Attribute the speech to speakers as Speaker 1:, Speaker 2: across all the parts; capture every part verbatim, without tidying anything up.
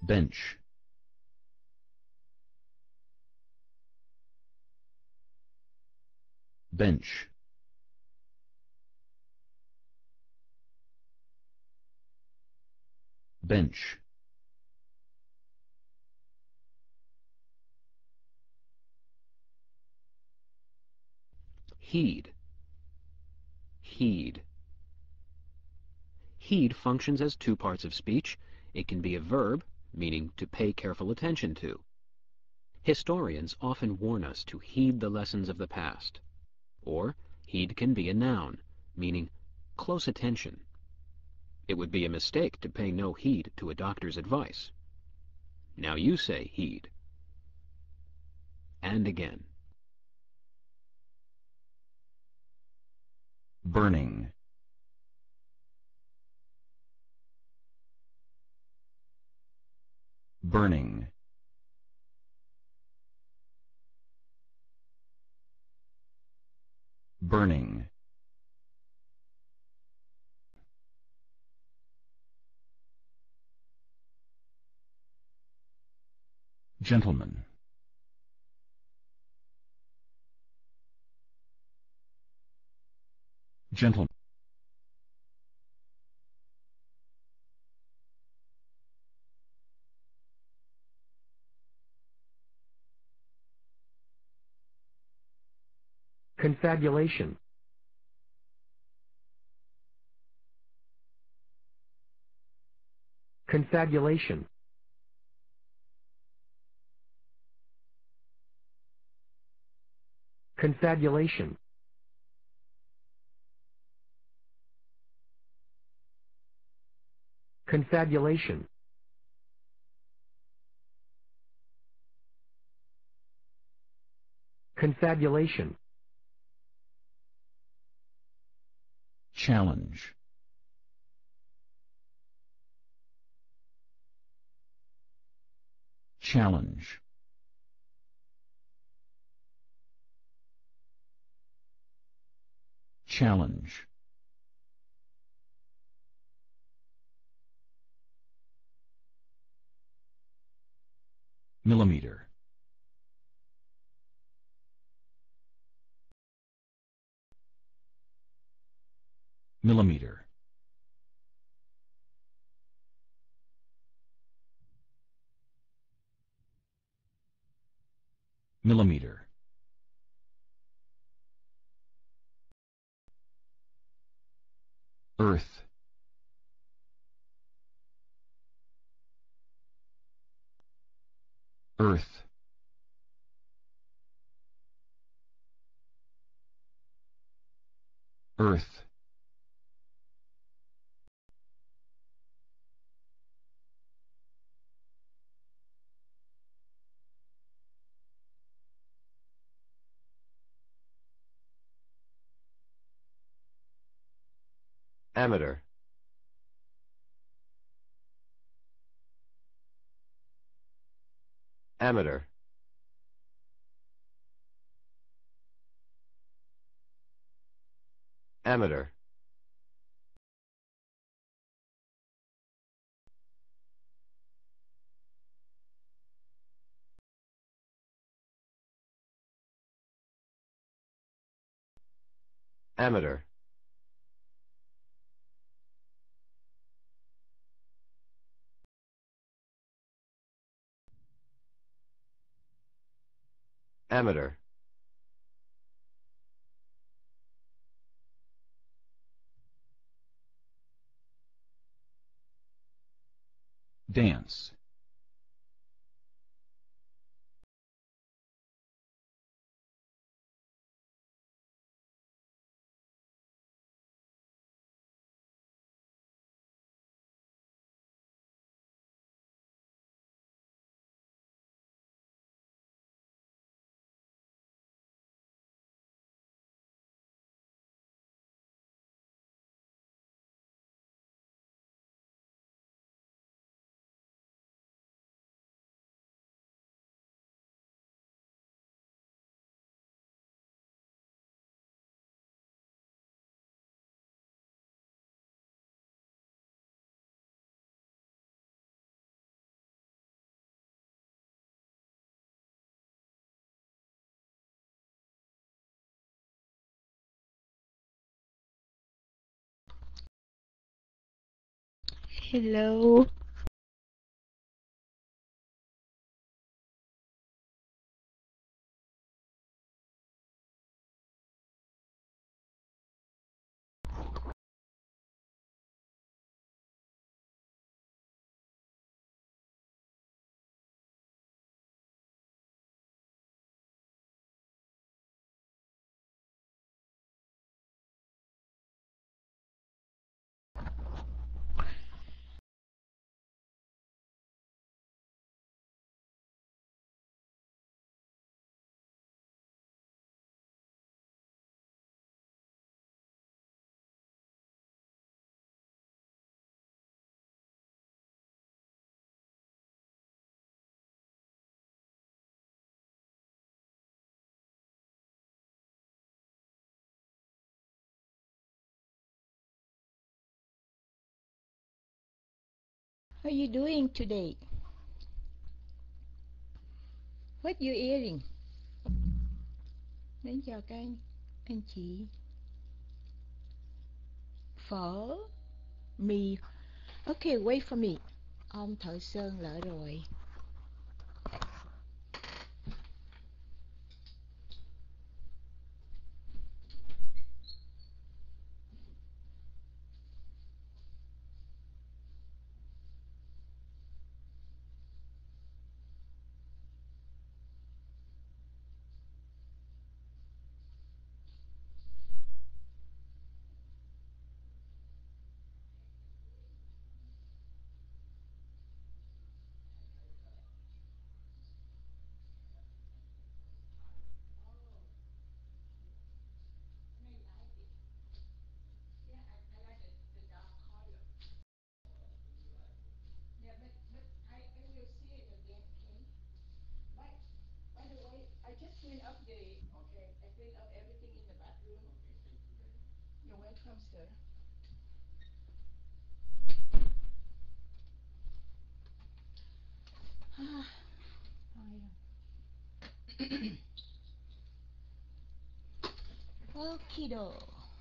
Speaker 1: bench, bench, bench,
Speaker 2: Heed. Heed. Heed functions as two parts of speech. It can be a verb, meaning to pay careful attention to. Historians often warn us to heed the lessons of the past. Or, heed can be a noun, meaning close attention. It would be a mistake to pay no heed to a doctor's advice. Now you say heed. And again.
Speaker 1: burning, burning, burning, gentleman, gentleman,
Speaker 3: Confabulation. Confabulation. Confabulation. Confabulation. Confabulation.
Speaker 1: challenge, challenge, challenge, millimeter, millimeter, millimeter, earth, earth, earth,
Speaker 4: Amateur. Amateur. Amateur. Amateur. Amateur.
Speaker 1: dance,
Speaker 4: Hello. How are you doing today? What you eating? Đến chào các anh, anh chị. Phở, mì. Okay, wait for me. Ông Thợ Sơn lỡ rồi. Okido.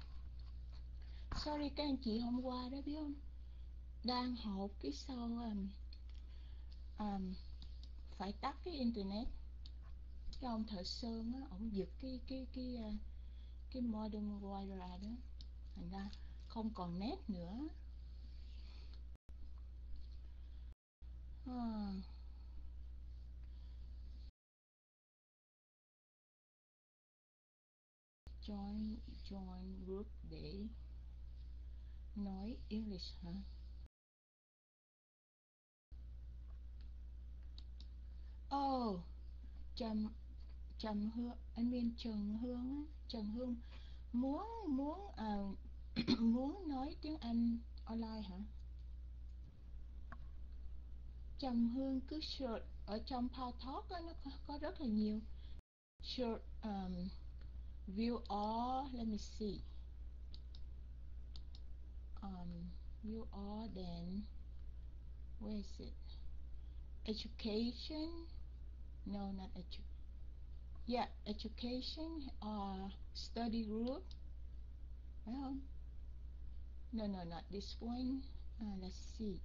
Speaker 4: Sorry các anh chị, hôm qua đó biết không? Đang học cái xong um, um, phải tắt cái internet. Cái ông Thợ Sơn á, ổng giật cái cái cái uh, cái modem wire ra đó, thành ra không còn net nữa. À. Join join group để nói English hả? Oh, Trầm Trầm Hương, anh mean Trần Hương á, Trần Hương muốn muốn uh, muốn nói tiếng Anh online hả? Trầm Hương cứ search ở trong Power Talk á, nó có, có rất là nhiều. Search um, view all, let me see. Um, view all, then where is it? Education? No, not education. Yeah, education or study group. Well, no, no, not this one. Uh, let's see.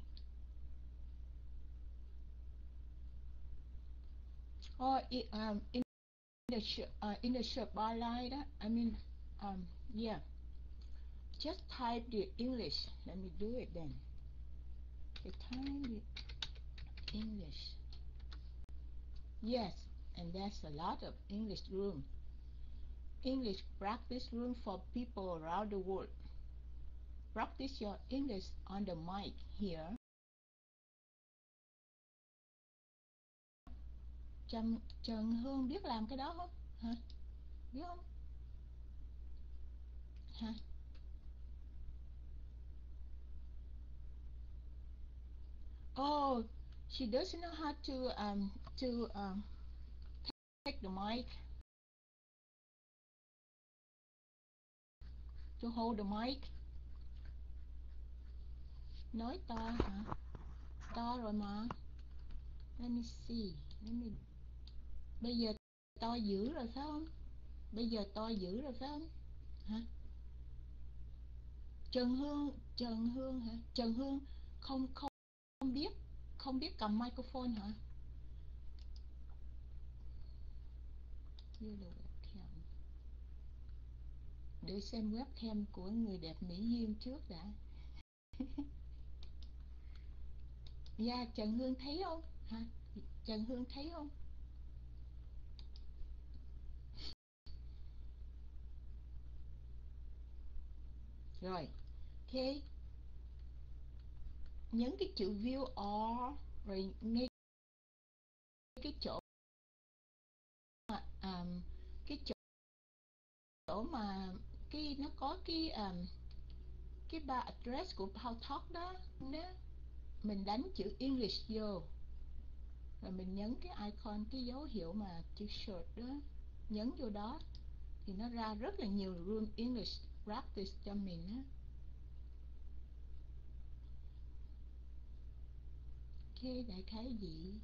Speaker 4: Or it, um, in the shop, uh, in the shop online. I mean, um, yeah. Just type the English. Let me do it then. Okay, type the English. Yes, and there's a lot of English room. English practice room for people around the world. Practice your English on the mic here. Trần, Trần Hương biết làm cái đó không? Hả? Biết không? Hả? Oh, she doesn't know how to um to um take the mic, to hold the mic. Nói to hả? To rồi mà. Let me see. Let me... Bây giờ to dữ rồi phải không? Bây giờ to dữ rồi phải không? Hả? Trần Hương, Trần Hương hả? Trần Hương Không không không biết, không biết cầm microphone hả? View the webcam. Để xem webcam của người đẹp Mỹ Duyên trước đã. Dạ, yeah, Trần Hương thấy không? Hả? Trần Hương thấy không? Rồi, ok. Nhấn cái chữ view all, rồi ngay cái chỗ mà, um, cái chỗ, chỗ mà cái nó có cái um, cái bar address của Power Talk đó, đó, mình đánh chữ English vô, rồi mình nhấn cái icon, cái dấu hiệu mà chữ search đó, nhấn vô đó thì nó ra rất là nhiều room English practice cho mình á. Ok, đại khái gì?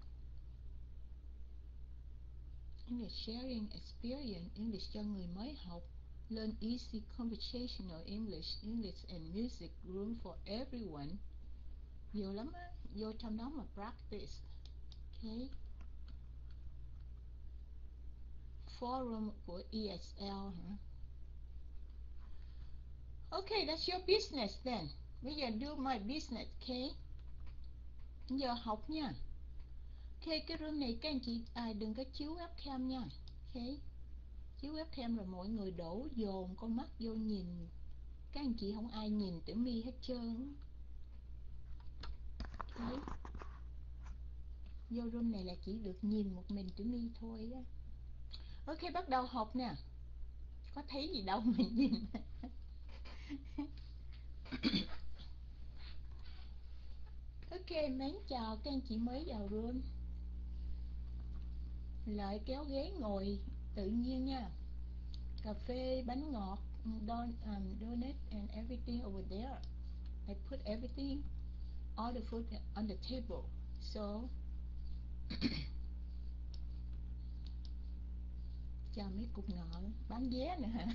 Speaker 4: English sharing experience, English cho người mới học. Learn easy conversational English, English and music room for everyone. Nhiều lắm á, vô trong đó mà practice. Ok. Forum của E S L hả? Okay, that's your business then. Bây giờ do my business, okay? Giờ học nha. Okay, cái room này các anh chị à, đừng có chiếu webcam nha. Okay. Chiếu webcam rồi mọi người đổ dồn con mắt vô nhìn. Các anh chị không ai nhìn Tử My hết trơn. Okay. Vô room này là chỉ được nhìn một mình Tử My thôi á. Ok, bắt đầu học nè. Có thấy gì đâu mình nhìn. Ok, mến chào các anh chị mới vào room. Lại kéo ghế ngồi tự nhiên nha. Cà phê, bánh ngọt, don, um, donut and everything over there. I put everything, all the food on the table. So, chào mấy cục nợ, bán vé nữa hả?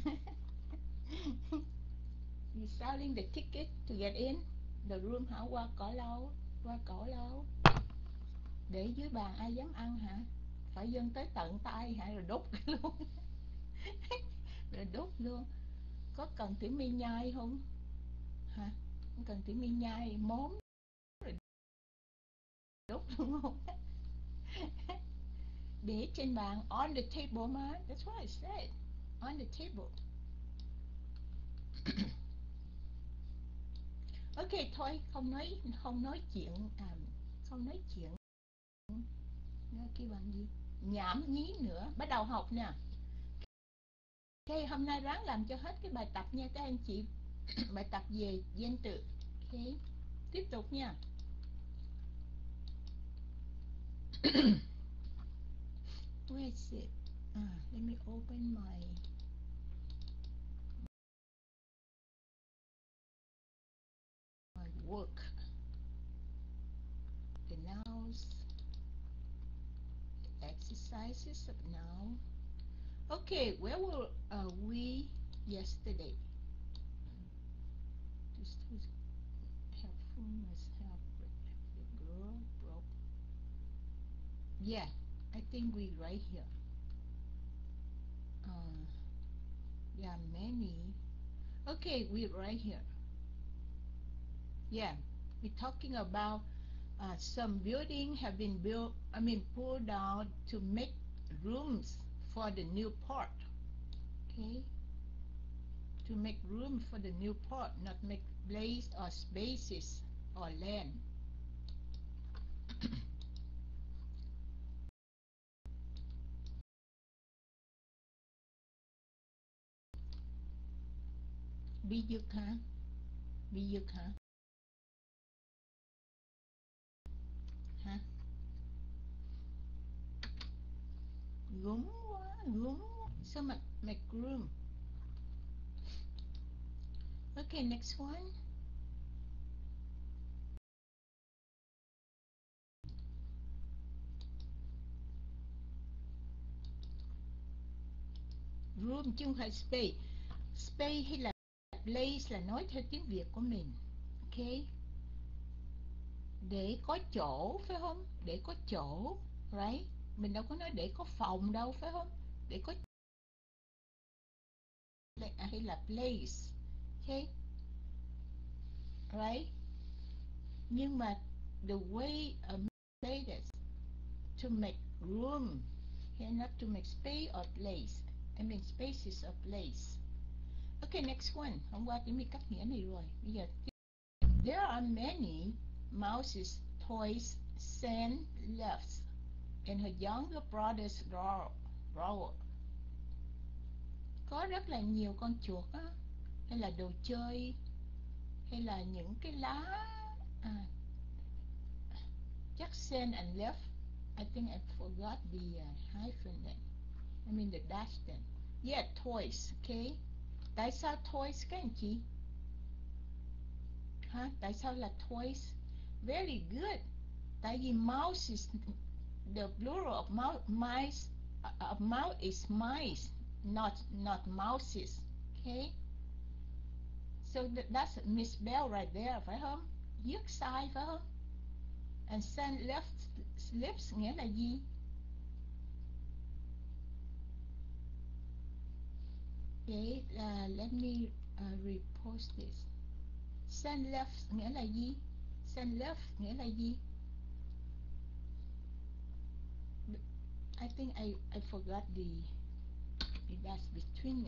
Speaker 4: You selling the ticket to get in the room hả? Qua cỏ lâu, qua cỏ lâu. Để dưới bàn ai dám ăn hả? Phải dâng tới tận tay hả? Rồi đốt luôn. Rồi đốt luôn. Có cần Tiểu My nhai không? Hả? Không cần Tiểu My nhai món rồi đốt luôn không? Để trên bàn, on the table mà. That's what I said. On the table. Ok, thôi, không nói không nói chuyện à, không nói chuyện nói cái bằng gì nhảm nhí nữa. Bắt đầu học nè. Ok, hôm nay ráng làm cho hết cái bài tập nha các anh chị. Bài tập về danh từ. Ok, tiếp tục nha. Where is it? Ah, let me open my my work. The nouns, the exercises of now. Okay, where were uh, we yesterday? This was helpfulness, help the girl broke. Yeah, I think we right here. Uh, there are many. Okay, we right here. Yeah, we're talking about uh, some building have been built. I mean, pulled down to make rooms for the new port. Okay, to make room for the new port, not make place or spaces or land. Bi dực hả? Bi dực hả? Hả? Gúng quá, gúng quá. Sao mà make room? Okay, next one. Room chứ không phải space. Space hay là place là nói theo tiếng Việt của mình. Okay. để có chỗ, phải không? Để có chỗ, right? Mình đâu có nói để có phòng đâu, phải không? Để có hay là place, okay, right? Nhưng mà the way a say this, to make room, okay, not to make space or place. I mean space is a place. Okay, next one. Hôm qua chúng mình cắt nghĩa này rồi. Bây giờ there are many mouses toys Sam left and her younger brother's drawer. drawer. Có rất là nhiều con chuột á, hay là đồ chơi, hay là những cái lá. À, chắc send and left. I think I forgot the uh, hyphen then. I mean the dash then. Yeah, toys, okay. Tại sao toys các anh chị? Hả? Tại sao là toys? Very good. Tại vì mouse is the plural of mouse, mice, uh, of mouse is mice, not not mouses. Okay. So that, that's Miss Bell right there, phải không? Viết sai phải không? And send left lips nghĩa là gì? Okay, uh, let me uh, repost this. Send left nghĩa là gì? Send left nghĩa là gì? I think I I forgot the the dash between it.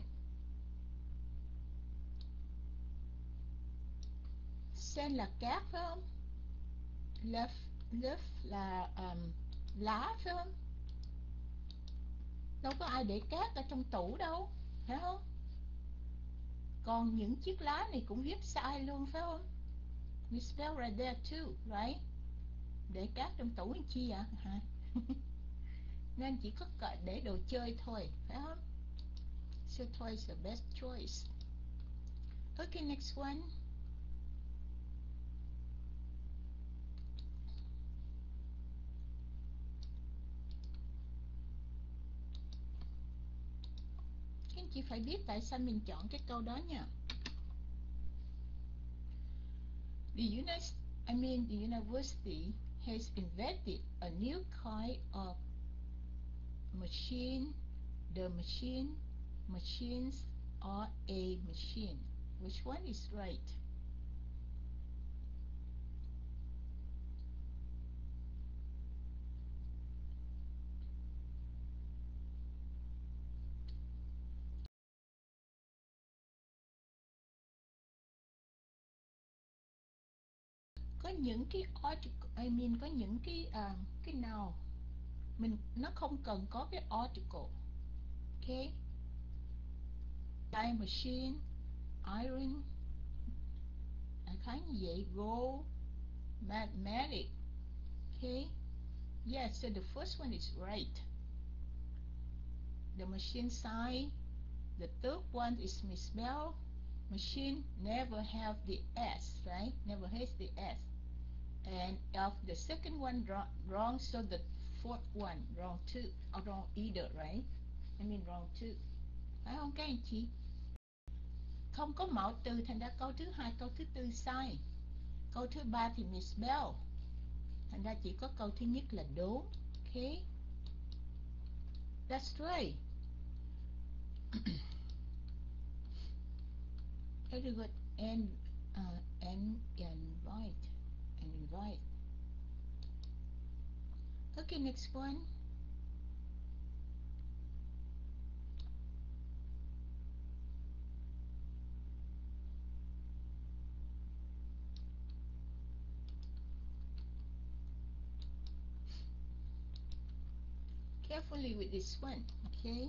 Speaker 4: Send là cát phải không? Left left là um, lá phải không? Đâu có ai để cát ở trong tủ đâu, phải không? Còn những chiếc lá này cũng viết sai luôn phải không? We spell right there too, right? Để cát trong tủ làm chi ạ? Hả? Nên chỉ có để đồ chơi thôi, phải không? So toy is the best choice. Okay, next one. Các anh chị phải biết tại sao mình chọn cái câu đó nha. The United, I mean the university has invented a new kind of machine. The machine, machines are a machine. Which one is right? Có những cái article, I mean có những cái uh, cái nào mình nó không cần có cái article. Okay. Time machine, iron, khá như vậy, go, mathematics. Okay. Yeah, so the first one is right. The machine sign. The third one is misspelled. Machine never have the S, right? Never has the S. And of the second one wrong, wrong, so the fourth one wrong too, or wrong either, right? I mean wrong too. Phải không các anh chị? Không có mẫu từ, thành ra câu thứ hai, câu thứ tư sai. Câu thứ ba thì misspell. Thành ra chỉ có câu thứ nhất là đúng. Okay? That's right. Very good. And uh, and invite and invite. Okay, next one. Carefully with this one, okay?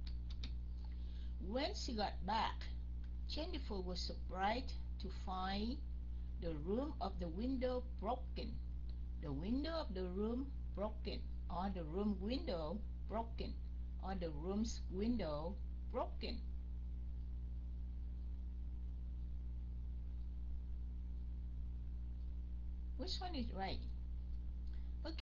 Speaker 4: When she got back, Jennifer was surprised to find the room of the window broken. The window of the room broken, or the room window broken, or the room's window broken. Which one is right? Okay.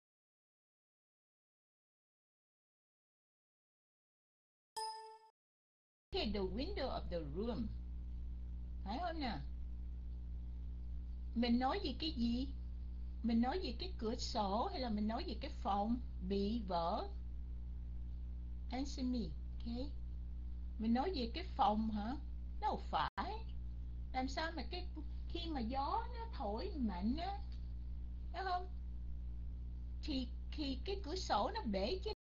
Speaker 4: Okay, the window of the room. Phải không nào? Mình nói về cái gì? Mình nói về cái cửa sổ hay là mình nói về cái phòng bị vỡ? Answer me, okay? Mình nói về cái phòng hả? Đâu phải. Làm sao mà cái khi mà gió nó thổi mạnh á, phải không? Thì thì cái cửa sổ nó bể chứ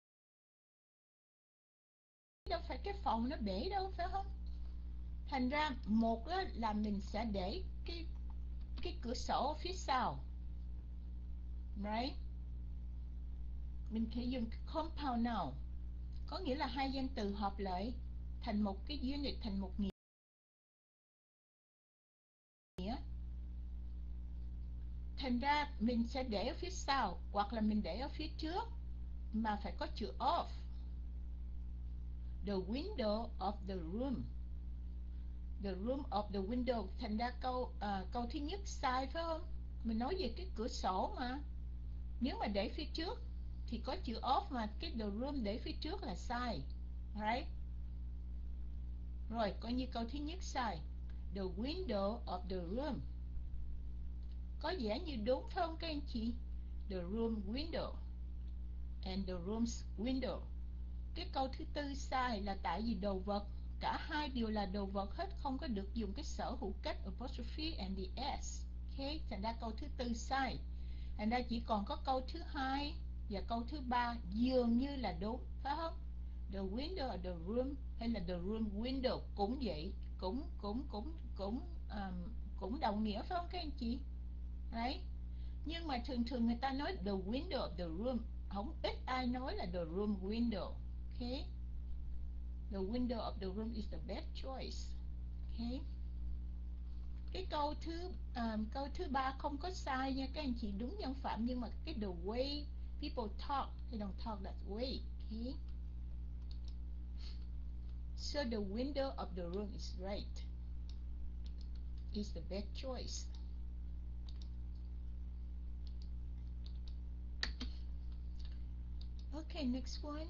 Speaker 4: đâu phải cái phòng nó bể đâu, phải không? Thành ra một á, là mình sẽ để cái cái cửa sổ ở phía sau, right? Mình phải dùng compound noun, có nghĩa là hai danh từ hợp lại thành một cái unit, thành một nghĩa. Thành ra mình sẽ để ở phía sau hoặc là mình để ở phía trước mà phải có chữ of. The window of the room. The room of the window. Thành ra câu uh, câu thứ nhất sai, phải không? Mình nói về cái cửa sổ mà. Nếu mà để phía trước thì có chữ of, mà cái the room để phía trước là sai, right? Rồi, coi như câu thứ nhất sai. The window of the room. Có vẻ như đúng, phải không các anh chị? The room window and the room's window. Cái câu thứ tư sai là tại vì đồ vật, cả hai đều là đồ vật hết, không có được dùng cái sở hữu cách apostrophe and the s. Okay, thành ra câu thứ tư sai. Thành ra chỉ còn có câu thứ hai và câu thứ ba dường như là đúng, phải không? The window of the room hay là the room window cũng vậy, cũng cũng cũng cũng um, cũng đồng nghĩa, phải không các anh chị? Đấy. Nhưng mà thường thường người ta nói the window of the room, không ít ai nói là the room window. Okay? The window of the room is the best choice. Okay? Cái câu thứ um, câu thứ ba không có sai nha các anh chị, đúng nhân phạm, nhưng mà cái the way people talk, they don't talk that way. Okay? So the window of the room is right. Is the best choice. Okay, next one.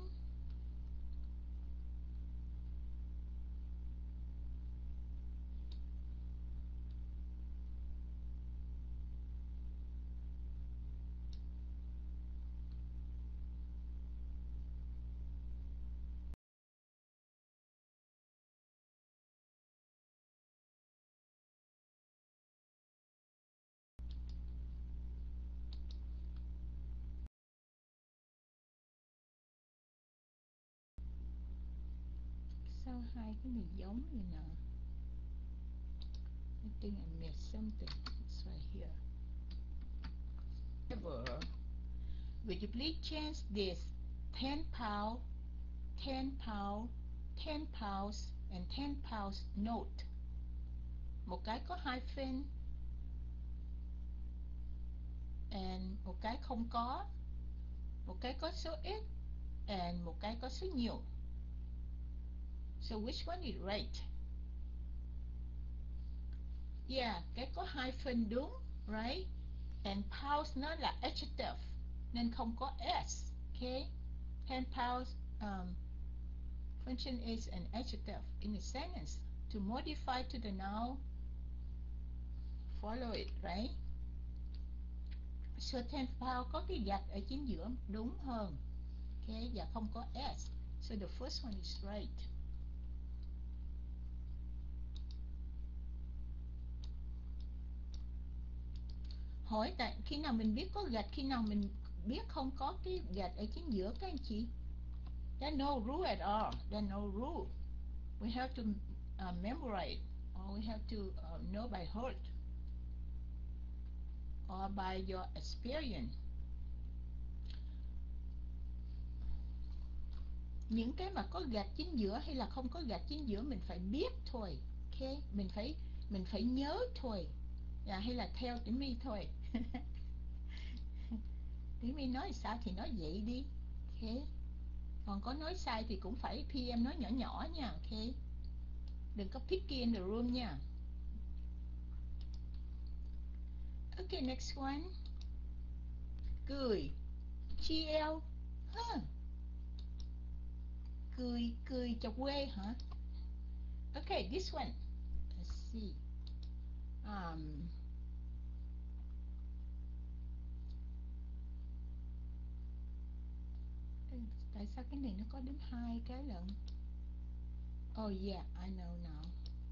Speaker 4: Sao hai cái này giống vậy nè? I think I missed something. It's right here. Ever. Would you please change this ten pound, ten pound, ten pounds and ten pounds note? Một cái có hyphen and một cái không có. Một cái có số ít and một cái có số nhiều. So which one is right? Yeah, cái có hyphen đúng, right? And pounds nó là adjective nên không có s. Okay? ten pounds um, function is an adjective in a sentence. To modify to the noun, follow it, right? So ten pound có cái gạch ở chính giữa đúng hơn. Okay, và không có s. So the first one is right. Hỏi tại khi nào mình biết có gạch, khi nào mình biết không có cái gạch ở chính giữa các anh chị? There's no rule at all. There's no rule. We have to uh, memorize, or we have to uh, know by heart, or by your experience. Những cái mà có gạch chính giữa hay là không có gạch chính giữa mình phải biết thôi. Okay? Mình phải mình phải nhớ thôi. À, hay là theo Tiểu My thôi. Tiểu My nói sao thì nói vậy đi. Okay? Còn có nói sai thì cũng phải pê em nói nhỏ nhỏ nha. Okay? Đừng có picky in the room nha. Okay, next one. Cười. G L. Huh. Cười, cười cho quê hả? Okay, this one. Let's see. Um, Tại sao cái này nó có đến hai cái lận? Oh yeah, I know now.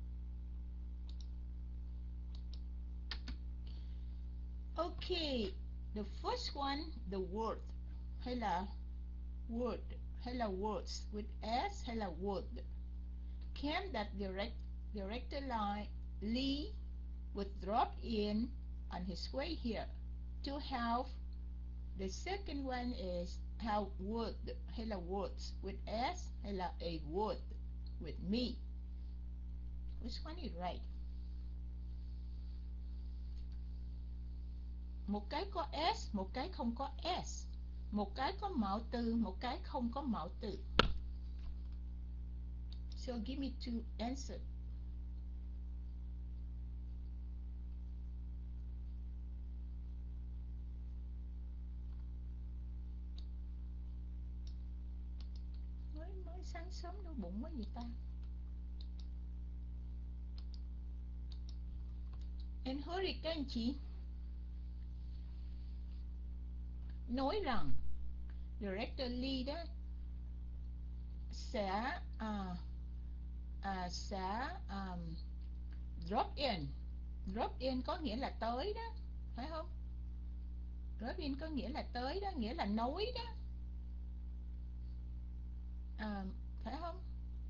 Speaker 4: Okay, the first one, the word hay là word hay là words with s hay là word. Came that direct director line Lee would drop in on his way here to help. The second one is how would hay là words with s hay là a word with me. Which one is right? Một cái có s, một cái không có s. Một cái có mạo từ, một cái không có mạo từ. So give me two answers. Mới mới sáng sớm đau bụng quá vậy ta. Em hurry các anh chị. Nói rằng Director Lee đó sẽ à, à, sẽ um, drop in. Drop in có nghĩa là tới đó, phải không? Drop in có nghĩa là tới đó, nghĩa là nói đó, à, phải không?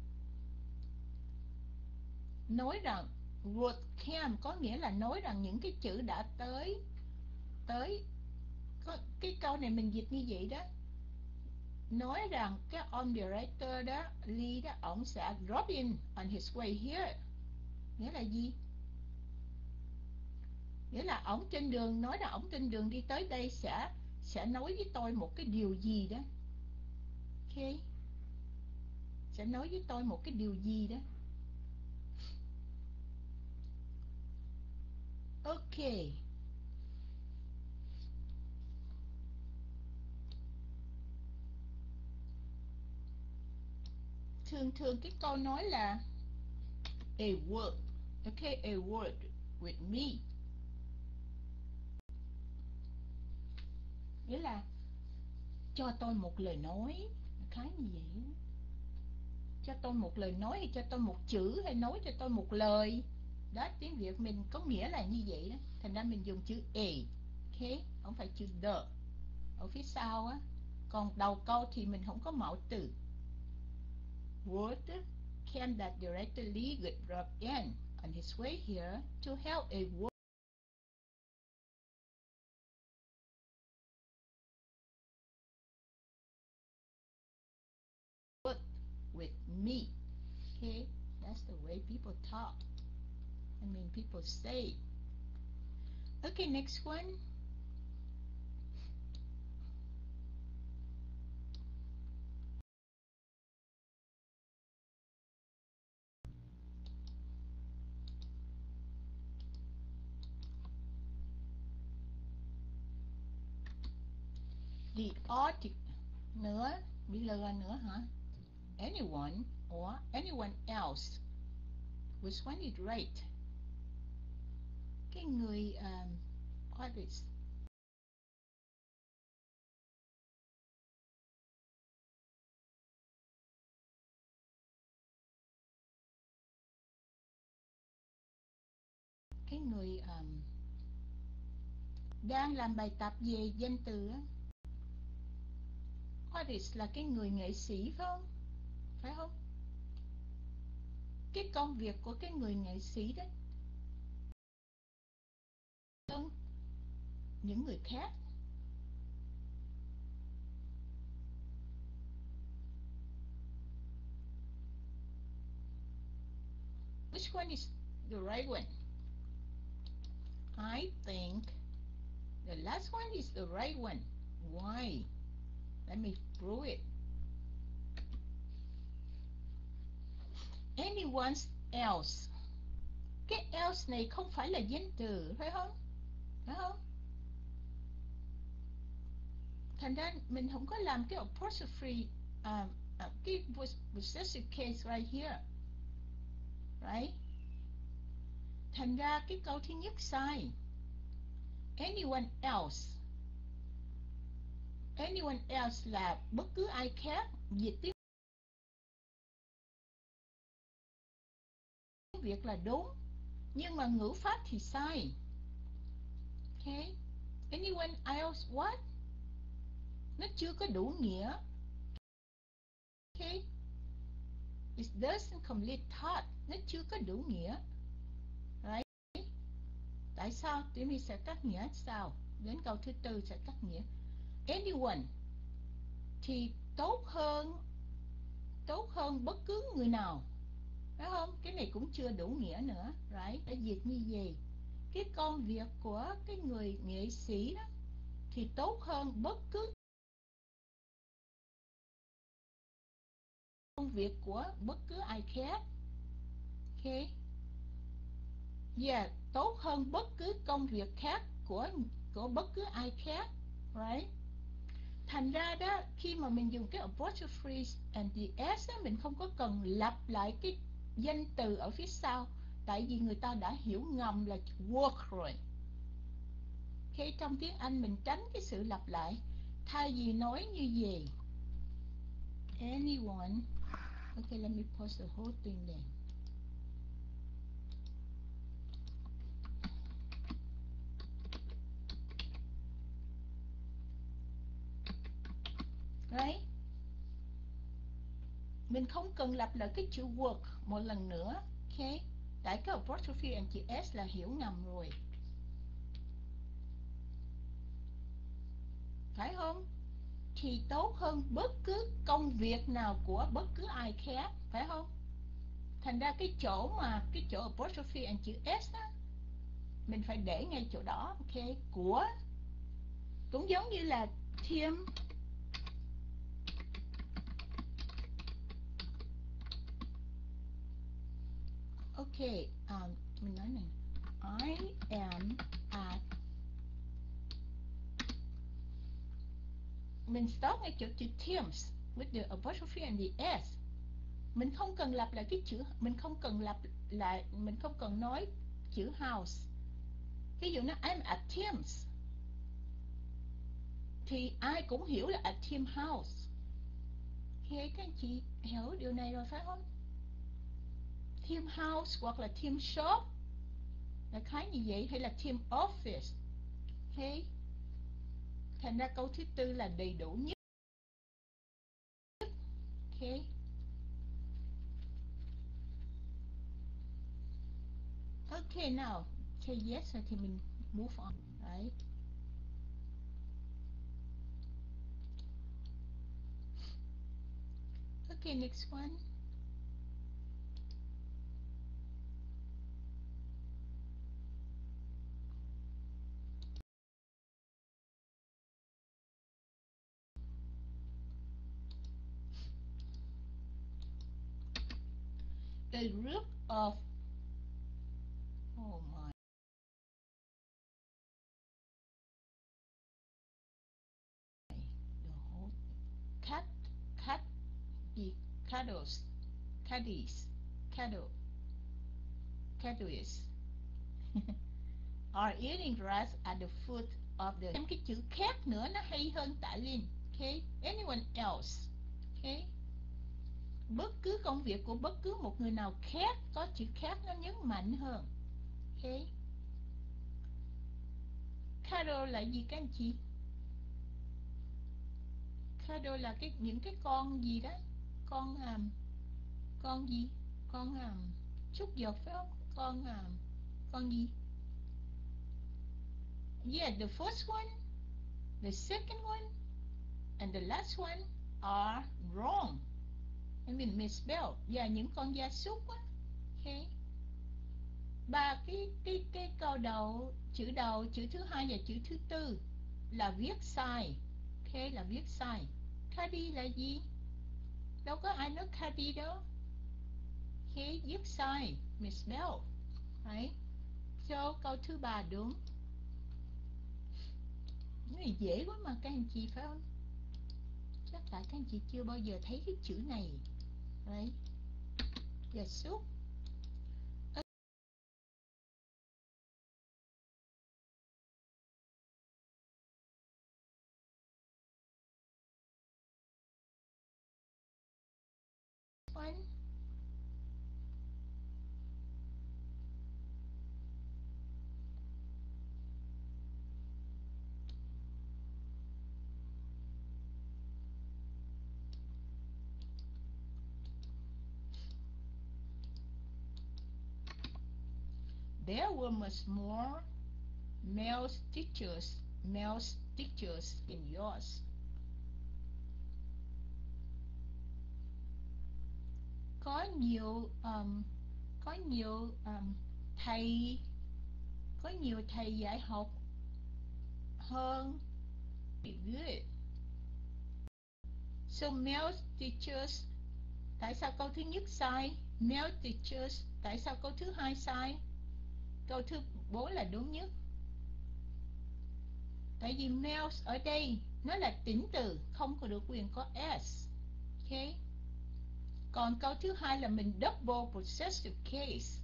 Speaker 4: Nói rằng would come có nghĩa là nói rằng những cái chữ đã tới. Tới có, cái câu này mình dịch như vậy đó. Nói rằng cái ông director đó, Lee đó, ổng sẽ drop in on his way here. Nghĩa là gì? Nghĩa là ổng trên đường, nói là ổng trên đường đi tới đây sẽ sẽ nói với tôi một cái điều gì đó. Ok. Sẽ nói với tôi một cái điều gì đó. Ok. Thường thường cái câu nói là a word. Ok, a word with me. Nghĩa là cho tôi một lời nói, khá như vậy. Cho tôi một lời nói hay cho tôi một chữ hay nói cho tôi một lời. Đó, tiếng Việt mình có nghĩa là như vậy đó. Thành ra mình dùng chữ a. Ok, không phải chữ the ở phía sau á. Còn đầu câu thì mình không có mạo từ. Would can that director Lee would drop in on his way here to help a word with me. Okay, that's the way people talk. I mean, people say. Okay, next one. The article nữa, bị lừa nữa hả? Anyone or anyone else. Which one is right? Cái người um, artist. Cái người um, đang làm bài tập về danh từ á. Artist là cái người nghệ sĩ phải không? Phải không? Cái công việc của cái người nghệ sĩ đó hơn những người khác. Which one is the right one? I think the last one is the right one. Why? Let me prove it. Anyone else. Cái else này không phải là danh từ, phải không? Phải không? Thành ra mình không có làm cái apostrophe, um, uh, cái possessive case right here. Right? Thành ra cái câu thứ nhất sai. Anyone else. anyone else là bất cứ ai khác, dịch tiếng Việt là đúng, nhưng mà ngữ pháp thì sai. Okay. Anyone else what? Nó chưa có đủ nghĩa. Okay. It doesn't complete thought. Nó chưa có đủ nghĩa. Right? Tại sao? Thì mình sẽ cắt nghĩa sao? Đến câu thứ tư sẽ cắt nghĩa. Anyone thì tốt hơn tốt hơn bất cứ người nào. Phải không? Cái này cũng chưa đủ nghĩa nữa. Right? Đã dịch như gì? Cái công việc của cái người nghệ sĩ đó thì tốt hơn bất cứ công việc của bất cứ ai khác. Ok. Yeah, tốt hơn bất cứ công việc khác của của bất cứ ai khác. Right? Thành ra đó, khi mà mình dùng cái apostrophe and the s đó, mình không có cần lặp lại cái danh từ ở phía sau, tại vì người ta đã hiểu ngầm là work rồi. Khi trong tiếng Anh mình tránh cái sự lặp lại, thay vì nói như gì anyone. Okay, let me pause the whole thing then. Right? Mình không cần lặp lại cái chữ work một lần nữa. Okay? Tại cái apostrophe and the s là hiểu ngầm rồi. Phải không? Thì tốt hơn bất cứ công việc nào của bất cứ ai khác. Phải không? Thành ra cái chỗ mà cái chỗ apostrophe and chữ s á, mình phải để ngay chỗ đó. Ok? Của cũng giống như là Tim ok, um, mình nói này, I am at, mình stop ngay chỗ chữ Tim's with the apostrophe and the s. Mình không cần lặp lại cái chữ, mình không cần lặp lại, mình không cần nói chữ house. Ví dụ nó I'm at Tim's thì ai cũng hiểu là at Tim house. Okay, các anh chị hiểu điều này rồi phải không? Tim house hoặc là Tim shop là khái như vậy, hay là Tim office. Okay. Thành ra câu thứ tư là đầy đủ nhất. Okay. Okay, now say yes rồi thì mình move on. Right. Okay, next one. The group of, oh my, the whole cat cat the caddies caddies cattle caddies are eating grass at the foot of the. Thêm cái chữ khác nữa nó hay hơn tả Linh. Okay, anyone else. Okay, bất cứ công việc của bất cứ một người nào khác, có chữ khác nó nhấn mạnh hơn. Okay, cattle là gì các anh chị? Cattle là cái những cái con gì đó, con um, con gì, con um, súc vật phải không? Con um, con gì? Yeah, the first one, the second one, and the last one are wrong. I mean misspelled. Và những con gia súc á. Okay. Ba cái cái cái câu đầu, chữ đầu, chữ thứ hai và chữ thứ tư là viết sai. Okay, là viết sai. Caddy là gì? Đâu có ai nói caddy đâu. Okay, viết sai, misspelled. Right? So câu thứ ba đúng. Cái này dễ quá mà các anh chị phải không? Chắc là các anh chị chưa bao giờ thấy cái chữ này. Right? Gia súc. there were much more male teachers, male teachers in yours. Có nhiều um, có nhiều um, thầy có nhiều thầy dạy học hơn. Good. So male teachers, tại sao câu thứ nhất sai? Male teachers, tại sao câu thứ hai sai? Câu thứ bốn là đúng nhất. Tại vì males ở đây nó là tính từ, không có được quyền có s. Okay. Còn câu thứ hai là mình double possessive case,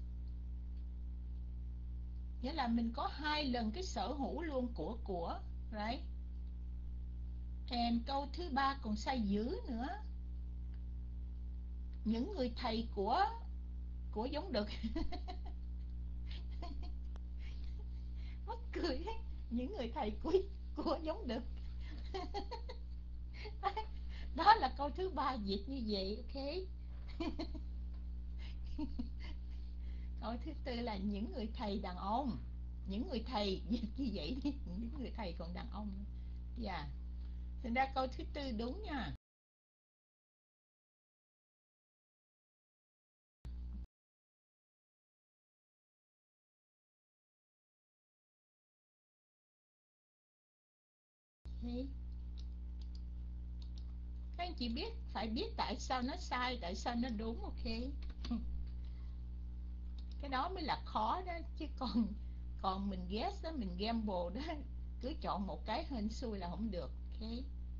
Speaker 4: nghĩa là mình có hai lần cái sở hữu luôn của của, right? And câu thứ ba còn sai dữ nữa. Những người thầy của của giống đực. Mắc cười ấy. Những người thầy của của giống đực. Đó là câu thứ ba dịch như vậy, ok? Câu thứ tư là những người thầy đàn ông. Những người thầy dịch như vậy đi. Những người thầy còn đàn ông. Dạ yeah. Thành ra câu thứ tư đúng nha. Okay. Các anh chị biết, phải biết tại sao nó sai, tại sao nó đúng, ok? Cái đó mới là khó đó, chứ còn còn mình guess đó, mình gamble đó, cứ chọn một cái hên xui là không được, ok?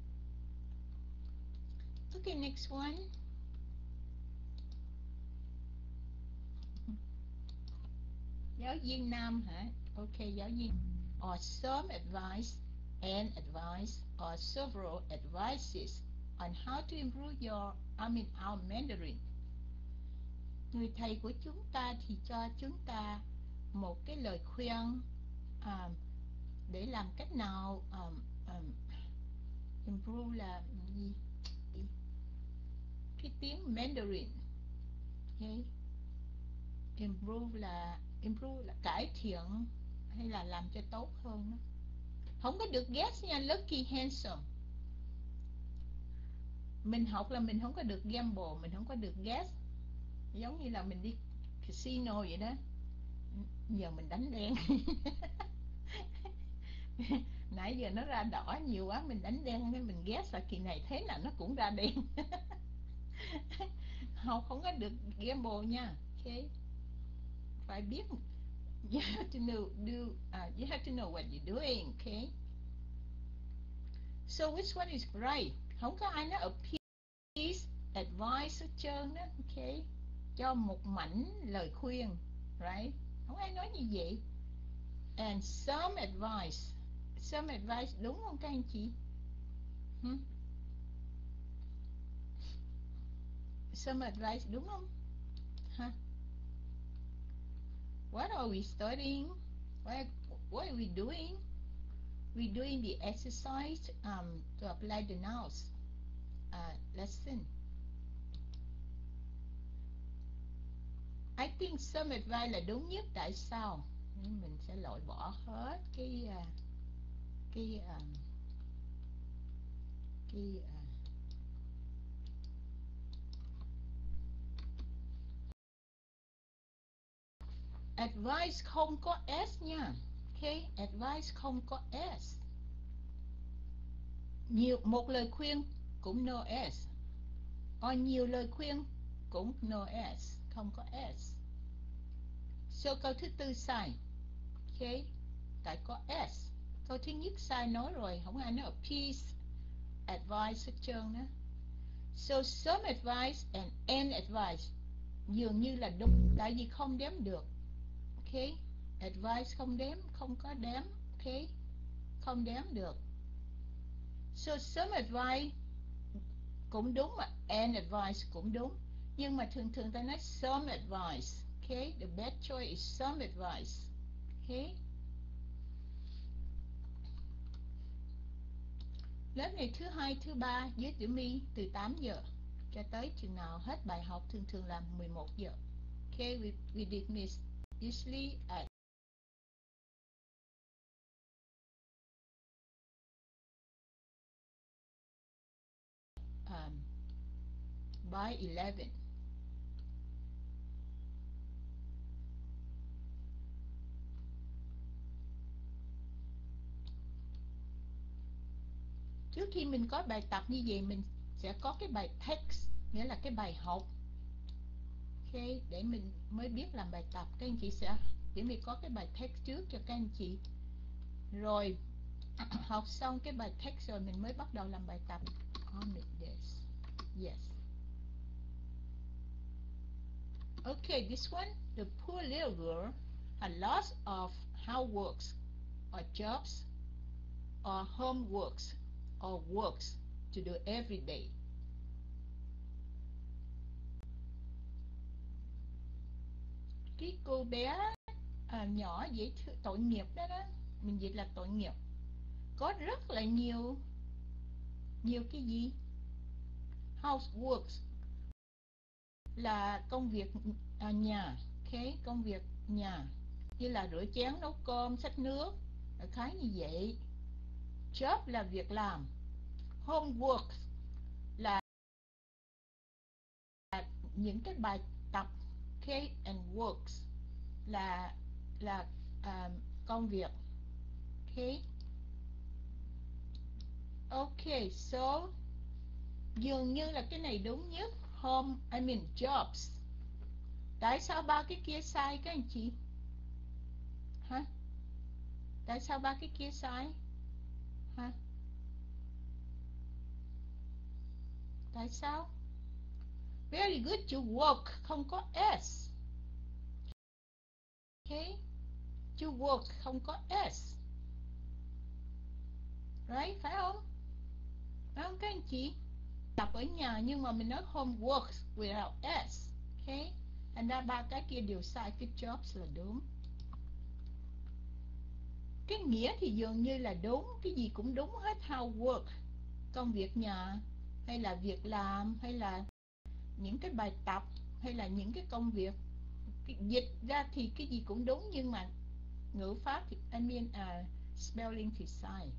Speaker 4: Okay, next one. Giáo viên nam hả? Ok, giáo viên. Or some advice, an advice, or several advices on how to improve your, I mean, our Mandarin. Người thầy của chúng ta thì cho chúng ta một cái lời khuyên um, để làm cách nào um, um, improve là gì? Cái tiếng Mandarin. Okay. Improve là improve là cải thiện hay là làm cho tốt hơn đó. Không có được guess nha, lucky handsome. Mình học là mình không có được gamble, mình không có được guess. Giống như là mình đi casino vậy đó. Giờ mình đánh đen. Nãy giờ nó ra đỏ nhiều quá, mình đánh đen nên mình guess là kỳ này thế nào nó cũng ra đen. Học không có được gamble nha. Okay. Phải biết. You have to know do uh, you have to know what you're doing, okay? So which one is right? Không có ai nói a piece advice hết trơn đó, okay? Cho một mảnh lời khuyên, right? Không ai nói như vậy. And some advice, some advice đúng không các anh chị? Hmm? Some advice đúng không? Huh? What are we studying? What, what are we doing? We're doing the exercise um, to apply the nouns uh, lesson. I think some advice là đúng nhất. Tại sao? Nên mình sẽ loại bỏ hết cái uh, cái uh, cái uh, advice không có s nha. Okay, advice không có s. Nhiều một lời khuyên cũng no s. Or nhiều lời khuyên cũng no s, không có s. So câu thứ tư sai. Okay, tại có s. Câu thứ nhất sai nói rồi, không ai nói a piece advice hết trơn đó. So some advice and an advice dường như là đúng, tại vì không đếm được. Okay, advice không đếm, không có đếm. Okay, không đếm được. So some advice cũng đúng mà an advice cũng đúng, nhưng mà thường thường ta nói some advice. Okay, the best choice is some advice. Okay. Lớp này thứ hai, thứ ba với Tiểu My từ tám giờ cho tới chừng nào hết bài học, thường thường là mười một giờ. Okay, we, we dismiss usually at by eleven. Trước khi mình có bài tập như vậy, mình sẽ có cái bài text, nghĩa là cái bài học. Ok, để mình mới biết làm bài tập. Các anh chị sẽ chuẩn bị có cái bài text trước cho các anh chị. Rồi học xong cái bài text rồi mình mới bắt đầu làm bài tập. Omit this. Yes. Okay, this one, the poor little girl had lots of houseworks or jobs or homeworks or works to do every day. Cái cô bé à, nhỏ dễ thương, tội nghiệp đó đó, mình dịch là tội nghiệp, có rất là nhiều nhiều cái gì, houseworks là công việc à, nhà, ok, công việc nhà như là rửa chén, nấu cơm, xách nước, đại khái như vậy. Job là việc làm, homework là những cái bài tập, ok, and works là là à, công việc, ok. Ok, so dường như là cái này đúng nhất, home, I mean jobs. Tại sao ba cái kia sai các anh chị? Hả? Tại sao ba cái kia sai? Hả? Tại sao? Very good, to work không có s. Ok, to work không có s. Right, phải không? Phải không các anh chị? Tập ở nhà nhưng mà mình nói homework without s. Ok, thành ra ba cái kia đều sai, cái jobs là đúng. Cái nghĩa thì dường như là đúng, cái gì cũng đúng hết, housework, công việc nhà, hay là việc làm, hay là những cái bài tập, hay là những cái công việc. Cái dịch ra thì cái gì cũng đúng, nhưng mà ngữ pháp thì I mean uh, spelling thì sai.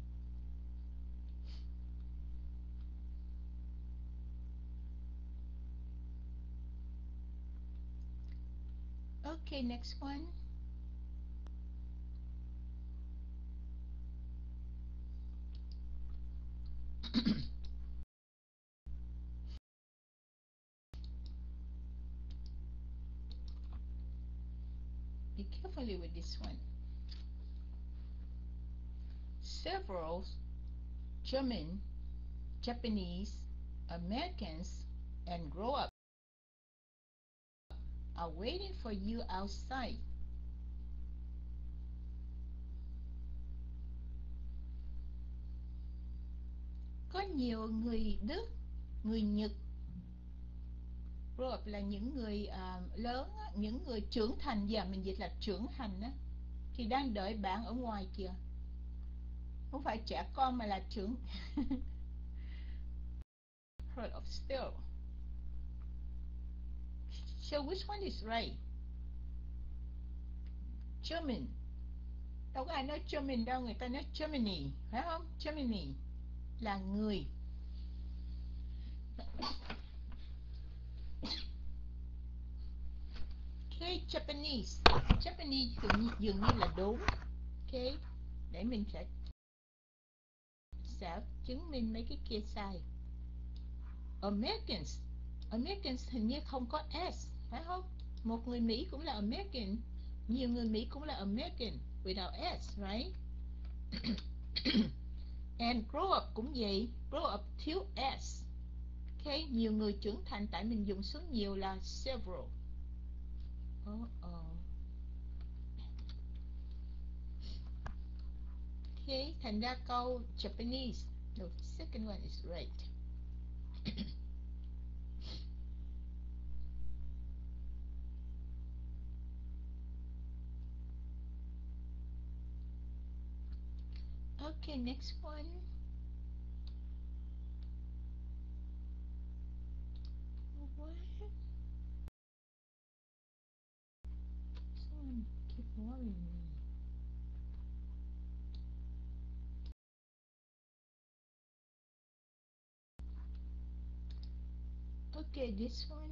Speaker 4: Okay, next one. Be carefully with this one. Several German, Japanese, Americans, and grown-ups are waiting for you outside. Có nhiều người Đức, người Nhật, grown up là những người uh, lớn, những người trưởng thành, giờ mình dịch là trưởng thành á, thì đang đợi bạn ở ngoài kìa. Không phải trẻ con mà là trưởng. Grown up still. So which one is right? German. Đâu có ai nói German đâu, người ta nói Germany, phải không? Germany là người. Okay, Japanese. Japanese dường, dường như là đúng. Okay, để mình sẽ sẽ chứng minh mấy cái kia sai. Americans. Americans hình như không có S, phải không? Một người Mỹ cũng là American, nhiều người Mỹ cũng là American without S, right? And grow up cũng vậy, grow up thiếu S. Okay, nhiều người trưởng thành, tại mình dùng số nhiều là several. Oh, oh. Okay, thành ra câu Japanese, the second one is right. Okay, next one. What? Someone keep worrying me. Okay, this one.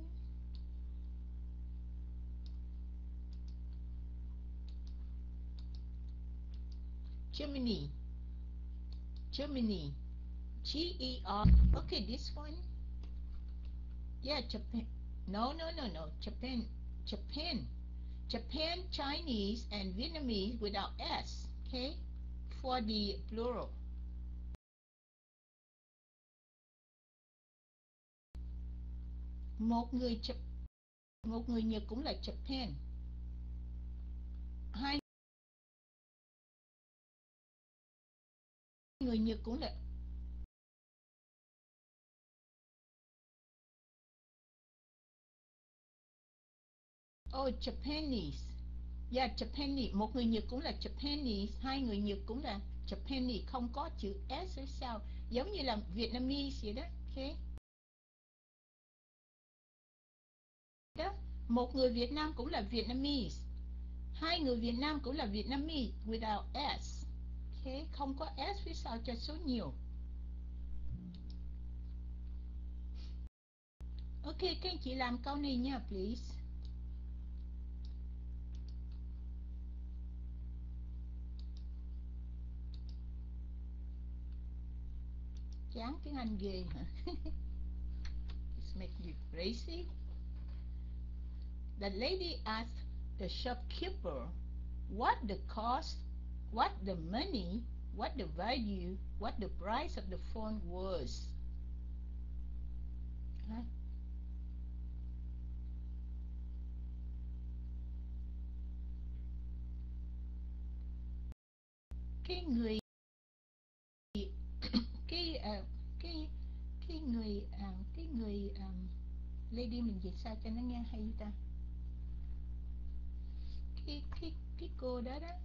Speaker 4: Germany. Germany. G E R. Okay, this one. Yeah, Japan. No, no, no, no. Japan. Japan. Japan, Chinese, and Vietnamese without S. Okay? For the plural. Một người một người Nhật cũng là Japan. Hai người Nhật cũng là Oh, Japanese. Yeah, Japanese. Một người Nhật cũng là Japanese. Hai người Nhật cũng là Japanese. Không có chữ S ở sau. Giống như là Vietnamese vậy đó. Okay. Đó. Một người Việt Nam cũng là Vietnamese. Hai người Việt Nam cũng là Vietnamese without S. Okay. Không có S phía sau cho số nhiều. Ok, các anh chị làm câu này nha, please. Chán tiếng Anh ghê hả? It's make you crazy. The lady asked the shopkeeper what the cost, what the money, what the value, what the price of the phone was. Hả? Cái người cái uh, cái cái người uh, cái người um, lady mình dịch sao cho nó nghe hay ta? Cái cái cái cô đó đó.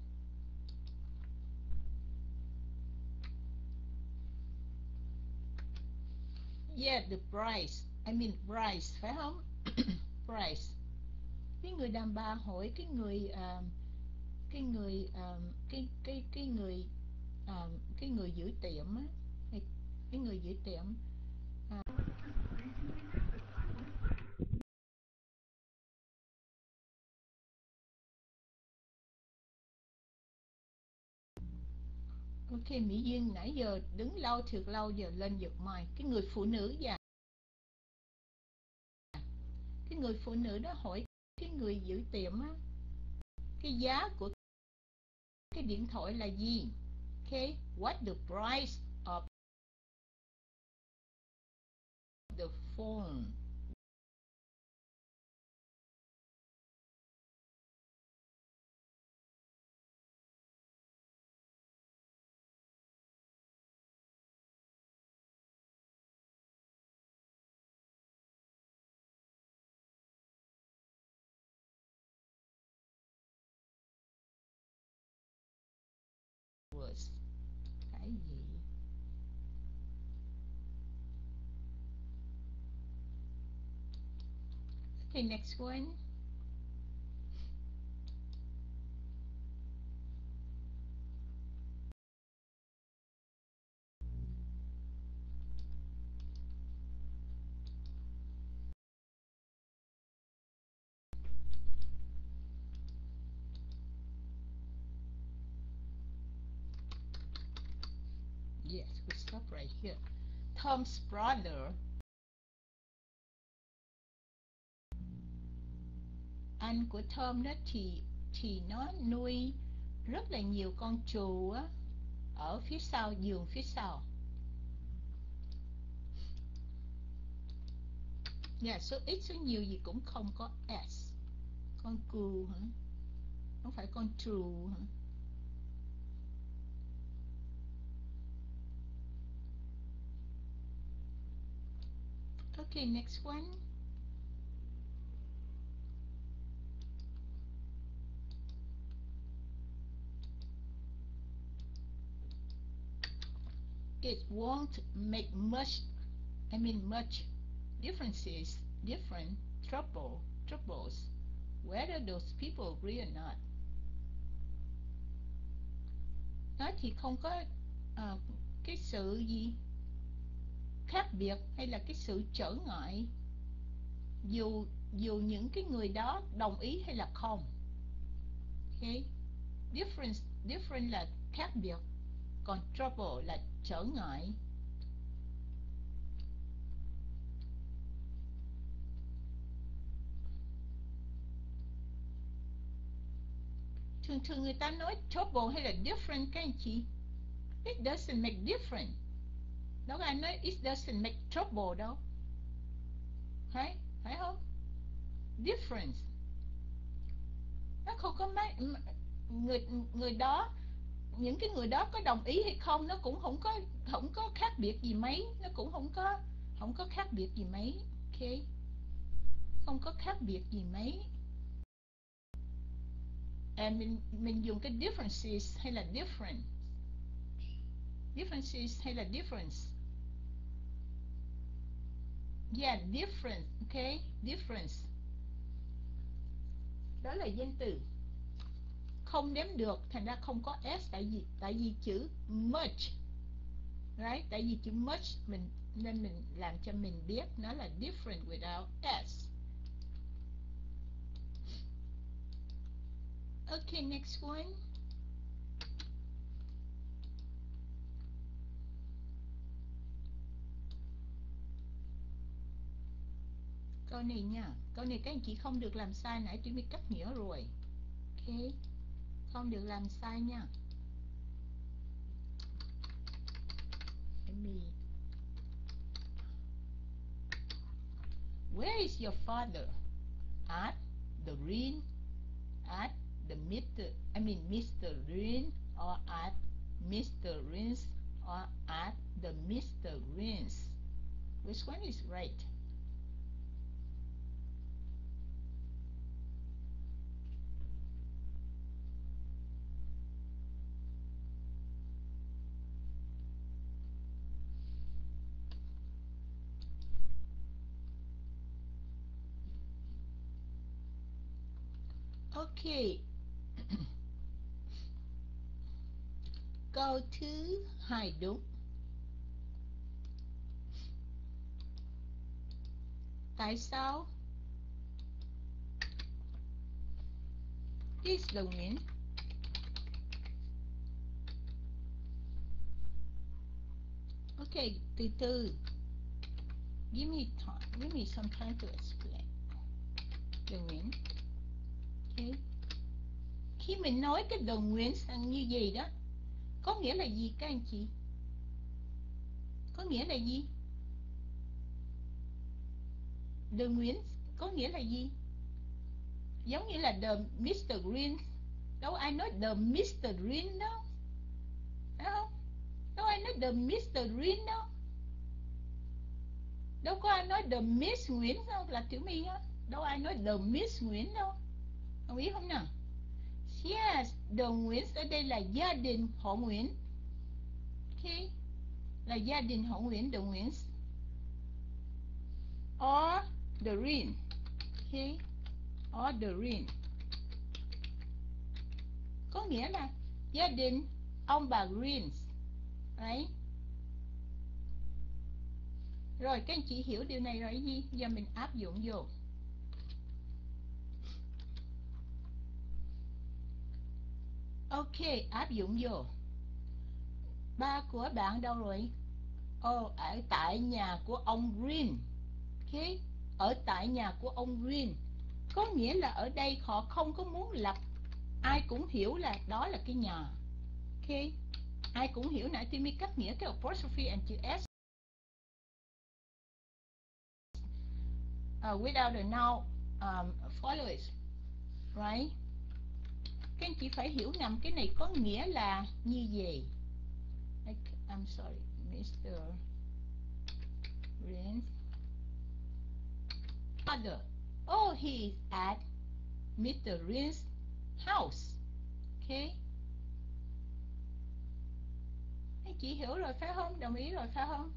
Speaker 4: Yeah, the price. I mean price, phải không? Price. Cái người đàn bà hỏi cái người uh, cái người um, cái cái cái người um, cái người giữ tiệm á, cái người giữ tiệm uh, ok, Mỹ Duyên nãy giờ đứng lâu thiệt lâu, giờ lên giật mày. Cái người phụ nữ già, cái người phụ nữ đó hỏi cái người giữ tiệm á, cái giá của cái điện thoại là gì? Okay, what the price of the phone? Was cái gì? Okay, next one. Yes, we stop right here. Tom's brother, anh của Tom đó thì thì nó nuôi rất là nhiều con trù á ở phía sau, giường phía sau. Nhà số ít số nhiều gì cũng không có S. Con cừu hả? Không phải con trù hả? Okay, next one. It won't make much, I mean much differences, different trouble, troubles, whether those people agree or not. Nó thì không có uh, cái sự gì khác biệt hay là cái sự trở ngại dù dù những cái người đó đồng ý hay là không. Okay. Difference, different là khác biệt, còn trouble là trở ngại. Thường thường người ta nói trouble hay là different các anh chị. It doesn't make difference. Đâu có ai nói it doesn't make trouble đâu. Phải, phải không? Difference. Nó không có mấy, người người đó, những cái người đó có đồng ý hay không nó cũng không có không có khác biệt gì mấy, nó cũng không có không có khác biệt gì mấy. Ok, không có khác biệt gì mấy. À, mình mình dùng cái differences hay là different, differences hay là difference. Yeah, different. Ok, difference. Đó là danh từ không đếm được, thành ra không có s, tại vì tại vì chữ much, right? Tại vì chữ much mình nên mình làm cho mình biết nó là different without s. Okay, next one. Câu này nha, câu này các anh chị không được làm sai, nãy tôi mới cắt nghĩa rồi. Ok, không được làm sai nha. Let me... Where is your father? At the ring, at the mister I mean mister Rin, or at mister Rin's, or at the mister Rin's. Which one is right? Okay. Câu thứ hai đúng. Tại sao? Is the wind. Okay, từ từ. Give me time. Give me some time to explain. The wind. Okay. Khi mình nói cái the wind sang như vậy đó, có nghĩa là gì các anh chị? Có nghĩa là gì? The wind có nghĩa là gì? Giống như là the mister Green. Đâu ai nói the mister Green đâu. Phải không? Đâu ai nói the mister Green đâu. Đâu có ai nói the Miss Nguyễn đâu, là Tiểu My á. Đâu ai nói the Miss Nguyễn đâu. Không biết không nào? Yes, the Nguyễn ở đây là gia đình họ Nguyễn. Ok, là gia đình họ Nguyễn, the Nguyễn. Or the Rin. Ok, or the Rin. Có nghĩa là gia đình ông bà Green. Right? Rồi các anh chị hiểu điều này rồi gì? Giờ mình áp dụng vô. Ok, áp dụng vô. Ba của bạn đâu rồi? Ồ, oh, ở tại nhà của ông Green. Ok, ở tại nhà của ông Green. Có nghĩa là ở đây họ không có muốn lập. Ai cũng hiểu là đó là cái nhà. Ok, ai cũng hiểu, nãy tôi mới cắt nghĩa cái apostrophe and chữ S. Uh, without the noun um, follow it. Right? Các anh chị phải hiểu nằm cái này có nghĩa là như vậy. Like, I'm sorry, mister Rin's father. Oh, he is at mister Rin's house. Okay. Anh chị hiểu rồi phải không? Đồng ý rồi phải không?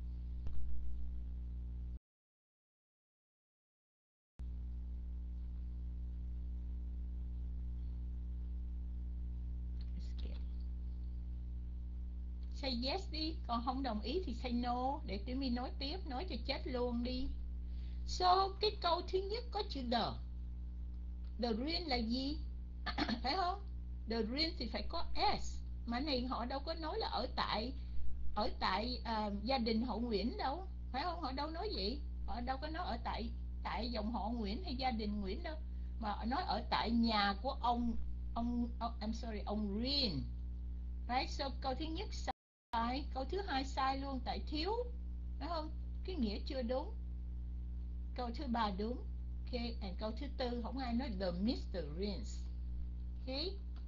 Speaker 4: Say yes đi, còn không đồng ý thì say no, để Tiểu My nói tiếp, nói cho chết luôn đi. So cái câu thứ nhất có chữ the. The rain là gì? Phải không? The rain thì phải có s. Mà này họ đâu có nói là ở tại ở tại uh, gia đình họ Nguyễn đâu, phải không? Họ đâu nói vậy. Họ đâu có nói ở tại tại dòng họ Nguyễn hay gia đình Nguyễn đâu, mà nói ở tại nhà của ông ông, ông I'm sorry ông Rin. Right, so câu thứ nhất sai, câu thứ hai sai luôn tại thiếu, phải không? Cái nghĩa chưa đúng. Câu thứ ba đúng. Okay, and câu thứ tư không ai nói the mister Rins. Okay.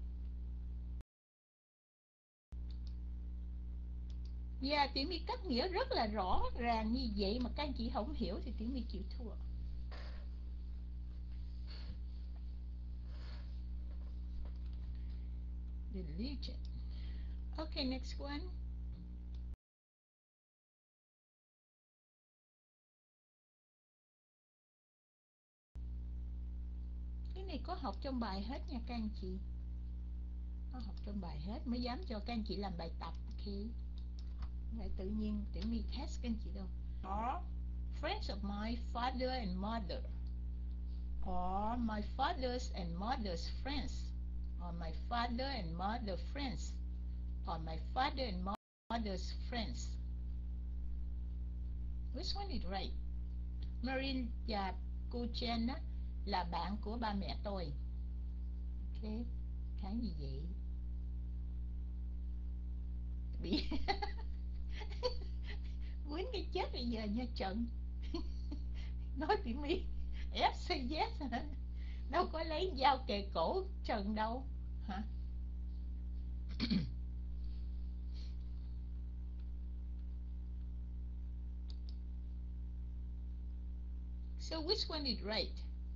Speaker 4: Yeah, Tiểu My cắt nghĩa rất là rõ ràng như vậy mà các anh chị không hiểu thì Tiểu My chịu thua. The Legion. Okay, next one. Cái này có học trong bài hết nha các anh chị. Có học trong bài hết mới dám cho các anh chị làm bài tập. Okay. Vậy tự nhiên Tiểu My test các anh chị đâu. Or friends of my father and mother, or my father's and mother's friends, or my father and mother friends, or my father and mother's friends. Which one is right? Marine và cô Jen á, là bạn của ba mẹ tôi. Ok, cái gì vậy? Bị quýnh cái chết bây giờ nha Trần. Nói Tiểu My ép say yes hả? Đâu có lấy dao kề cổ Trần đâu hả? So which one is right?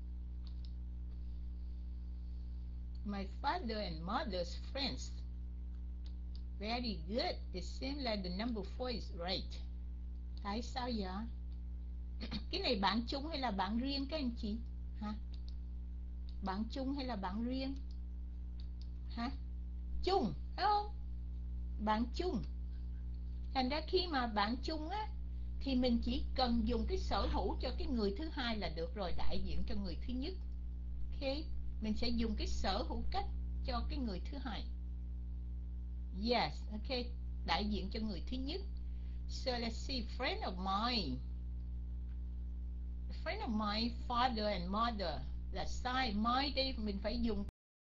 Speaker 4: My father and mother's friends. Very good. It seems like the number four is right. Tại sao vậy? Cái này bạn chung hay là bạn riêng các anh chị? Hả? Bạn chung hay là bạn riêng? Hả? Chung, phải không? Bạn chung. Thành ra khi mà bạn chung á, thì mình chỉ cần dùng cái sở hữu cho cái người thứ hai là được rồi, đại diện cho người thứ nhất. Ok, mình sẽ dùng cái sở hữu cách cho cái người thứ hai. Yes, ok, đại diện cho người thứ nhất. So let's see, friend of mine. Friend of mine, father and mother là sai. My đây mình phải dùng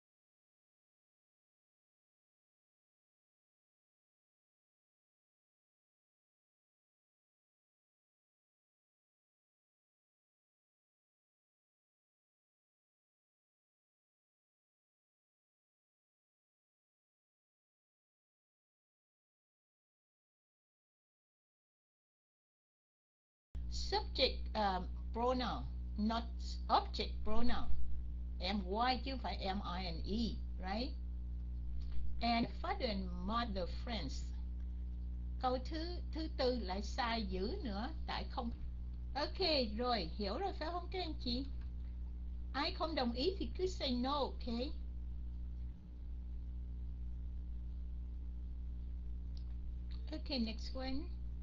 Speaker 4: subject uh, pronoun, not object pronoun. My chứ không phải M I N E, right? And father and mother friends. Câu thứ thứ tư lại sai dữ nữa, tại không. Ok, rồi, hiểu rồi phải không các anh chị? Ai không đồng ý thì cứ say no, ok? Ok, next one.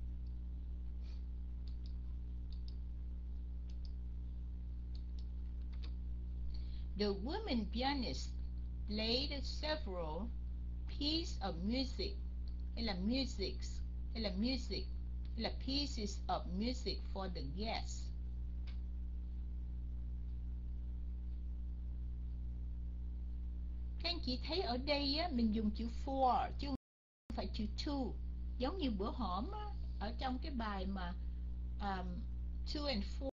Speaker 4: The woman pianist played several pieces of music, hay là musics, hay là music, hay là pieces of music for the guests. Các anh chị thấy ở đây á, mình dùng chữ for chứ không phải chữ to, giống như bữa hổm á, ở trong cái bài mà um, two and four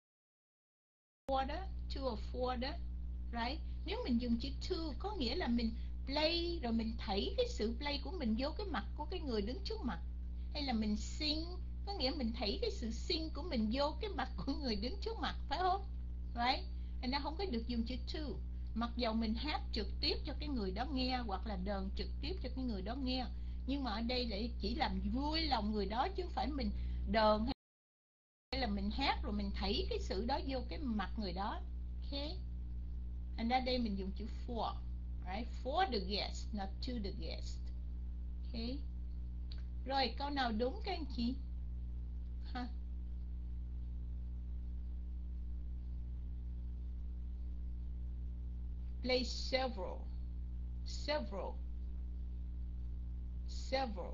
Speaker 4: đó, two or four đó, right? Nếu mình dùng chữ to có nghĩa là mình play rồi mình thảy cái sự play của mình vô cái mặt của cái người đứng trước mặt, hay là mình sing có nghĩa mình thảy cái sự sing của mình vô cái mặt của người đứng trước mặt, phải không? Right? Nên nó không có được dùng chữ to. Mặc dầu mình hát trực tiếp cho cái người đó nghe hoặc là đờn trực tiếp cho cái người đó nghe, nhưng mà ở đây lại chỉ làm vui lòng người đó chứ không phải mình đờn hay là mình hát rồi mình thảy cái sự đó vô cái mặt người đó. Ok, and ra đây mình dùng chữ for, right? For the guest, not to the guest. Ok, rồi câu nào đúng các anh chị? Ha. play several, several, several.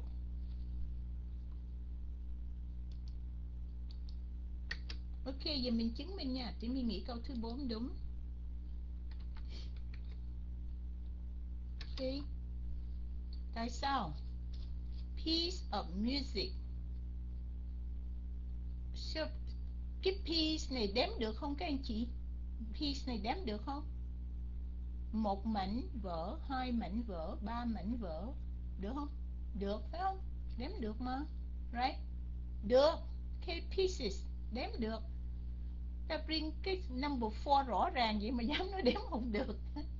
Speaker 4: Ok, giờ mình chứng minh nha. Thì mình nghĩ câu thứ bốn đúng. Ok. Tại sao? Piece of music. So, cái piece này đếm được không các anh chị? Piece này đếm được không? Một mảnh vỡ, hai mảnh vỡ, ba mảnh vỡ. Được không? Được phải không? Đếm được mà. Right? Được. Okay, pieces. Đếm được. Ta bring cái number four rõ ràng vậy mà dám nói đếm không được.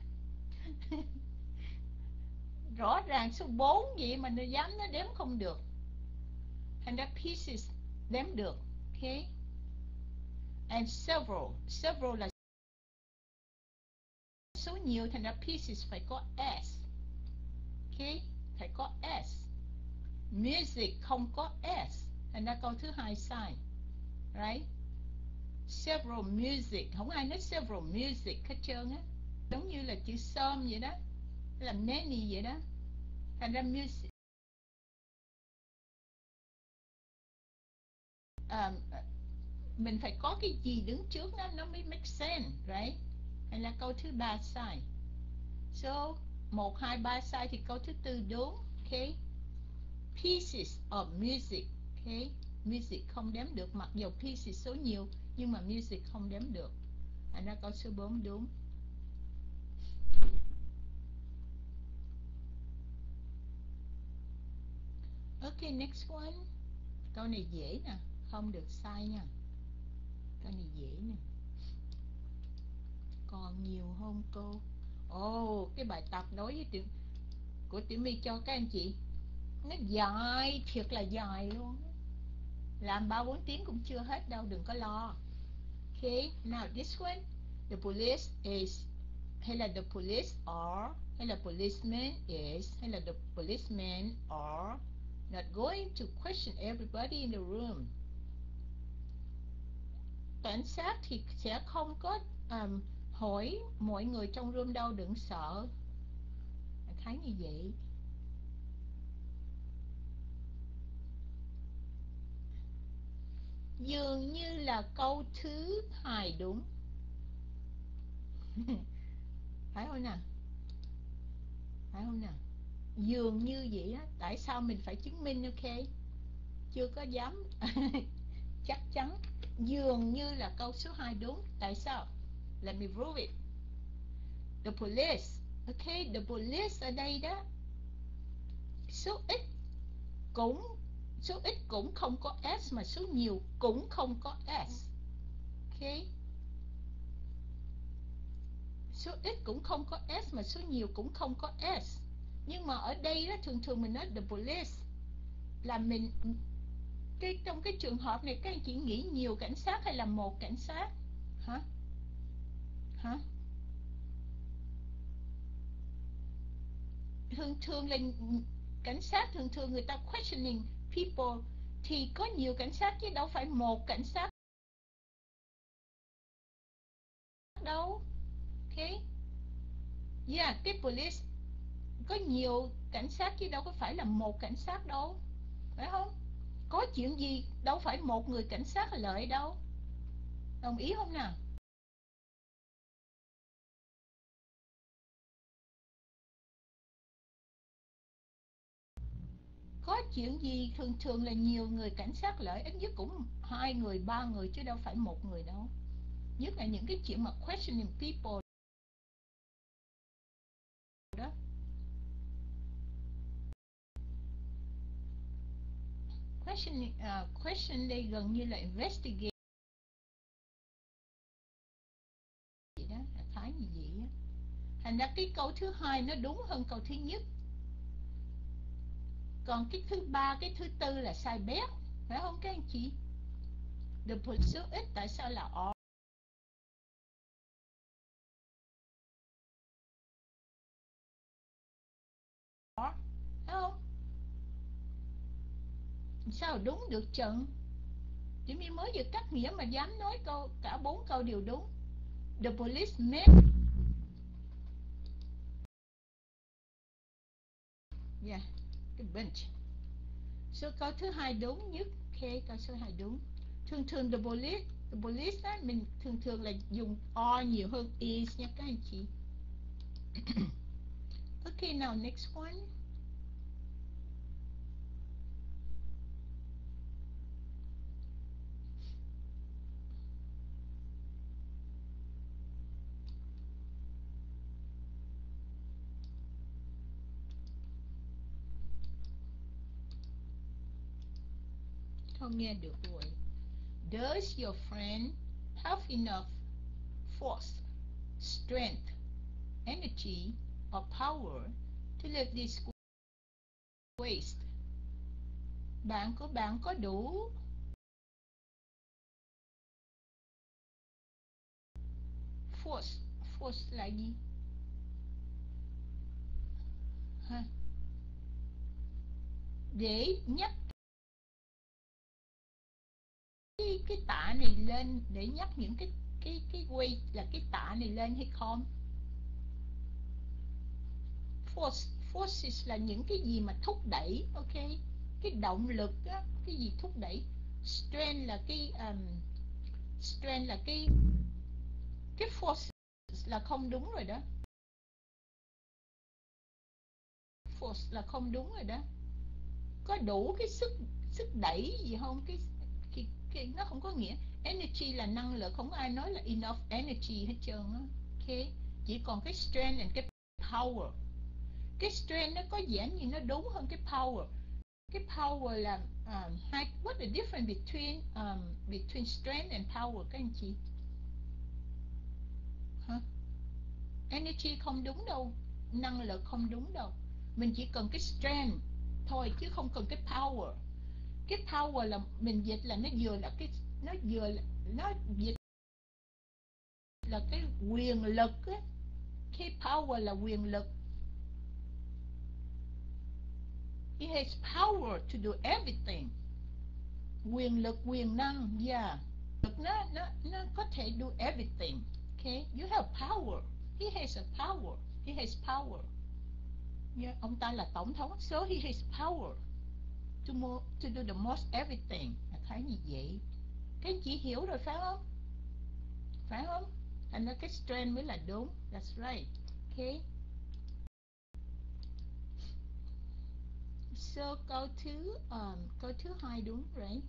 Speaker 4: Rõ ràng số bốn vậy mà nó dám nói đếm không được. And that pieces đếm được. Okay? And several. Several là số nhiều, thành ra pieces phải có s. Okay? Phải có s. Music không có s, thành ra câu thứ hai sai. Right? Several music, không ai nói several music hết trơn á. Giống như là chữ some vậy đó, là many vậy đó. Thành ra music um, mình phải có cái gì đứng trước nó nó mới make sense, right? Hay là câu thứ ba sai. So một, hai, ba sai thì câu thứ tư đúng. Okay? Pieces of music. Okay? Music không đếm được, mặc dù pieces số nhiều nhưng mà music không đếm được. Thành ra câu số bốn đúng. Ok, next one. Câu này dễ nè, không được sai nha. Câu này dễ nè. Còn nhiều không cô? Ồ, oh, cái bài tập đối với tiểu, của Tiểu My cho các anh chị, nó dài, thiệt là dài luôn. Làm ba bốn tiếng cũng chưa hết đâu, đừng có lo. Okay, now this one. The police is, hay là the police are, hay là policeman is, hay là the policeman are not going to question everybody in the room. Cảnh sát thì sẽ không có um, hỏi mọi người trong room đâu, đừng sợ. Thấy như vậy. Dường như là câu thứ hai đúng. Phải không nào? Phải không nào? Dường như vậy á. Tại sao mình phải chứng minh? Ok, chưa có dám chắc chắn. Dường như là câu số hai đúng. Tại sao? Let me prove it. The police. Ok, the police ở đây đó, số ít cũng số ít cũng không có s, mà số nhiều cũng không có s. Ok, số ít cũng không có s mà số nhiều cũng không có s. Nhưng mà ở đây đó, thường thường mình nói the police là mình cái trong cái trường hợp này các anh chị nghĩ nhiều cảnh sát hay là một cảnh sát? Hả? Hả? Thường thường là cảnh sát, thường thường người ta questioning people thì có nhiều cảnh sát chứ đâu phải một cảnh sát đâu. Ok, yeah, cái police có nhiều cảnh sát chứ đâu có phải là một cảnh sát đâu, phải không? Có chuyện gì đâu phải một người cảnh sát là lợi đâu. Đồng ý không nào? Có chuyện gì thường thường là nhiều người cảnh sát lợi, ít nhất cũng hai người, ba người chứ đâu phải một người đâu. Nhất là những cái chuyện mà questioning people đó. Question, uh, question đây gần như là investigate vậy đó, là khá như vậy á. Thành ra cái câu thứ hai nó đúng hơn câu thứ nhất. Còn cái thứ ba, cái thứ tư là sai bét, phải không các anh chị? The police số ít, tại sao là all? Phải không? Sao đúng được trận? Chị My mới vừa cắt nghĩa mà dám nói câu cả bốn câu đều đúng. The policeman Yeah, cái bench. So câu thứ hai đúng nhất. Ok, câu số hai đúng. Thường thường the police, the police đó, mình thường thường là dùng are nhiều hơn is nha các anh chị. Okay, now next one. Không nghe được rồi. Does your friend have enough force, strength, energy, or power to lift this waste? Bạn của bạn có đủ force, force là gì? Ha? Để nhắc cái, cái tạ này lên, để nhắc những cái cái cái weight là cái tạ này lên hay không? Force, forces là những cái gì mà thúc đẩy, ok? Cái động lực á, cái gì thúc đẩy? Strength là cái um, strength là cái cái force là không đúng rồi đó. Force là không đúng rồi đó. Có đủ cái sức sức đẩy gì không? Cái cái, cái nó không có nghĩa. Energy là năng lượng, không có ai nói là enough energy hết trơn á. Ok, chỉ còn cái strength and cái power. Cái strength nó có vẻ như nó đúng hơn cái power. Cái power là um, hai, what the difference between um, between strength and power các anh chị? Hả? Energy không đúng đâu, năng lực không đúng đâu. Mình chỉ cần cái strength thôi chứ không cần cái power. Cái power là mình dịch là nó vừa là cái nó vừa là, nó dịch là cái quyền lực á. Cái power là quyền lực. He has power to do everything. Quyền lực, quyền năng, yeah. Lực nó nó nó có thể do everything. Okay, you have power. He has a power. He has power. Yeah, ông ta là tổng thống, so he has power to mo to do the most everything. Là thấy như vậy. Các anh chị hiểu rồi phải không? Phải không? Thành ra cái strength mới là đúng. That's right. Okay. So câu thứ um, câu thứ hai đúng, right?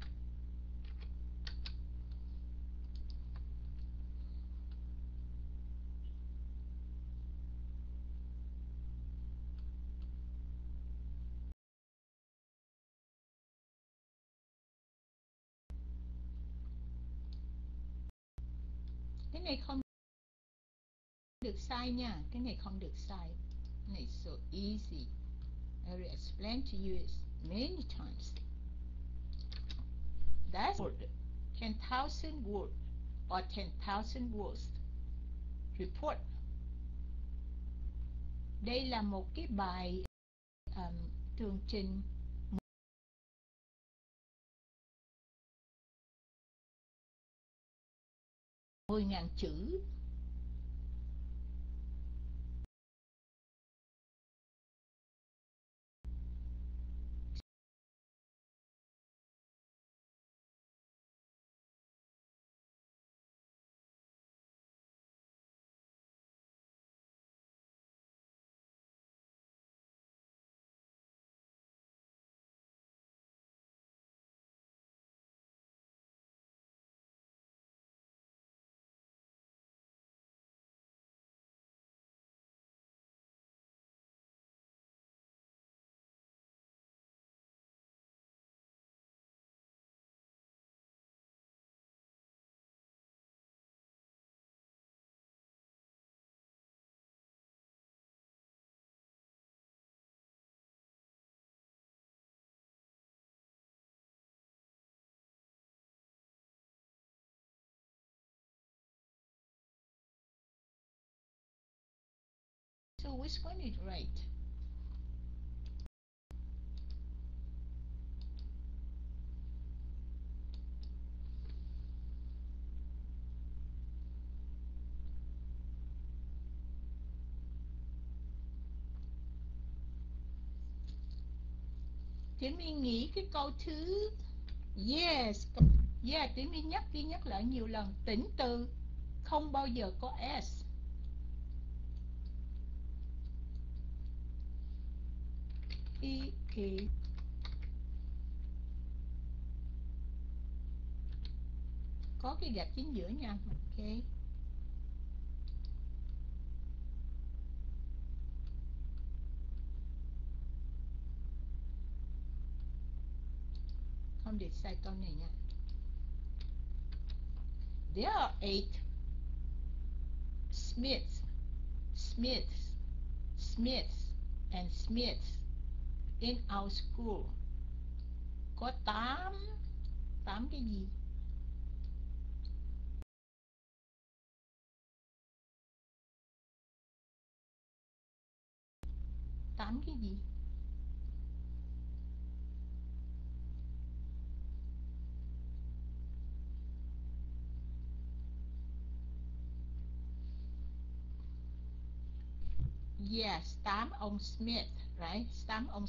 Speaker 4: Cái này không được sai nha. Cái này không được sai. Cái này so easy. I will explain to you many times. That's word. ten thousand word or ten thousand words. Report. Đây là một cái bài um, tường trình mười nghìn chữ. So which one is right? Tiến My nghĩ cái câu thứ yes, yeah, Tiến My nhắc đi nhắc lại nhiều lần, tỉnh từ không bao giờ có s. E, e. Có cái gạch chính giữa nha. Ok. Không để sai câu này nha. There are eight Smiths, Smiths, Smiths and Smiths in our school. Có tám, tám cái gì? Tám cái gì? Yes, tám ông Smith, right? Tám ông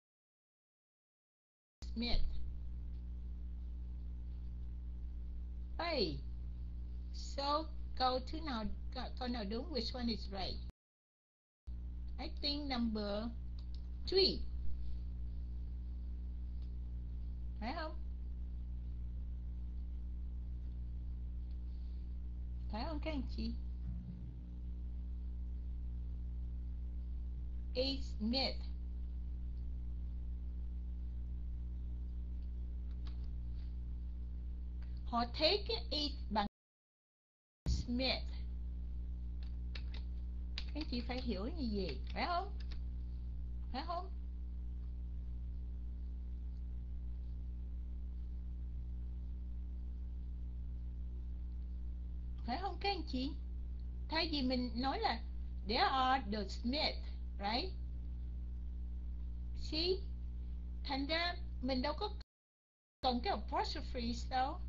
Speaker 4: Smith. Hey, so câu thứ nào, câu nào đúng? Which one is right? I think number three. Phải không? Phải không các anh chị? A. Smith. Họ thấy cái A bằng Smith. Các anh chị phải hiểu như gì, phải không? Phải không? Phải không các anh chị? Thay vì mình nói là there are the Smith, right? See? Thành ra mình đâu có cần cái apostrophe đâu.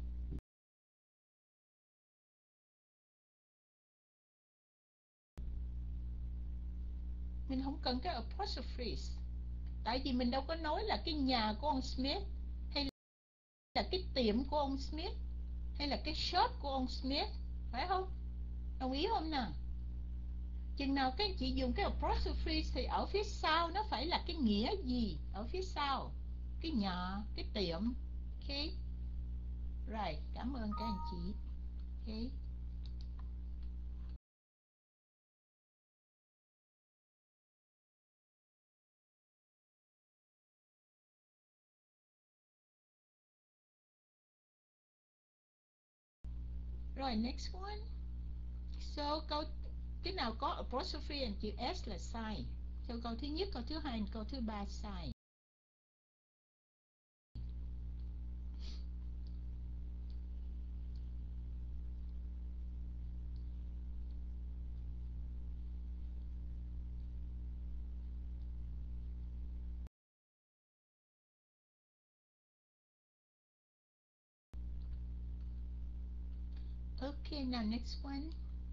Speaker 4: Mình không cần cái apostrophe. Tại vì mình đâu có nói là cái nhà của ông Smith, hay là cái tiệm của ông Smith, hay là cái shop của ông Smith, phải không? Đồng ý không nào? Chừng nào các anh chị dùng cái apostrophe thì ở phía sau nó phải là cái nghĩa gì? Ở phía sau cái nhà, cái tiệm. Ok. Right, cảm ơn các anh chị. Ok. Rồi, next one. So, câu cái nào có apostrophe and chữ S là sai. So, câu thứ nhất, câu thứ hai, câu thứ ba sai. Okay, now next one.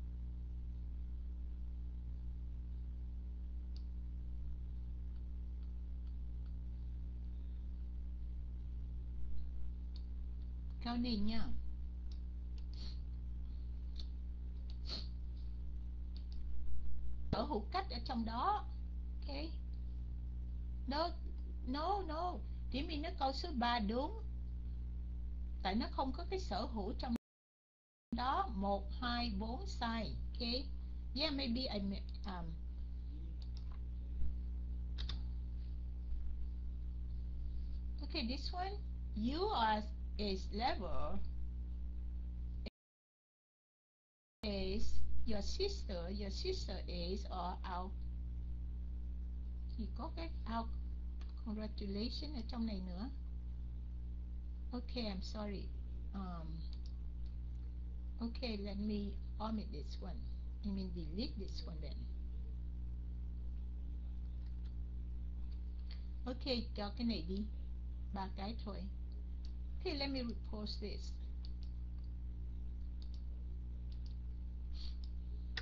Speaker 4: Câu này nha. Sở hữu cách ở trong đó. Ok. No, no, no. Chỉ mình nói câu số ba đúng. Tại nó không có cái sở hữu trong đó. Một, hai, bốn sai. Ok. Yeah, maybe I um okay, this one. You are is level is your sister, your sister is or our thì có cái our congratulations ở trong này nữa. Okay, I'm sorry. Um, okay, let me omit this one. I mean delete this one then. Okay, cho cái này đi. Ba cái thôi. Okay, let me repost this.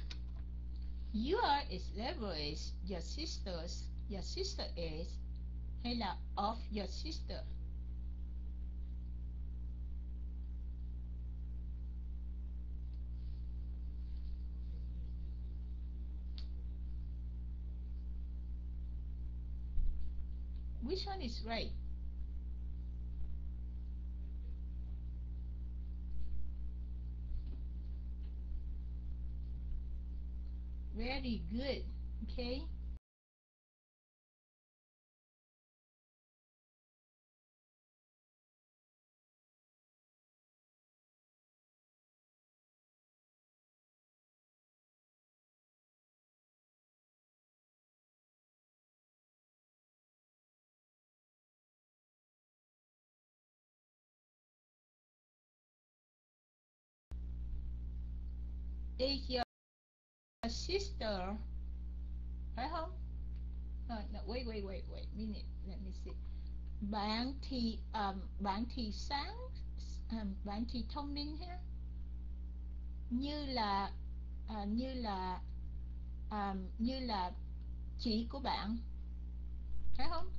Speaker 4: Your is level is your sister's. Your sister is hay là of your sister? Which one is right? Very good. Okay. Is your sister, phải không? No, no, wait, wait, wait, wait, minute, let me see. Bạn thì um, bạn thì sáng, um, bạn thì thông minh ha. Như là uh, như là um, như là chị của bạn, phải không?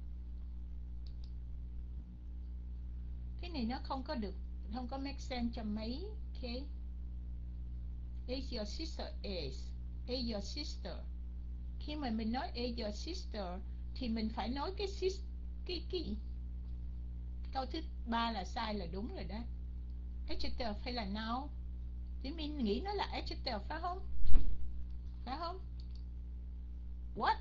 Speaker 4: Cái này nó không có được, không có make sense cho mấy. Okay. Is your sister is. Is your sister. Khi mà mình nói is your sister thì mình phải nói cái sis, cái cái câu thứ ba là sai là đúng rồi đó. Adjective hay là noun? Thì mình nghĩ nó là adjective phải không? Phải không? What?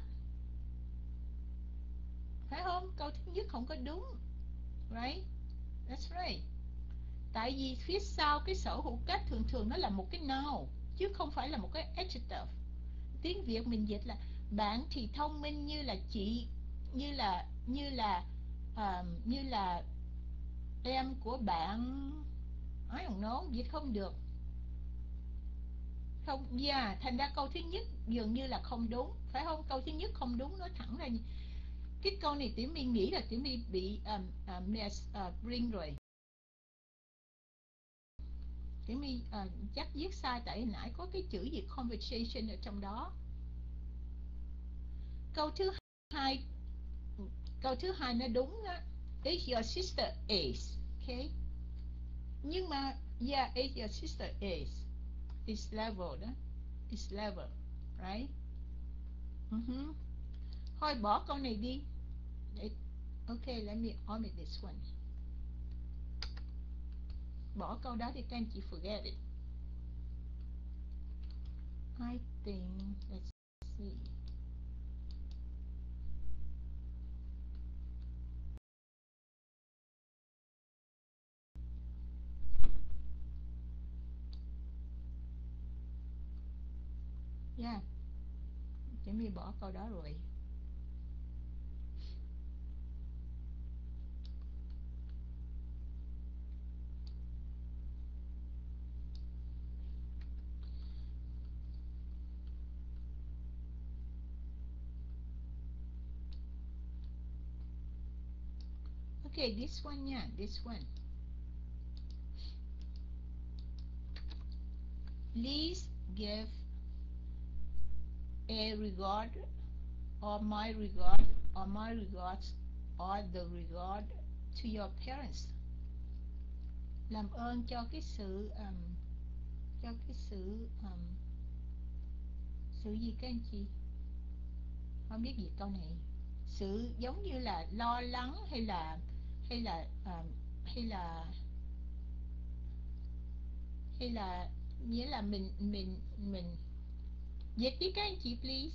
Speaker 4: Phải không? Câu thứ nhất không có đúng. Right? That's right. Tại vì phía sau cái sở hữu cách thường thường nó là một cái noun chứ không phải là một cái adjective. Tiếng Việt mình dịch là bạn thì thông minh như là chị, như là như là uh, như là em của bạn. I don't know, dịch không được. Không, yeah, thành ra câu thứ nhất dường như là không đúng, phải không? Câu thứ nhất không đúng, nói thẳng ra. Cái câu này Tiểu My nghĩ là Tiểu My bị um, uh, miss uh, bring rồi. Tiểu My uh, chắc viết sai tại nãy có cái chữ gì conversation ở trong đó. Câu thứ hai, câu thứ hai nó đúng đó. Is your sister is, okay? Nhưng mà yeah, is your sister is. Is level đó. Is level, right? Uh-huh. Thôi bỏ câu này đi. Okay, let me omit this one. Bỏ câu đó thì các anh chị forget it. I think, let's see. Yeah, chị My bỏ câu đó rồi. Okay, this one, yeah, this one. Please give a regard or my regard or my regards or the regard to your parents. Làm ơn cho cái sự um, cho cái sự um, sự gì các anh chị? Không biết gì câu này. Sự giống như là lo lắng hay là hay là um, hay là hay là nghĩa là mình mình mình dịch đi các anh chị please.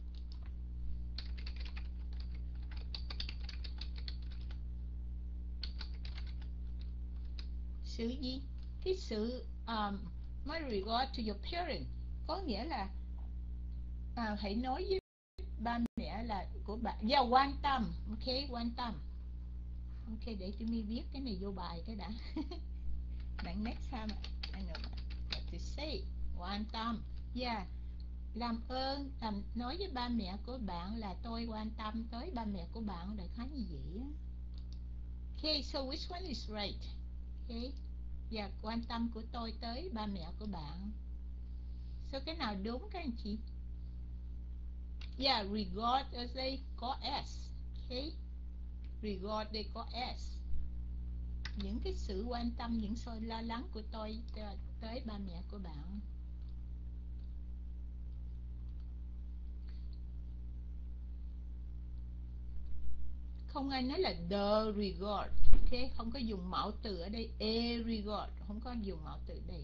Speaker 4: Sự gì? Cái sự um, my regard to your parent có nghĩa là à, hãy nói với ba mẹ là của bạn. Yeah, quan tâm. Ok, quan tâm. Ok, để tôi mi viết cái này vô bài cái đã. Bạn next time I know what to say. Quan tâm. Yeah. Làm ơn làm, nói với ba mẹ của bạn là tôi quan tâm tới ba mẹ của bạn, đại khái như vậy á. Okay, so which one is right? Okay. Yeah, quan tâm của tôi tới ba mẹ của bạn. So cái nào đúng các anh chị? Yeah, regard ở đây có S. Okay. regard đây có s. Những cái sự quan tâm, những sự lo lắng của tôi tới ba mẹ của bạn. Không ai nói là the regard, ok? Không có dùng mẫu từ ở đây, a regard, không có dùng mẫu từ đây.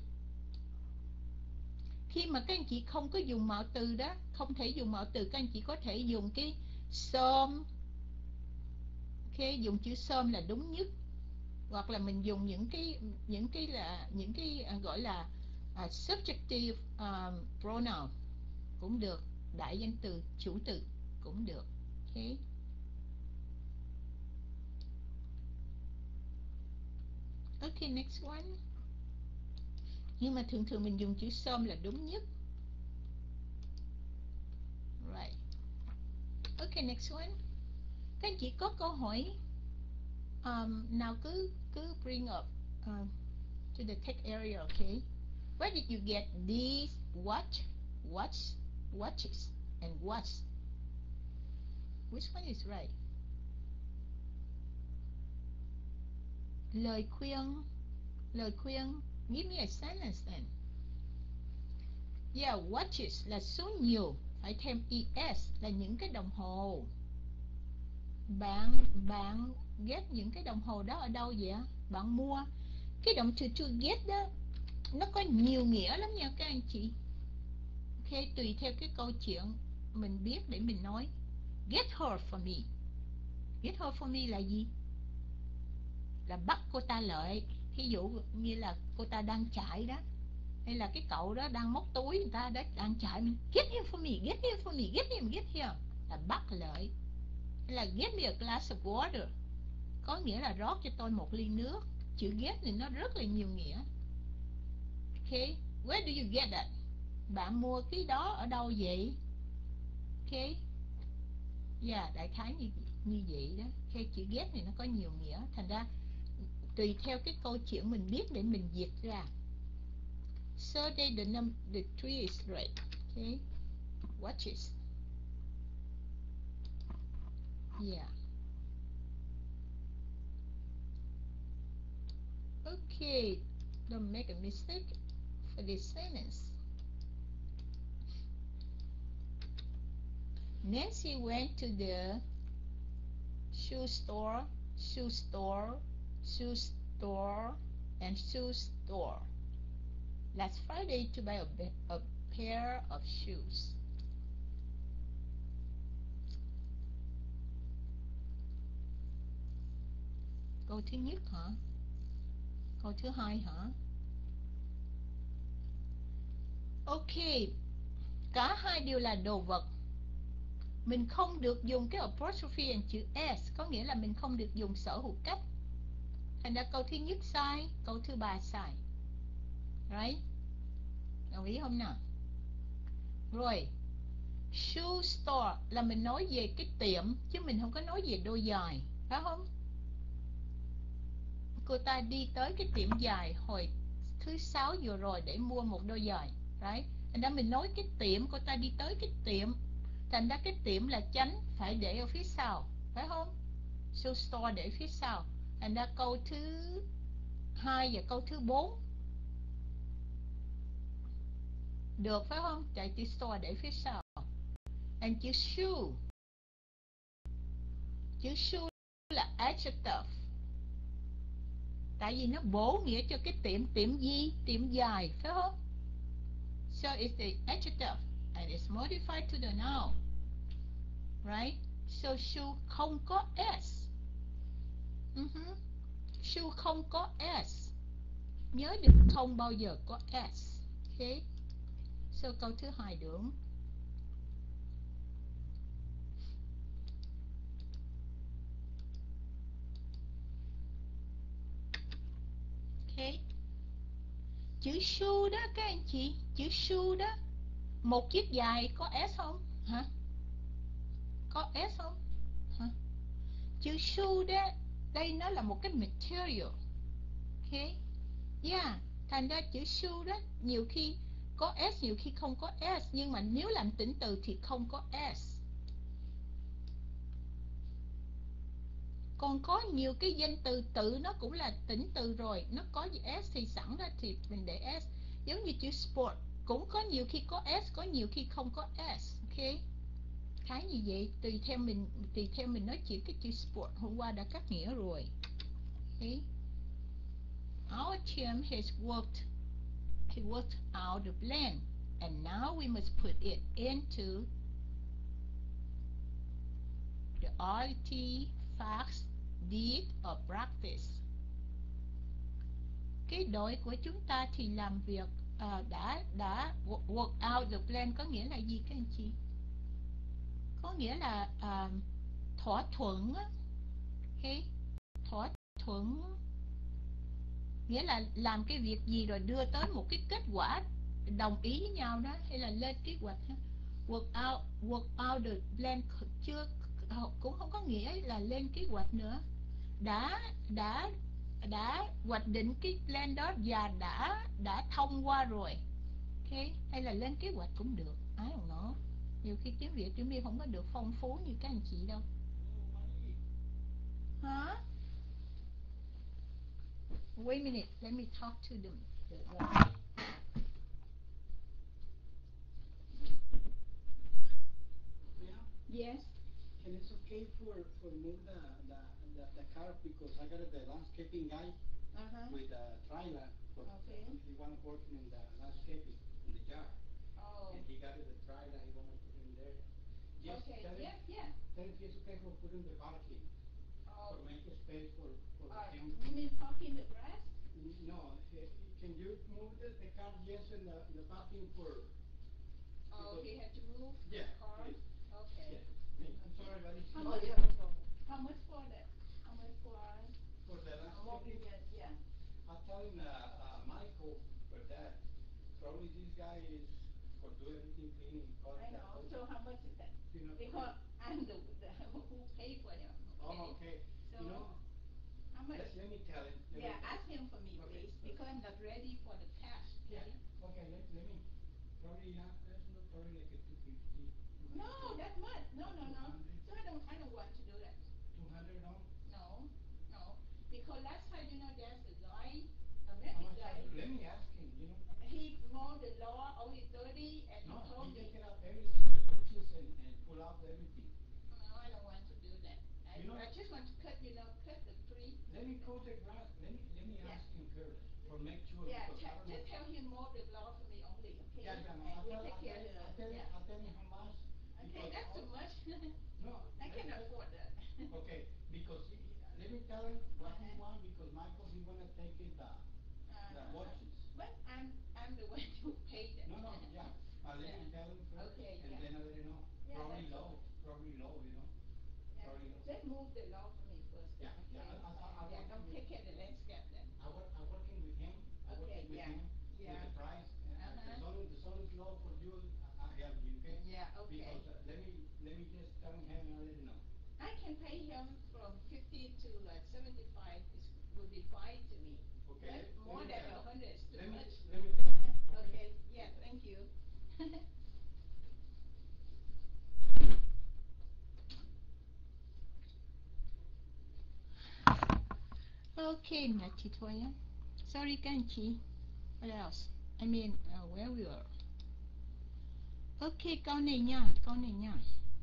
Speaker 4: Khi mà các anh chị không có dùng mẫu từ đó, không thể dùng mẫu từ, các anh chị có thể dùng cái some, ok? Dùng chữ some là đúng nhất, hoặc là mình dùng những cái những cái là những cái uh, gọi là uh, subjective um, pronoun cũng được, đại danh từ, chủ từ cũng được, ok? Ok, next one. Nhưng mà thường thường mình dùng chữ some là đúng nhất. Right. Ok, next one. Các anh chị có câu hỏi um, nào cứ cứ bring up um, to the tech area, okay? Where did you get these watch, watch, watches and watch? Which one is right? Lời khuyên, lời khuyên. Give me a sentence then. Yeah, watches là số nhiều, phải thêm es là những cái đồng hồ. Bạn bạn get những cái đồng hồ đó ở đâu vậy? Bạn mua. Cái động từ to get đó nó có nhiều nghĩa lắm nha các anh chị. Ok, tùy theo cái câu chuyện mình biết để mình nói. Get her for me. Get her for me là gì? Là bắt cô ta lại. Ví dụ như là cô ta đang chạy đó, hay là cái cậu đó đang móc túi người ta đó, đang chạy, mình get him for me, get him for me, get him, get him, là bắt lại. Hay là get me a glass of water, có nghĩa là rót cho tôi một ly nước. Chữ get thì nó rất là nhiều nghĩa. Ok, where do you get that? Bạn mua cái đó ở đâu vậy? Ok, yeah, đại khái như, như vậy đó. Ok, chữ get thì nó có nhiều nghĩa, thành ra tùy theo cái câu chuyện mình biết để mình dịch ra. So đây the number, the three is right. Okay, watches. Yeah. Okay, don't make a mistake for this sentence. Nancy went to the shoe store, shoe store, shoe store, and shoe store last Friday to buy a, a pair of shoes. Câu thứ nhất hả? Câu thứ hai hả? Ok, cả hai đều là đồ vật. Mình không được dùng cái apostrophe and chữ s, có nghĩa là mình không được dùng sở hữu cách. Thành ra câu thứ nhất sai, câu thứ ba sai. Right? Đồng ý không nào? Rồi, shoe store là mình nói về cái tiệm, chứ mình không có nói về đôi giày, phải không? Cô ta đi tới cái tiệm giày hồi thứ sáu vừa rồi để mua một đôi giày. Right? Thành ra mình nói cái tiệm, cô ta đi tới cái tiệm, thành ra cái tiệm là chánh, phải để ở phía sau, phải không? Shoe store để phía sau. Thành ra câu thứ hai và câu thứ bốn được, phải không? Chạy chữ store để phía sau. And chữ shoe, chữ shoe là adjective, tại vì nó bổ nghĩa cho cái tiệm. Tiệm gì? Tiệm giày, phải không? So it's the adjective and it's modified to the noun. Right? So shoe không có s. Uh-huh. Shoe không có s. Nhớ được không bao giờ có s. Okay? So câu thứ hai đúng. Okay. Chữ shoe đó các anh chị, chữ shoe đó, một chiếc giày có s không? Hả? Có s không? Hả? Chữ shoe đó, đây nó là một cái material. Okay. Yeah, thành ra chữ shoe đó nhiều khi có s, nhiều khi không có s, nhưng mà nếu làm tĩnh từ thì không có s. còn có nhiều cái danh từ tự nó cũng là tính từ rồi, nó có s thì sẵn ra thì mình để s. Giống như chữ sport cũng có nhiều khi có s, có nhiều khi không có s. Ok, khái như vậy, tùy theo mình tùy theo mình nói chuyện. Cái chữ sport hôm qua đã cắt nghĩa rồi. Okay. Our team has worked he worked out the plan, and now we must put it into the reality, facts, deed or practice. Cái đội của chúng ta thì làm việc uh, đã đã work out the plan có nghĩa là gì các anh chị? Có nghĩa là uh, thỏa thuận á. Okay. Thỏa thuận nghĩa là làm cái việc gì rồi đưa tới một cái kết quả đồng ý với nhau đó, hay là lên kế hoạch. Work out, work out the plan chưa cũng không có nghĩa là lên kế hoạch nữa. Đã đã đã hoạch định cái plan đó và đã đã thông qua rồi. Ok, hay là lên kế hoạch cũng được. I don't know. Nhiều khi tiếng Việt tiếng Miên không có được phong phú như các anh chị đâu. Hả? Wait a minute, let me talk to them. Yes.
Speaker 5: And it's okay for for move the the the, the car because I got the landscaping guy
Speaker 4: uh-huh.
Speaker 5: with a trailer. For,
Speaker 4: okay.
Speaker 5: He wanna work in the landscaping in the yard.
Speaker 4: Oh.
Speaker 5: And he got the trailer. He wanna put in there. Yes.
Speaker 4: Okay.
Speaker 5: Tell
Speaker 4: Yeah.
Speaker 5: him,
Speaker 4: Yeah.
Speaker 5: Tell him it's okay for putting the parking.
Speaker 4: Oh.
Speaker 5: For make a space for for
Speaker 4: uh,
Speaker 5: him.
Speaker 4: You mean parking the grass?
Speaker 5: No. He, can you move the, the car? Yes, in the in the parking for.
Speaker 4: Oh, he had to move
Speaker 5: yeah,
Speaker 4: the car.
Speaker 5: Please.
Speaker 4: Okay.
Speaker 5: Yeah. I'm sorry, buddy.
Speaker 4: How
Speaker 5: oh,
Speaker 4: much?
Speaker 5: yeah.
Speaker 4: How much for that? How much for?
Speaker 5: For the
Speaker 4: landscaping?
Speaker 5: Yeah. I'm telling uh, uh, Michael for that. Probably this guy is for do everything cleaning.
Speaker 4: I know. So how much is that?
Speaker 5: You know,
Speaker 4: because I'm the, the who paid for him. Okay.
Speaker 5: Oh, okay.
Speaker 4: So
Speaker 5: you know,
Speaker 4: how much?
Speaker 5: Let, let me tell him. Let
Speaker 4: yeah,
Speaker 5: me
Speaker 4: ask him for me,
Speaker 5: okay.
Speaker 4: please, because I'm not ready for the cash. Okay.
Speaker 5: Yeah. Okay. Let, let me. Probably not. That's not probably like a two fifty.
Speaker 4: No, that much. No, no, no. So I don't. I don't want to do that.
Speaker 5: Two hundred no.
Speaker 4: No, no. Because last time, you know, there's a guy, a Mexican guy.
Speaker 5: Let me ask him. You know.
Speaker 4: He mowed the lawn only thirty, and
Speaker 5: no,
Speaker 4: he told
Speaker 5: he
Speaker 4: me.
Speaker 5: take it out everything, the bushes and, and pull out everything.
Speaker 4: No, I don't want to do that. I,
Speaker 5: you know,
Speaker 4: I just want to cut, you know, cut the tree.
Speaker 5: Let me cut the grass. Let me let me
Speaker 4: yeah.
Speaker 5: ask him first for make sure.
Speaker 4: Yeah,
Speaker 5: because I don't
Speaker 4: just
Speaker 5: know.
Speaker 4: tell him mow the lawn for me only, okay?
Speaker 5: Yeah, yeah, no,
Speaker 4: and
Speaker 5: I'll
Speaker 4: we'll
Speaker 5: tell,
Speaker 4: take
Speaker 5: I'll
Speaker 4: care
Speaker 5: tell,
Speaker 4: of
Speaker 5: I'll
Speaker 4: the.
Speaker 5: tell,
Speaker 4: Yeah.
Speaker 5: I'll tell him how much.
Speaker 4: Okay, that's too much.
Speaker 5: No,
Speaker 4: I
Speaker 5: let,
Speaker 4: can
Speaker 5: let,
Speaker 4: afford that.
Speaker 5: okay, because he, let me tell him what
Speaker 4: uh-huh.
Speaker 5: he want because Michael he wanna take it the uh, the watches.
Speaker 4: But I'm I'm the one who paid it.
Speaker 5: No, no, yeah. I'll let
Speaker 4: yeah.
Speaker 5: him tell him first,
Speaker 4: okay,
Speaker 5: and
Speaker 4: yeah.
Speaker 5: then I'll let you know.
Speaker 4: Yeah,
Speaker 5: probably
Speaker 4: low,
Speaker 5: okay. probably low, you know.
Speaker 4: Yeah.
Speaker 5: Probably low.
Speaker 4: Let's move the law for me first.
Speaker 5: Yeah,
Speaker 4: okay?
Speaker 5: yeah. I, I, I
Speaker 4: yeah, don't
Speaker 5: with,
Speaker 4: take care of the landscape then.
Speaker 5: I work, I'm working with him. I'm
Speaker 4: Okay,
Speaker 5: working with
Speaker 4: yeah.
Speaker 5: him
Speaker 4: Yeah.
Speaker 5: with the price. And
Speaker 4: uh-huh.
Speaker 5: the sun, the sun is low for you. I, I help you, okay?
Speaker 4: Yeah, okay.
Speaker 5: Because uh, let me let me just tell him and I'll let you know.
Speaker 4: I can pay him from fifty to like seventy-five. It would be fine to me.
Speaker 5: Okay.
Speaker 4: But
Speaker 5: Let,
Speaker 4: more
Speaker 5: let
Speaker 4: than a hundred is too
Speaker 5: let me,
Speaker 4: much.
Speaker 5: Let me tell him.
Speaker 4: Okay. Yeah. Thank you. Okay, Natty Toya. Sorry, Kanchi. What else? I mean, uh, where we were. Ok, câu này nha, câu này nha.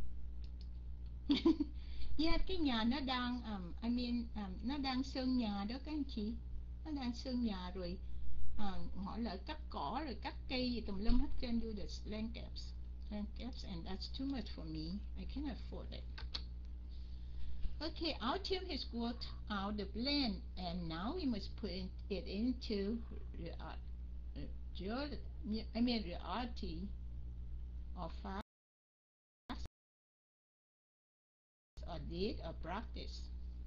Speaker 4: Yeah, cái nhà nó đang, um, I mean, um, nó đang sơn nhà đó các anh chị. Nó đang sơn nhà rồi, uh, họ lại cắt cỏ rồi cắt cây gì tùm lum hết trơn, do the landscapes. Landscapes, and that's too much for me. I can't afford it. Okay, our team has worked out the plan, and now we must put it into uh, I mean reality or facts or deed or practice.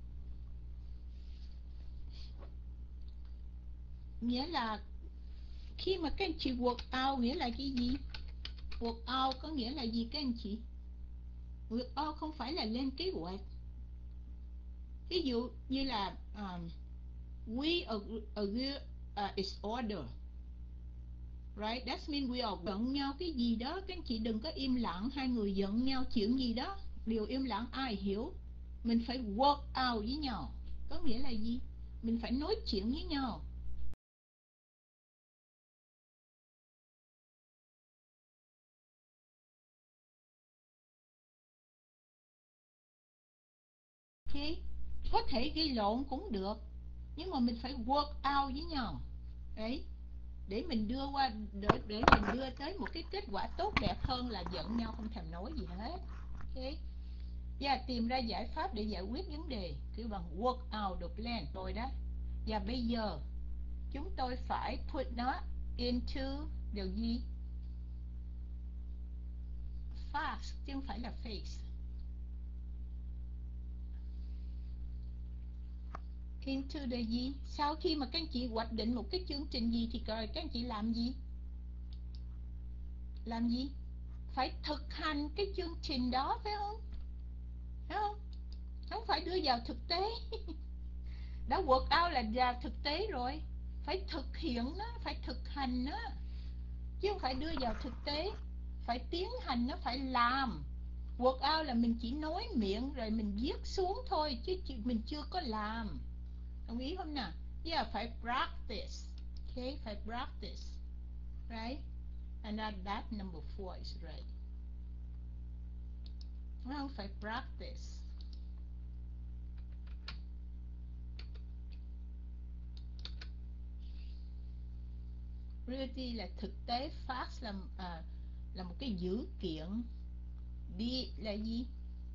Speaker 4: Nghĩa là khi mà các anh chị work out nghĩa là cái gì? Work out có nghĩa là gì các anh chị? Work out không phải là lên kế hoạch. Ví dụ như là um, we agree uh, is order. Right, that means we are giận nhau cái gì đó. Các anh chị đừng có im lặng. Hai người giận nhau chuyện gì đó, đều im lặng, ai hiểu. Mình phải work out với nhau. Có nghĩa là gì? Mình phải nói chuyện với nhau. Ok, có thể gây lộn cũng được, nhưng mà mình phải work out với nhau. Đấy, để mình đưa qua để, để mình đưa tới một cái kết quả tốt đẹp hơn là giận nhau không thèm nói gì hết. Ok, và tìm ra giải pháp để giải quyết vấn đề kiểu bằng work out the plan rồi đó. Và bây giờ chúng tôi phải put nó into điều gì? Fast chứ không phải là face. Into the gì? Sau khi mà các anh chị hoạch định một cái chương trình gì thì rồi các anh chị làm gì? Làm gì? Phải thực hành cái chương trình đó, phải không? Phải không? Không phải đưa vào thực tế. Đã work out là vào thực tế rồi. Phải thực hiện nó, phải thực hành nó, chứ không phải đưa vào thực tế. Phải tiến hành nó, phải làm. Work out là mình chỉ nói miệng rồi mình viết xuống thôi, chứ mình chưa có làm. Đồng ý không nào? Yeah, phải practice. Okay, phải practice. Right? And that, that number four is right. Well, phải practice. Reality là thực tế, fast là à, là một cái dữ kiện. Đi là gì?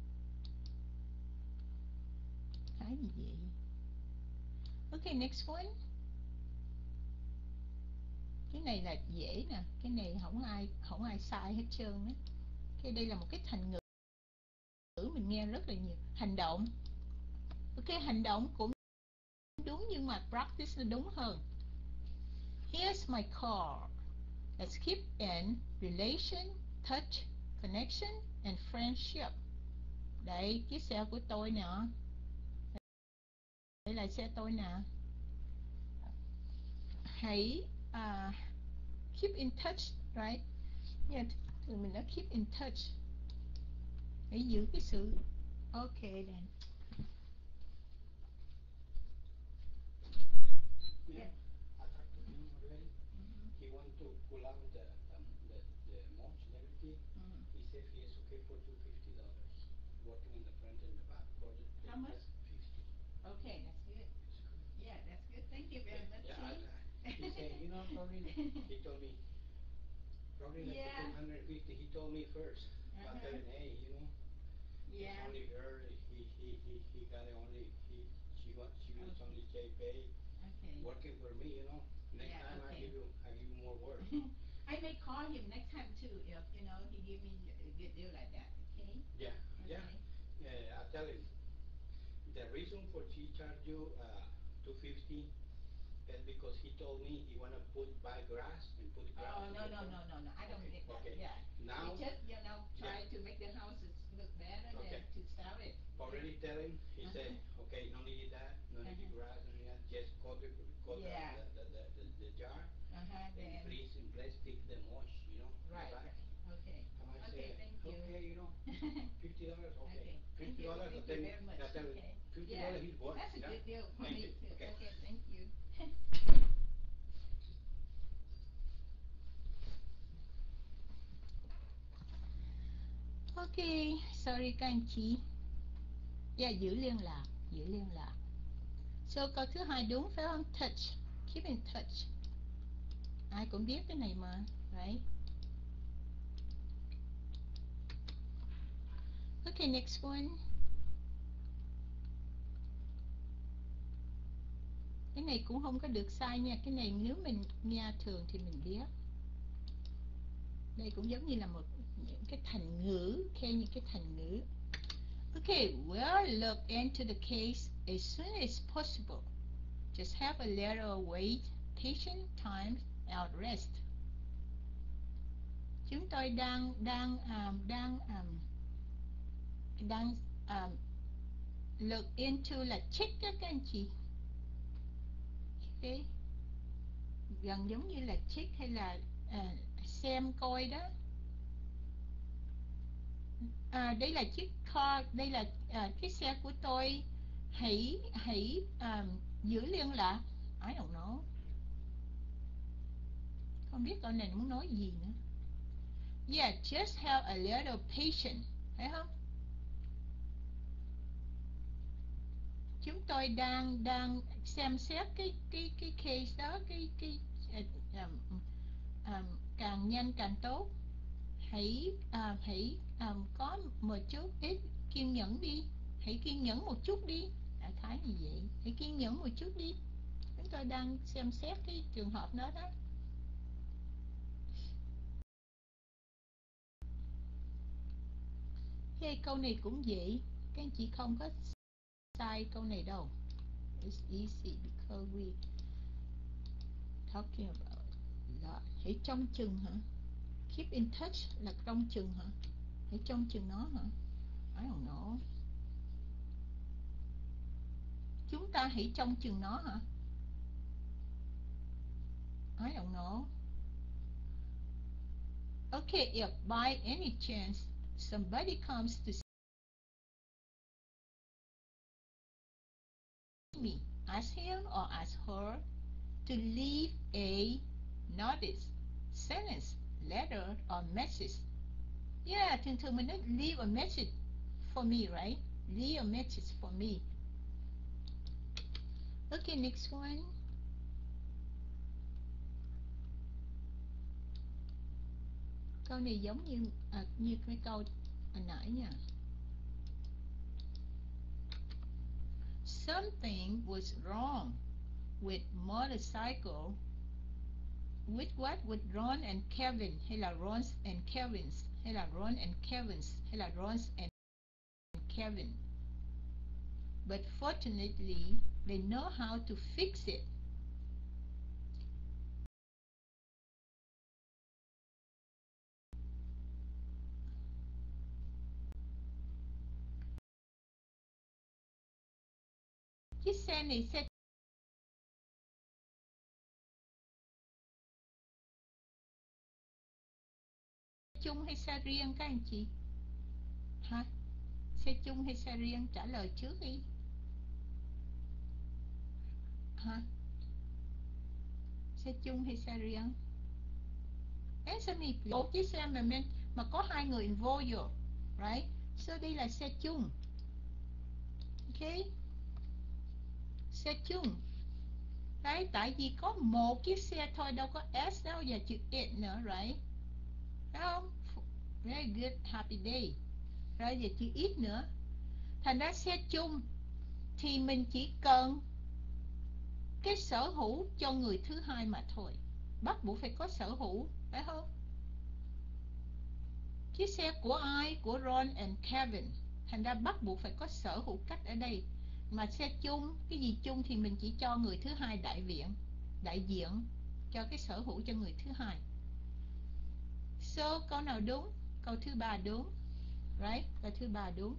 Speaker 4: Cái gì vậy? Okay, next one. Cái này là dễ nè, cái này không ai không ai sai hết trơn á. Cái đây là một cái thành ngữ mình nghe rất là nhiều. Hành động. Ok, hành động cũng đúng nhưng mà practice là đúng hơn. Here's my car. Let's keep in relation, touch, connection and friendship. Đây, chiếc xe của tôi nè. Đây là xe tôi nè. Hãy uh, keep in touch, right? Yeah, thì mình đã keep in touch. Hãy giữ cái sự. Ok, then.
Speaker 5: Yeah, I talked to him already. Mm-hmm. He want to pull out the the the, the mulch and everything. Mm-hmm. He said he is okay for two fifty dollars. Working in the front and the back for the.
Speaker 4: How much?
Speaker 5: Fifty.
Speaker 4: Okay, that's good.
Speaker 5: It's good.
Speaker 4: Yeah, that's good. Thank you very
Speaker 5: Yeah,
Speaker 4: much.
Speaker 5: yeah. I, I, he said, you know, probably he told me probably like
Speaker 4: Yeah.
Speaker 5: two hundred fifty. He told me first.
Speaker 4: Uh-huh.
Speaker 5: I tell him, hey, you know,
Speaker 4: Yeah.
Speaker 5: it's only her. He he he he got it only. He she got she was
Speaker 4: Okay.
Speaker 5: only J pay.
Speaker 4: Okay.
Speaker 5: Working for me, you know. Next
Speaker 4: Yeah,
Speaker 5: time
Speaker 4: okay.
Speaker 5: I give you I give you more work.
Speaker 4: I may call him next time too if you know he give me a good deal like that. Okay.
Speaker 5: Yeah,
Speaker 4: Okay.
Speaker 5: yeah. Yeah, I tell him the reason for she charge you uh, two fifty is because he told me he wanna put buy grass and put grass.
Speaker 4: Oh
Speaker 5: in
Speaker 4: no
Speaker 5: the
Speaker 4: no
Speaker 5: front.
Speaker 4: no no no! I don't
Speaker 5: Okay,
Speaker 4: need that.
Speaker 5: okay.
Speaker 4: Yeah.
Speaker 5: Now
Speaker 4: We just you know try
Speaker 5: yeah.
Speaker 4: to make the houses look better
Speaker 5: Okay.
Speaker 4: than to sell it.
Speaker 5: Already tell him. He
Speaker 4: Uh-huh.
Speaker 5: said, okay, no need that, no need the
Speaker 4: Uh-huh.
Speaker 5: grass, no need that. Just cut the cut
Speaker 4: Yeah.
Speaker 5: the, the, the, the, the jar
Speaker 4: Uh-huh.
Speaker 5: and
Speaker 4: Then.
Speaker 5: freeze in place, stick the mulch, you know.
Speaker 4: Right.
Speaker 5: The back.
Speaker 4: Right. Okay.
Speaker 5: And I
Speaker 4: Okay.
Speaker 5: said,
Speaker 4: Thank you.
Speaker 5: okay, you know, fifty dollars, okay.
Speaker 4: Okay. Thank
Speaker 5: Fifty
Speaker 4: you.
Speaker 5: dollars,
Speaker 4: Thank
Speaker 5: I
Speaker 4: you
Speaker 5: tell
Speaker 4: very much.
Speaker 5: I tell
Speaker 4: Okay.
Speaker 5: fifty
Speaker 4: Yeah.
Speaker 5: dollars he's worth.
Speaker 4: That's a
Speaker 5: Yeah?
Speaker 4: good deal for
Speaker 5: Thank
Speaker 4: me
Speaker 5: you.
Speaker 4: too.
Speaker 5: Okay.
Speaker 4: Okay. Thank you. Ok, sorry các anh chị. Yeah, giữ liên lạc, giữ liên lạc. So câu thứ hai đúng phải không? Touch, keep in touch. Ai cũng biết cái này mà, right? Okay, next one. Cái này cũng không có được sai nha. Cái này nếu mình nghe thường thì mình biết. Đây cũng giống như là một những cái thành ngữ, khen những cái thành ngữ. Okay, we'll look into the case as soon as possible. Just have a little wait, patient time, out rest. Chúng tôi đang đang um, đang um, đang um, look into là check đó các anh chị. Okay. Gần giống như là check hay là uh, xem coi đó. à, đây là chiếc car, đây là à, chiếc xe của tôi, hãy hãy à, giữ liên lạc. I don't know, không biết câu này muốn nói gì nữa. Yeah, just have a little patience, thấy không? Chúng tôi đang đang xem xét cái cái cái case đó, cái cái um, um, càng nhanh càng tốt. Hãy uh, hãy um, có một chút ít kiên nhẫn đi, hãy kiên nhẫn một chút đi, đại khái như vậy. Hãy kiên nhẫn một chút đi, chúng tôi đang xem xét cái trường hợp đó đó. Hey, câu này cũng vậy, các anh chị không có sai câu này đâu. It's easy because we talking about lot. Hãy trông chừng hả? Keep in touch là trông chừng hả? Hãy trông chừng nó hả? I don't know. Chúng ta hãy trông chừng nó hả? I don't know. Okay, if by any chance somebody comes to see me, ask him or ask her to leave a notice, sentence, letter or message. Yeah, thường thường mình nói leave a message for me, right? Leave a message for me. Okay, next one. Câu này giống như à, như cái câu hồi nãy nha. Something was wrong with motorcycle. With what? With Ron and Kevin, hay là Ron and Kevin's, hay là Ron and Kevin's, hay là Ron and Kevin. But fortunately, they know how to fix it. Chiếc xe này xe chung hay xe riêng các anh chị? Hả? Xe chung hay xe riêng? Trả lời trước đi. Hả? Xe chung hay xe riêng? Answer me, please. Một chiếc xe mà mình mà có hai người involved vô, right? So đây là xe chung. Okay? Xe chung. Đấy, tại vì có một chiếc xe thôi, đâu có S đâu và chữ it nữa, right? Phải không? Very good, happy day. Rồi giờ chữ ít nữa. Thành ra xe chung thì mình chỉ cần cái sở hữu cho người thứ hai mà thôi. Bắt buộc phải có sở hữu, phải không? Chiếc xe của ai? Của Ron and Kevin. Thành ra bắt buộc phải có sở hữu cách ở đây. Mà xe chung, cái gì chung thì mình chỉ cho người thứ hai đại diện, đại diện cho cái sở hữu cho người thứ hai. So, câu nào đúng? Câu thứ ba đúng. Right? Câu thứ ba đúng.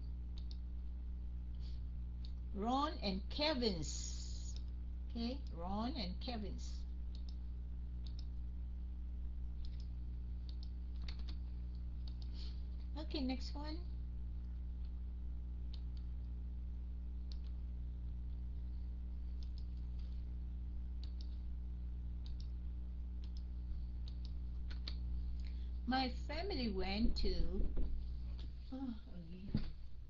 Speaker 4: Ron and Kevin's. Okay, Ron and Kevin's. Okay, next one. My family went to oh, oh yeah.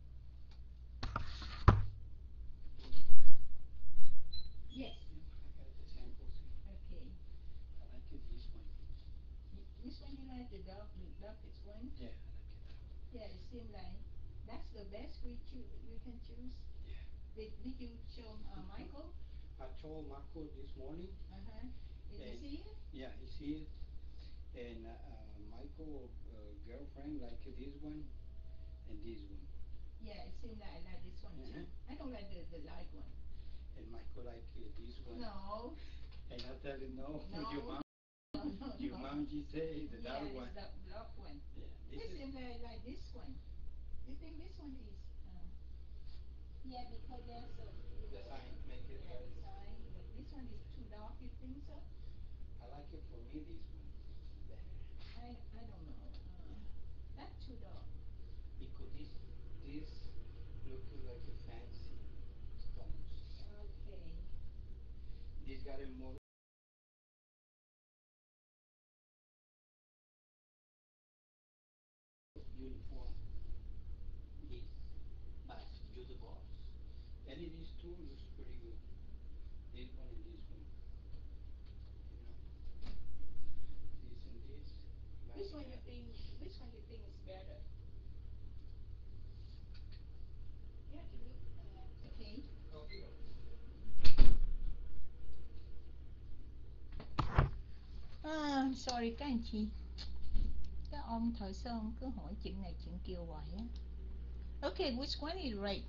Speaker 4: Yes.
Speaker 5: I got the samples here.
Speaker 4: Okay.
Speaker 5: I like it this one.
Speaker 4: This one you like the dark, the darkest one?
Speaker 5: Yeah, I like it that one.
Speaker 4: Yeah, it seems like that's the best we choose. We can choose.
Speaker 5: Yeah.
Speaker 4: Did, did you show uh, Michael?
Speaker 5: I told Marco this morning.
Speaker 4: Uh huh. Did you
Speaker 5: And-
Speaker 4: see it?
Speaker 5: Yeah, he see it. And uh, uh, Michael uh, girlfriend like this one and this one.
Speaker 4: Yeah, it seems like I like this one too.
Speaker 5: Uh-huh.
Speaker 4: I don't like the, the light one.
Speaker 5: And Michael like uh, this one.
Speaker 4: No.
Speaker 5: And I tell him no.
Speaker 4: No.
Speaker 5: Your mom,
Speaker 4: No, no,
Speaker 5: your
Speaker 4: no.
Speaker 5: mom, she say the
Speaker 4: Yeah,
Speaker 5: dark
Speaker 4: it's
Speaker 5: one.
Speaker 4: the black one.
Speaker 5: Yeah, this
Speaker 4: It
Speaker 5: is.
Speaker 4: seems like I like this one. You think this one is? Uh, yeah, because there's a
Speaker 5: The sign make it
Speaker 4: yeah,
Speaker 5: better.
Speaker 4: design, but this one is too dark. You think so?
Speaker 5: I like it for me. This one better
Speaker 4: I I don't know. Uh, that's too dark.
Speaker 5: because this got a more uniform. Yes, but you the boss. And it is too looks pretty good. This one and this one. You know. This and this.
Speaker 4: Which one you think? Which one you think is better? You have to look. Uh, okay.
Speaker 5: Okay.
Speaker 4: À, sorry các anh chị. Các ông thợ sơn cứ hỏi chuyện này chuyện kia hoài á. Okay, which one is right?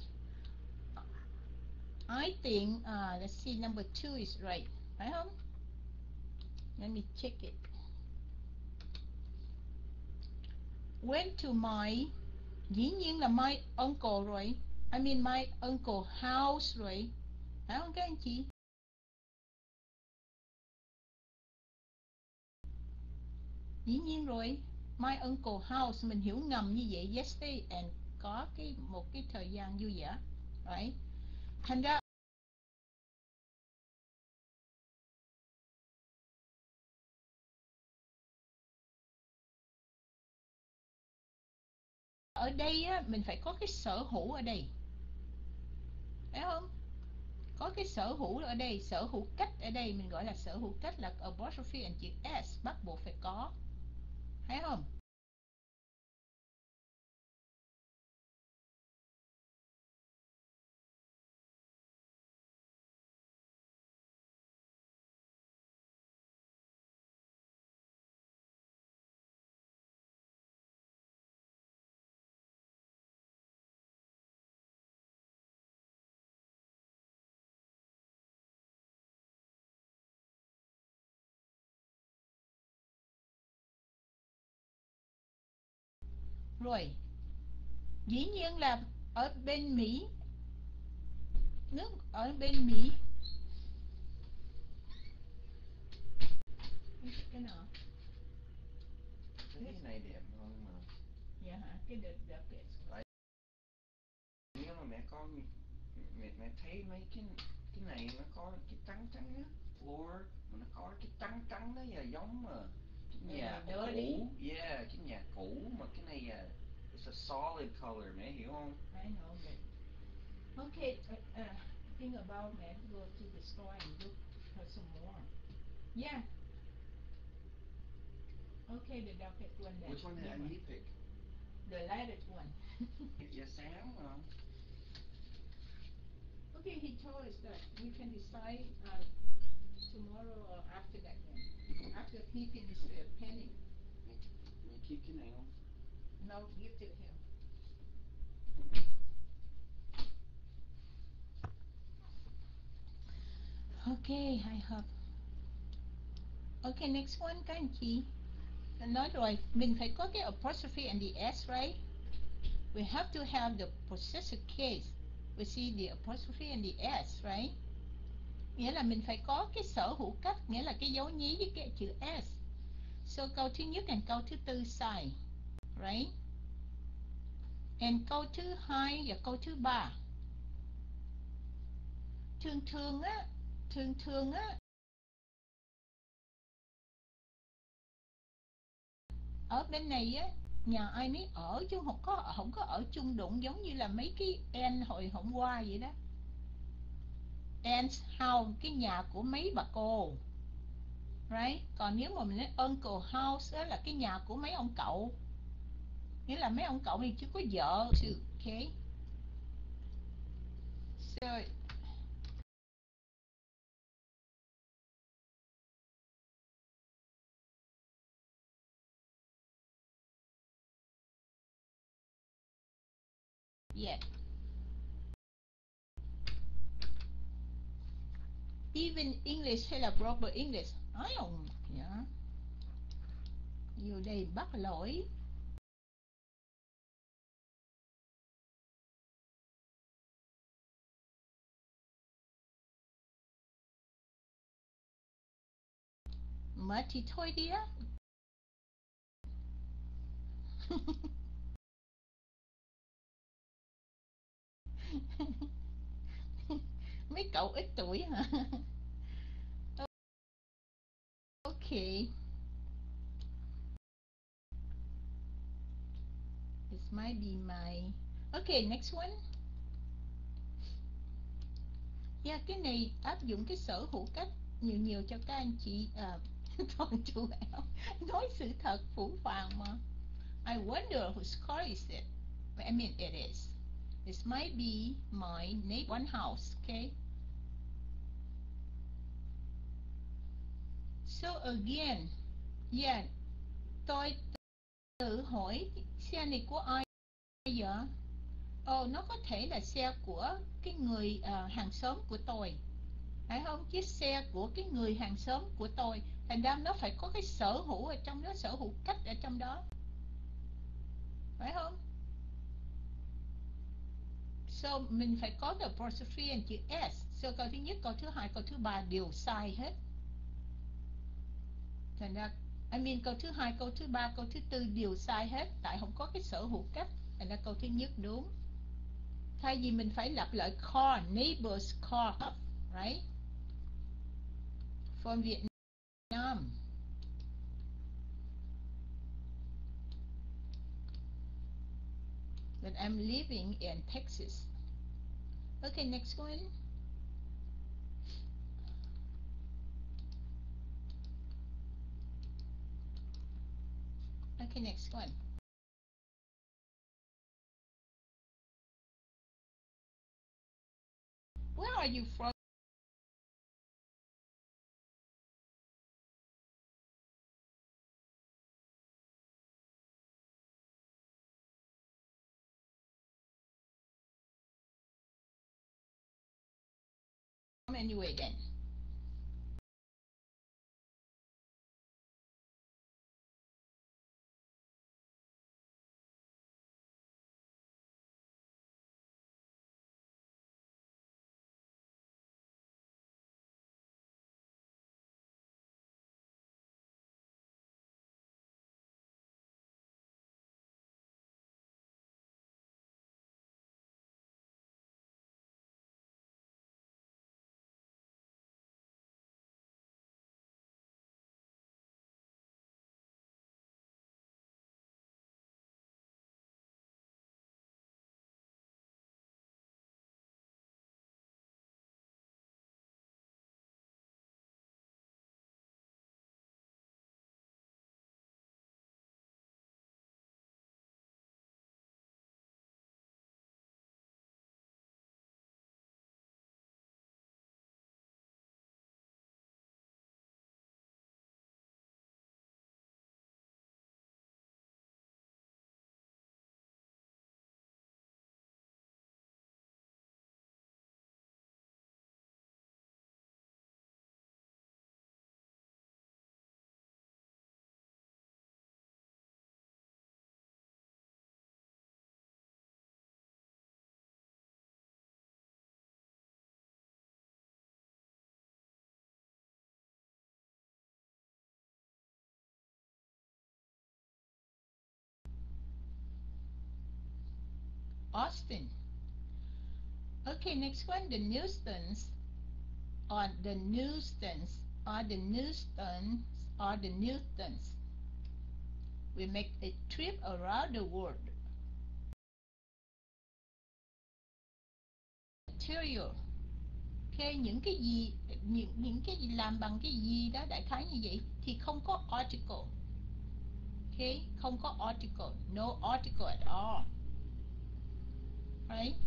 Speaker 4: I think, uh, let's see, number two is right. Phải không? Let me check it. Went to my, dĩ nhiên là my uncle rồi. I mean my uncle house rồi. Phải không các anh chị? Dĩ nhiên rồi. My uncle house mình hiểu ngầm như vậy. Yesterday and có cái một cái thời gian vui vẻ. Right? Thành ra ở đây á, mình phải có cái sở hữu ở đây. Phải không? Có cái sở hữu ở đây, sở hữu cách ở đây mình gọi là sở hữu cách là apostrophe and chữ S bắt buộc phải có. Thấy không? Rồi, dĩ nhiên là ở bên Mỹ, nước ở bên Mỹ, cái nào?
Speaker 6: Cái này đẹp hơn mà.
Speaker 4: Dạ hả? Cái đẹp đẹp đẹp.
Speaker 6: Nếu mà mẹ con mẹ mẹ thấy mấy cái cái này nó có cái trắng trắng á, floor mà nó có cái trắng trắng đó là giống mà cái nhà
Speaker 4: Ừ,
Speaker 6: cũ, yeah, cái nhà cũ mà cái này là it's a solid color, mẹ hiểu không?
Speaker 4: I know that. Okay, uh, uh, think about man, go to the store and look for some more. Yeah. Okay, the darkest one then.
Speaker 6: Which one did I need to pick?
Speaker 4: The lightest one.
Speaker 6: Dạ sáng mà.
Speaker 4: Okay, he told us that we can decide uh, tomorrow or after that then. After he finishes uh, painting.
Speaker 6: Mẹ keep cái này không?
Speaker 4: No, give to him. Okay, I have. Okay, next one các anh chị. Nói rồi, mình phải có cái apostrophe and the S, right? We have to have the possessive case. We see the apostrophe and the S, right? Nghĩa là mình phải có cái sở hữu cách, nghĩa là cái dấu nhí với cái chữ S. So câu thứ nhất and câu thứ tư sai, right? And câu thứ hai và câu thứ ba. Thường thường á, thường thường á, ở bên này á, nhà ai nấy ở chứ không có không có ở chung đụng giống như là mấy cái N hồi hôm qua vậy đó. N's house, cái nhà của mấy bà cô, right? Còn nếu mà mình nói uncle house đó là cái nhà của mấy ông cậu, nghĩa là mấy ông cậu thì chưa có vợ, okay? So yeah. Even English hay là proper English, I don't, yeah. Nhiều đây bắt lỗi. Mà thì thôi đi á. Mấy cậu ít tuổi hả? Okay. This might be my... Okay, next one. Yeah, cái này áp dụng cái sở hữu cách nhiều nhiều cho các anh chị uh, toàn chủ ảo nói sự thật phũ phàng mà. I wonder whose car is it? I mean it is. This might be my neighbor one house, okay? So again, yeah, tôi tự hỏi xe này của ai vậy? Ồ, nó có thể là xe của cái người uh, hàng xóm của tôi, phải không? Chiếc xe của cái người hàng xóm của tôi, thành ra nó phải có cái sở hữu ở trong đó, sở hữu cách ở trong đó, phải không? So mình phải có the apostrophe and chữ S. So câu thứ nhất, câu thứ hai, câu thứ ba đều sai hết. Thành ra I mean câu thứ hai, câu thứ ba, câu thứ tư đều sai hết, tại không có cái sở hữu cách. Thành ra câu thứ nhất đúng. Thay vì mình phải lặp lại car, neighbor's car, right? From Vietnam. But I'm living in Texas. Okay, next one. Okay, next one. Where are you from? Anyway then. Austin. Okay, next one, the Newtons or the Newtons or the Newtons or the Newtons. We make a trip around the world. Material. Okay, những cái gì, những, những cái gì làm bằng cái gì đó, đại khái như vậy, thì không có article. Okay, không có article, no article at all. Right?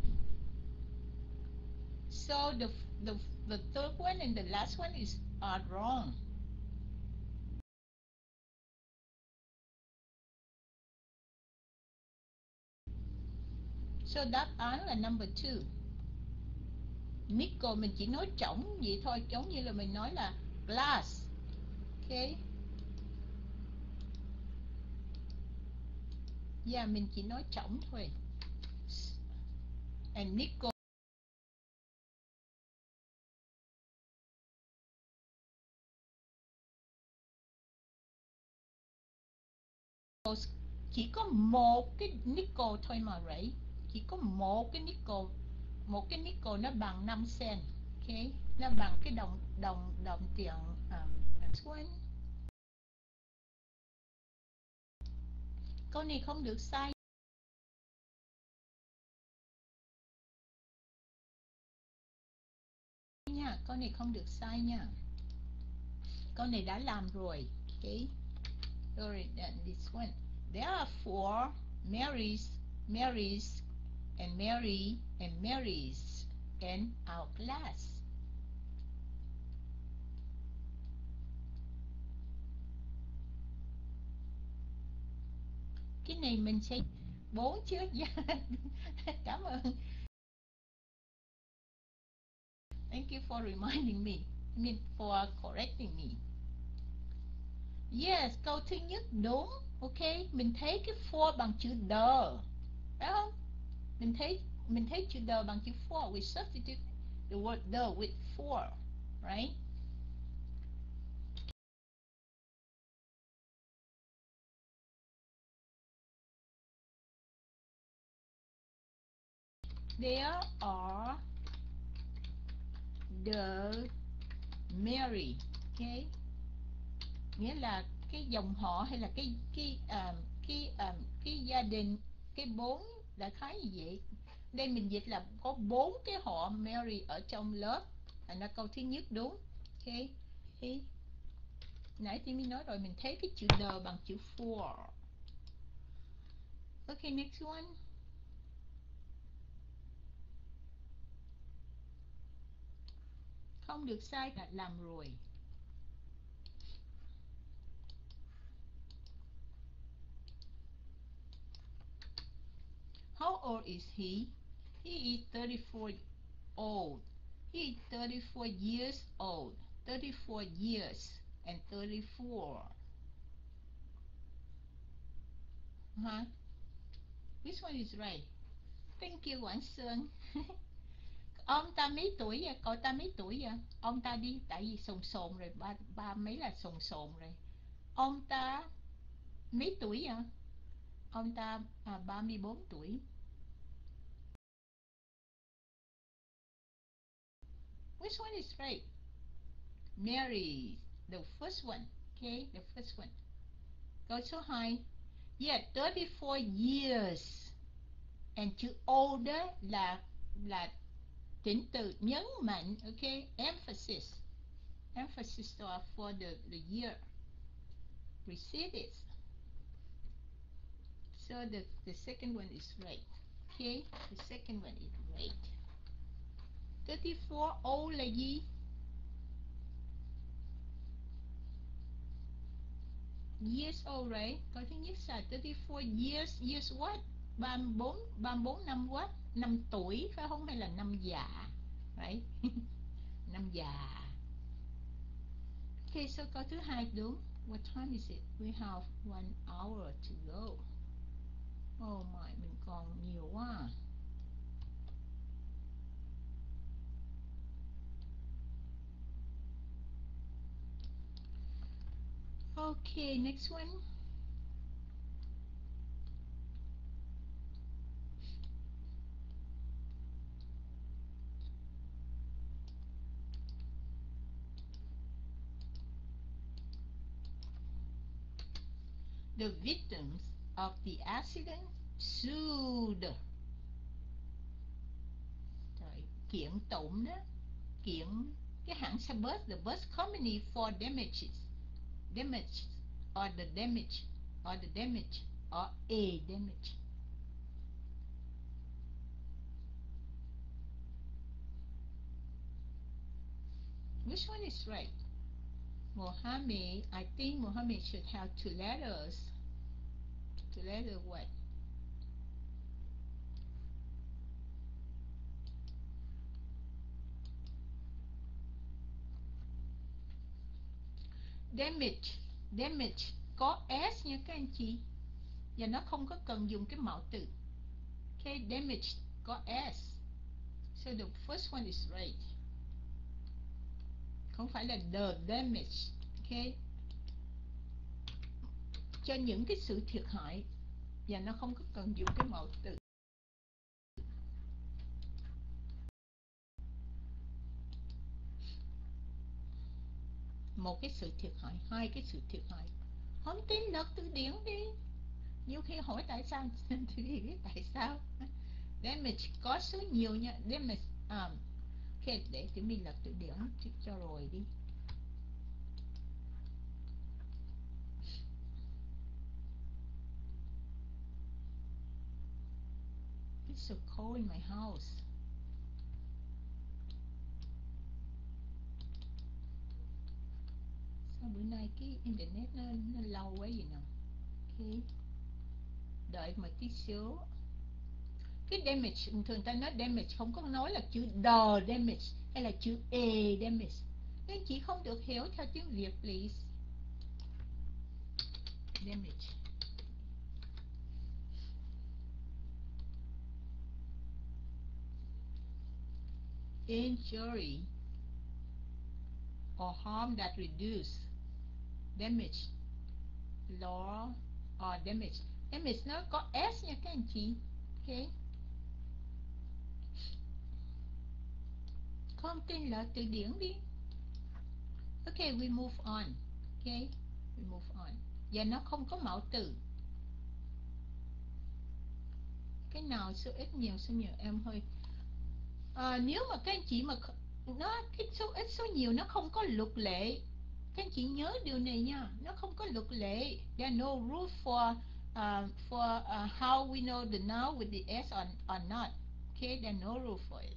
Speaker 4: So the the the third one and the last one is are wrong. So đáp án là number two. Nickel mình chỉ nói trỏng vậy thôi, giống như là mình nói là glass. Okay. Yeah, mình chỉ nói trỏng thôi. And nickel chỉ có một cái nickel thôi mà rỉ, chỉ có một cái nickel, một cái nickel nó bằng năm cent, okay, nó bằng cái đồng đồng đồng tiền um, câu này không được sai nha, câu này không được sai nha. Câu này đã làm rồi. Okay. Already done this one. There are four Marys, Marys, and Mary, and Marys in our class. Cái này mình sẽ bốn chứ. Cảm ơn. Thank you for reminding me. I mean for correcting me. Yes, câu thứ nhất đúng. Ok, mình thấy cái for bằng chữ the, phải không? Mình thấy mình thấy chữ the bằng chữ for. We substitute the word the with for, right? There are the Mary. Okay, nghĩa là cái dòng họ hay là cái cái um, cái um, cái gia đình, cái bốn đại khái như vậy. Đây mình dịch là có bốn cái họ Mary ở trong lớp. Thành ra câu thứ nhất đúng. Ok. Okay. Nãy thì mình nói rồi, mình thấy cái chữ the bằng chữ for. Okay, next one. Không được sai đã làm rồi. How old is he? He is thirty-four old. He is thirty-four years old. thirty-four years and thirty-four. Huh? Which one is right? Thank you, Quảng Sơn. Ông ta mấy tuổi vậy? Cậu ta mấy tuổi vậy? Ông ta đi, tại vì sồn sồn rồi, ba, ba mấy là sồn sồn rồi. Ông ta mấy tuổi vậy? Ông ta à, ba mươi bốn tuổi. Which one is right? Mary, the first one. Okay, the first one. Câu số hai. Yeah, thirty-four years. And chữ older là là tính từ nhấn mạnh. Okay, emphasis. Emphasis for the, the year preceded. So the, the second one is right. Okay, the second one is right. thirty-four old là gì? Years old, right? Câu thứ nhất là thirty-four years. Years what? ba mươi bốn, ba mươi bốn năm what? Năm tuổi, phải không? Hay là năm già? Right? Năm già. Okay, so câu thứ hai đúng. What time is it? We have one hour to go. Oh my, mình còn nhiều quá. Okay, next one. The victims of the accident sued. Trời, kiện tụng đó. Kiện cái hãng xe bus, the bus company for damages. Damage, or the damage, or the damage, or a damage. Which one is right? Mohammed, I think Mohammed should have two letters. Two letters what? Damage, damage có S nha các anh chị. Và nó không có cần dùng cái mạo từ. Okay, damage có S. So the first one is right. Không phải là the damage. Okay. Cho những cái sự thiệt hại. Và nó không có cần dùng cái mạo từ. Một cái sự thiệt hại, hai cái sự thiệt hại. Không tin lật từ điển đi. Nhiều khi hỏi tại sao thì biết tại sao. Damage có số nhiều nha. Damage um, ok, để tụi mình lật từ điển cho rồi đi. It's so cold in my house. Sao bữa nay cái internet nó, nó lâu quá vậy nè. Ok, đợi một tí xíu. Cái damage, thường ta nói damage không có nói là chữ the damage hay là chữ a damage. Nên chị không được hiểu theo tiếng Việt, please. Damage. Injury or harm that reduce damage, loss or damage. Damage nó có S nha các anh chị. Ok. Không tin là từ điển đi. Ok, we move on. Ok, we move on. Và nó không có mẫu từ. Cái nào số ít nhiều số nhiều em hơi à, nếu mà các anh chị mà nó cái số ít số nhiều nó không có luật lệ, các anh chị nhớ điều này nha, nó không có luật lệ. There are no rule for uh, for uh, how we know the noun with the s or, or not. Okay, there are no rule for it.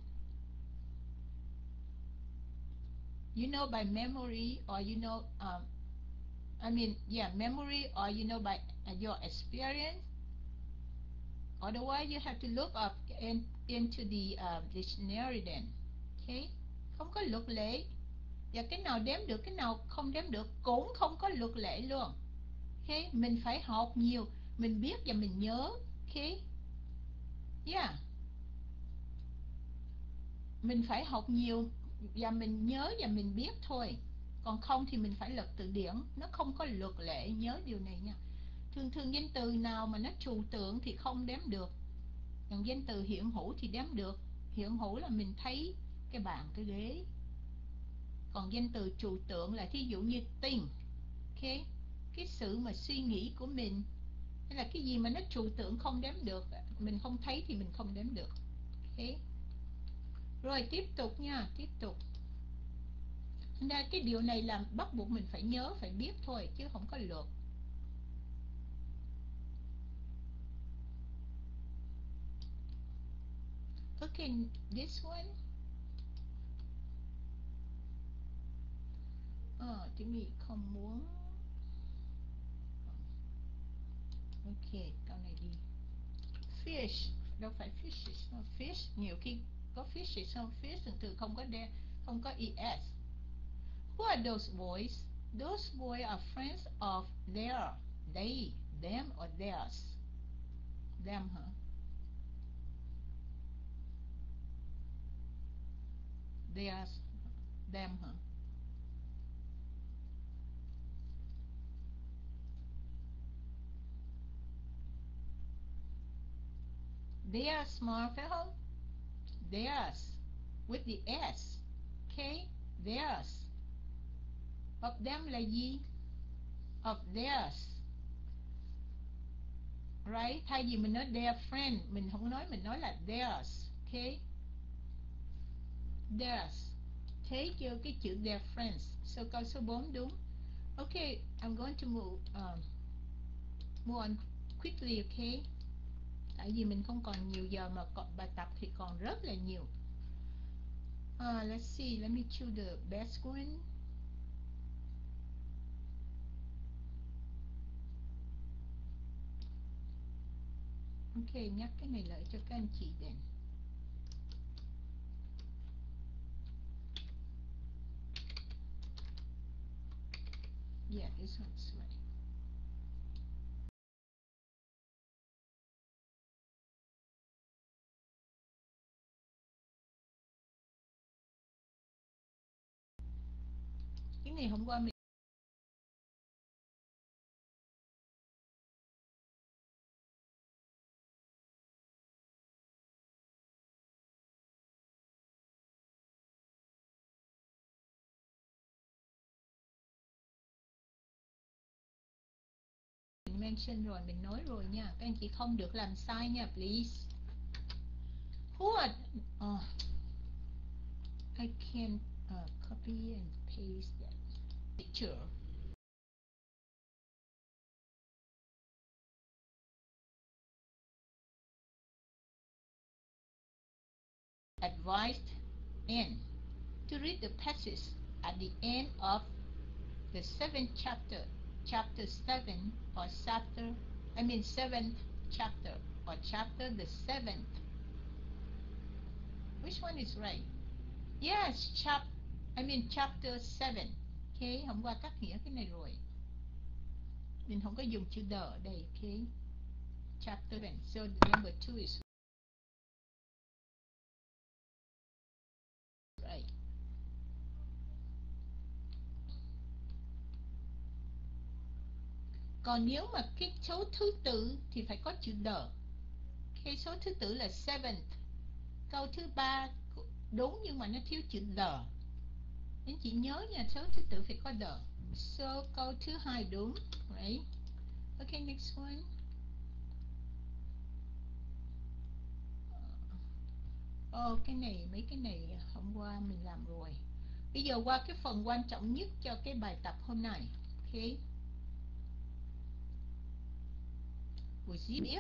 Speaker 4: You know by memory, or you know um, I mean yeah, memory, or you know by uh, your experience. Otherwise you have to look up in, into the um, dictionary then. Okay, không có luật lệ. Và cái nào đếm được, cái nào không đếm được cũng không có luật lệ luôn. Ok, mình phải học nhiều, mình biết và mình nhớ. Ok, yeah, mình phải học nhiều và mình nhớ và mình biết thôi. Còn không thì mình phải lật từ điển. Nó không có luật lệ, nhớ điều này nha. Thường thường danh từ nào mà nó trừu tượng thì không đếm được. Còn danh từ hiện hữu thì đếm được. Hiện hữu là mình thấy cái bàn, cái ghế. Còn danh từ trừu tượng là thí dụ như think. Ok, cái sự mà suy nghĩ của mình, hay là cái gì mà nó trừu tượng không đếm được, mình không thấy thì mình không đếm được. Ok, rồi tiếp tục nha, tiếp tục. Thành ra cái điều này là bắt buộc mình phải nhớ, phải biết thôi chứ không có luật. Okay, this one. Ờ, thì mình không muốn. Ok, câu này đi. Fish, đâu phải fishes, no, fish, nhiều khi có fishes không, fish thường thường không có đe, không có es. Who are those boys? Those boys are friends of their, they, them or theirs. Them hả? Theirs, them hả? They are smart, phải không? Theirs, with the S. Okay, theirs. Of them là gì? Of theirs. Right? Thay vì mình nói their friend, mình không nói, mình nói là theirs. Okay? Theirs. Thấy chưa cái chữ their friends. So câu số bốn đúng. Okay, I'm going to move um, move on quickly, okay? Tại vì mình không còn nhiều giờ mà còn bài tập thì còn rất là nhiều. Uh, let's see, let me choose the best one. Ok, nhắc cái này lại cho các anh chị đèn. Yeah, this one's right. Cái này hôm qua mình mention rồi, mình nói rồi nha. Các anh chị không được làm sai nha, please. What? Uh, I can uh, copy and paste that picture. Advised N to read the passage at the end of the seventh chapter, chapter seven or chapter, I mean seventh chapter or chapter the seventh. Which one is right? Yes, chap, I mean chapter seven. Okay, hôm qua cắt nghĩa cái này rồi. Mình không có dùng chữ the ở đây, okay? Chapter seven. So the number two is right. Còn nếu mà cái số thứ tự thì phải có chữ the. Cái số thứ tự là seventh. Câu thứ ba đúng nhưng mà nó thiếu chữ the. Anh chị nhớ nha, số thứ tự phải có the. So câu thứ hai đúng, right? Okay, next one. Oh, cái này, mấy cái này hôm qua mình làm rồi. Bây giờ qua cái phần quan trọng nhất cho cái bài tập hôm nay. Okay. Buổi sáng biết.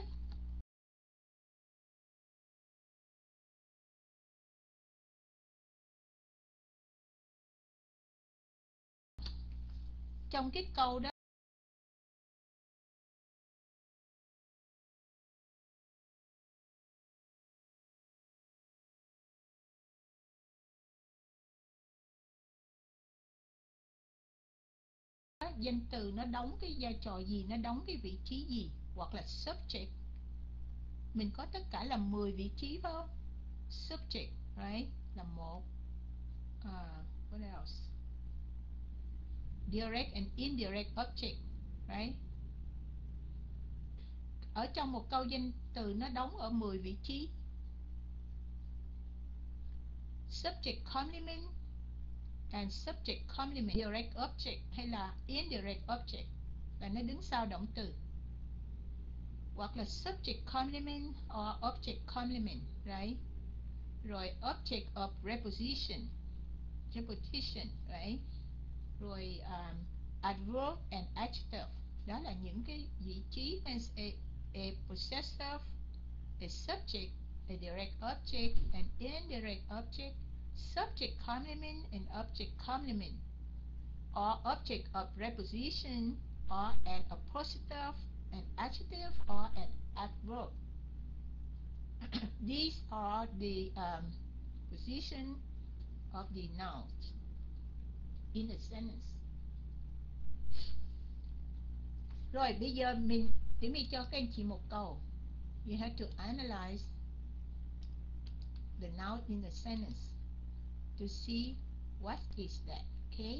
Speaker 4: Trong cái câu đó danh từ nó đóng cái vai trò gì, nó đóng cái vị trí gì, hoặc là subject. Mình có tất cả là mười vị trí phải không? Subject, right? Là một. Uh, what else? Direct and indirect object, right? Ở trong một câu danh từ nó đóng ở mười vị trí. Subject complement and subject complement, direct object hay là indirect object là nó đứng sau động từ, hoặc là subject complement or object complement, right? Rồi object of reposition, reposition, right? Rồi um, adverb and adjective, đó là những cái vị trí as a, a possessive, a subject, a direct object, an indirect object, subject complement and object complement, or object of reposition, or an appositive, an adjective, or an adverb. These are the um, position of the nouns in a sentence. Rồi bây giờ mình để mình cho các anh chị một câu. You have to analyze the noun in the sentence to see what is that, okay?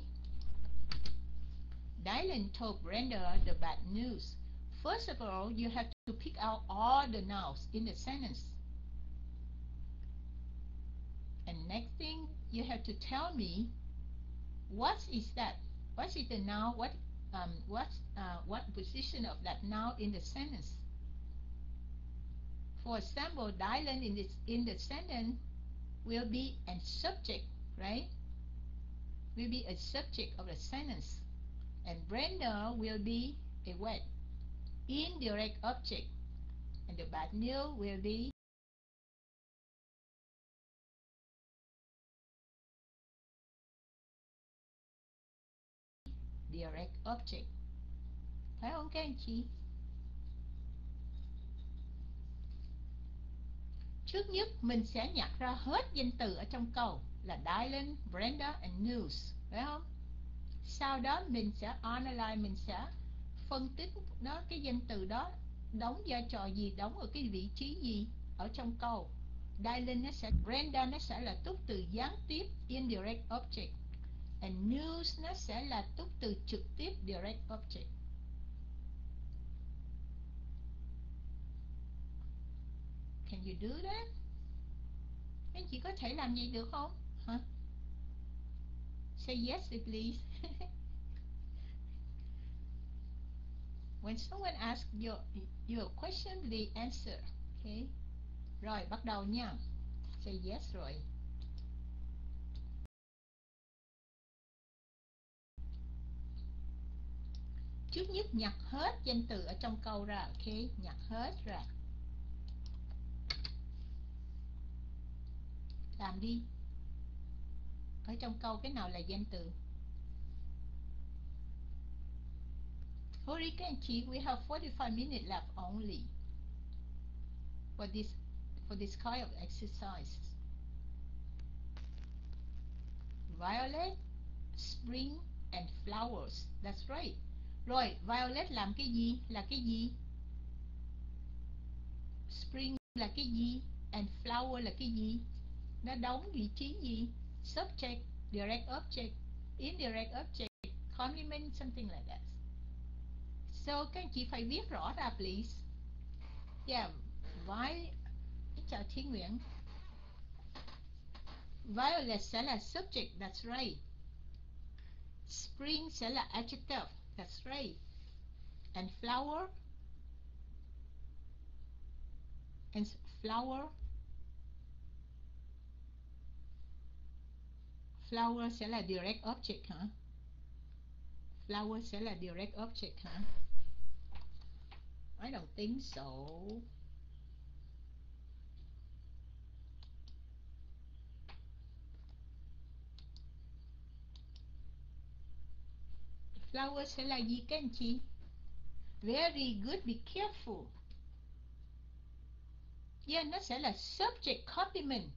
Speaker 4: Dylan told Brenda the bad news. First of all, you have to pick out all the nouns in the sentence. And next thing, you have to tell me what is that? What is the noun? What um what uh what position of that noun in the sentence? For example, Dylan in this in the sentence will be a subject, right? Will be a subject of the sentence, and Brenda will be a what? Indirect object, and the bad news will be direct object. Phải không các anh chị? Trước nhất mình sẽ nhặt ra hết danh từ ở trong câu là Dylan, Brenda and News, phải không? Sau đó mình sẽ analyze, mình sẽ phân tích nó, cái danh từ đó đóng vai trò gì, đóng ở cái vị trí gì ở trong câu. Dylan nó sẽ, Brenda nó sẽ là túc từ gián tiếp indirect object, and News nó sẽ là túc từ trực tiếp direct object. Can you do that? Anh chị có thể làm gì được không? Hả? Say yes please. When someone asks your your question, please answer. Okay. Rồi, bắt đầu nha. Say yes rồi. Trước nhất nhặt hết danh từ ở trong câu ra. Ok, nhặt hết ra. Làm đi. Ở trong câu cái nào là danh từ? Hurry Kenchi, we have forty-five minutes left only for this for this kind of exercise. Violet, spring and flowers. That's right. Rồi, violet làm cái gì? Là cái gì? Spring là cái gì? And flower là cái gì? Nó đóng vị trí gì? Subject, direct object, indirect object, complement, something like that. So các anh chị phải viết rõ ra, please. Yeah, Vi... Chào Thiên Nguyễn. Violet sẽ là subject, that's right. Spring sẽ là adjective, that's right. And flower, and flower, flower sẽ là direct object hả? Flower sẽ là direct object hả? I don't think so. Flower sẽ là gì các anh chị? Very good, be careful. Yeah, nó sẽ là subject complement.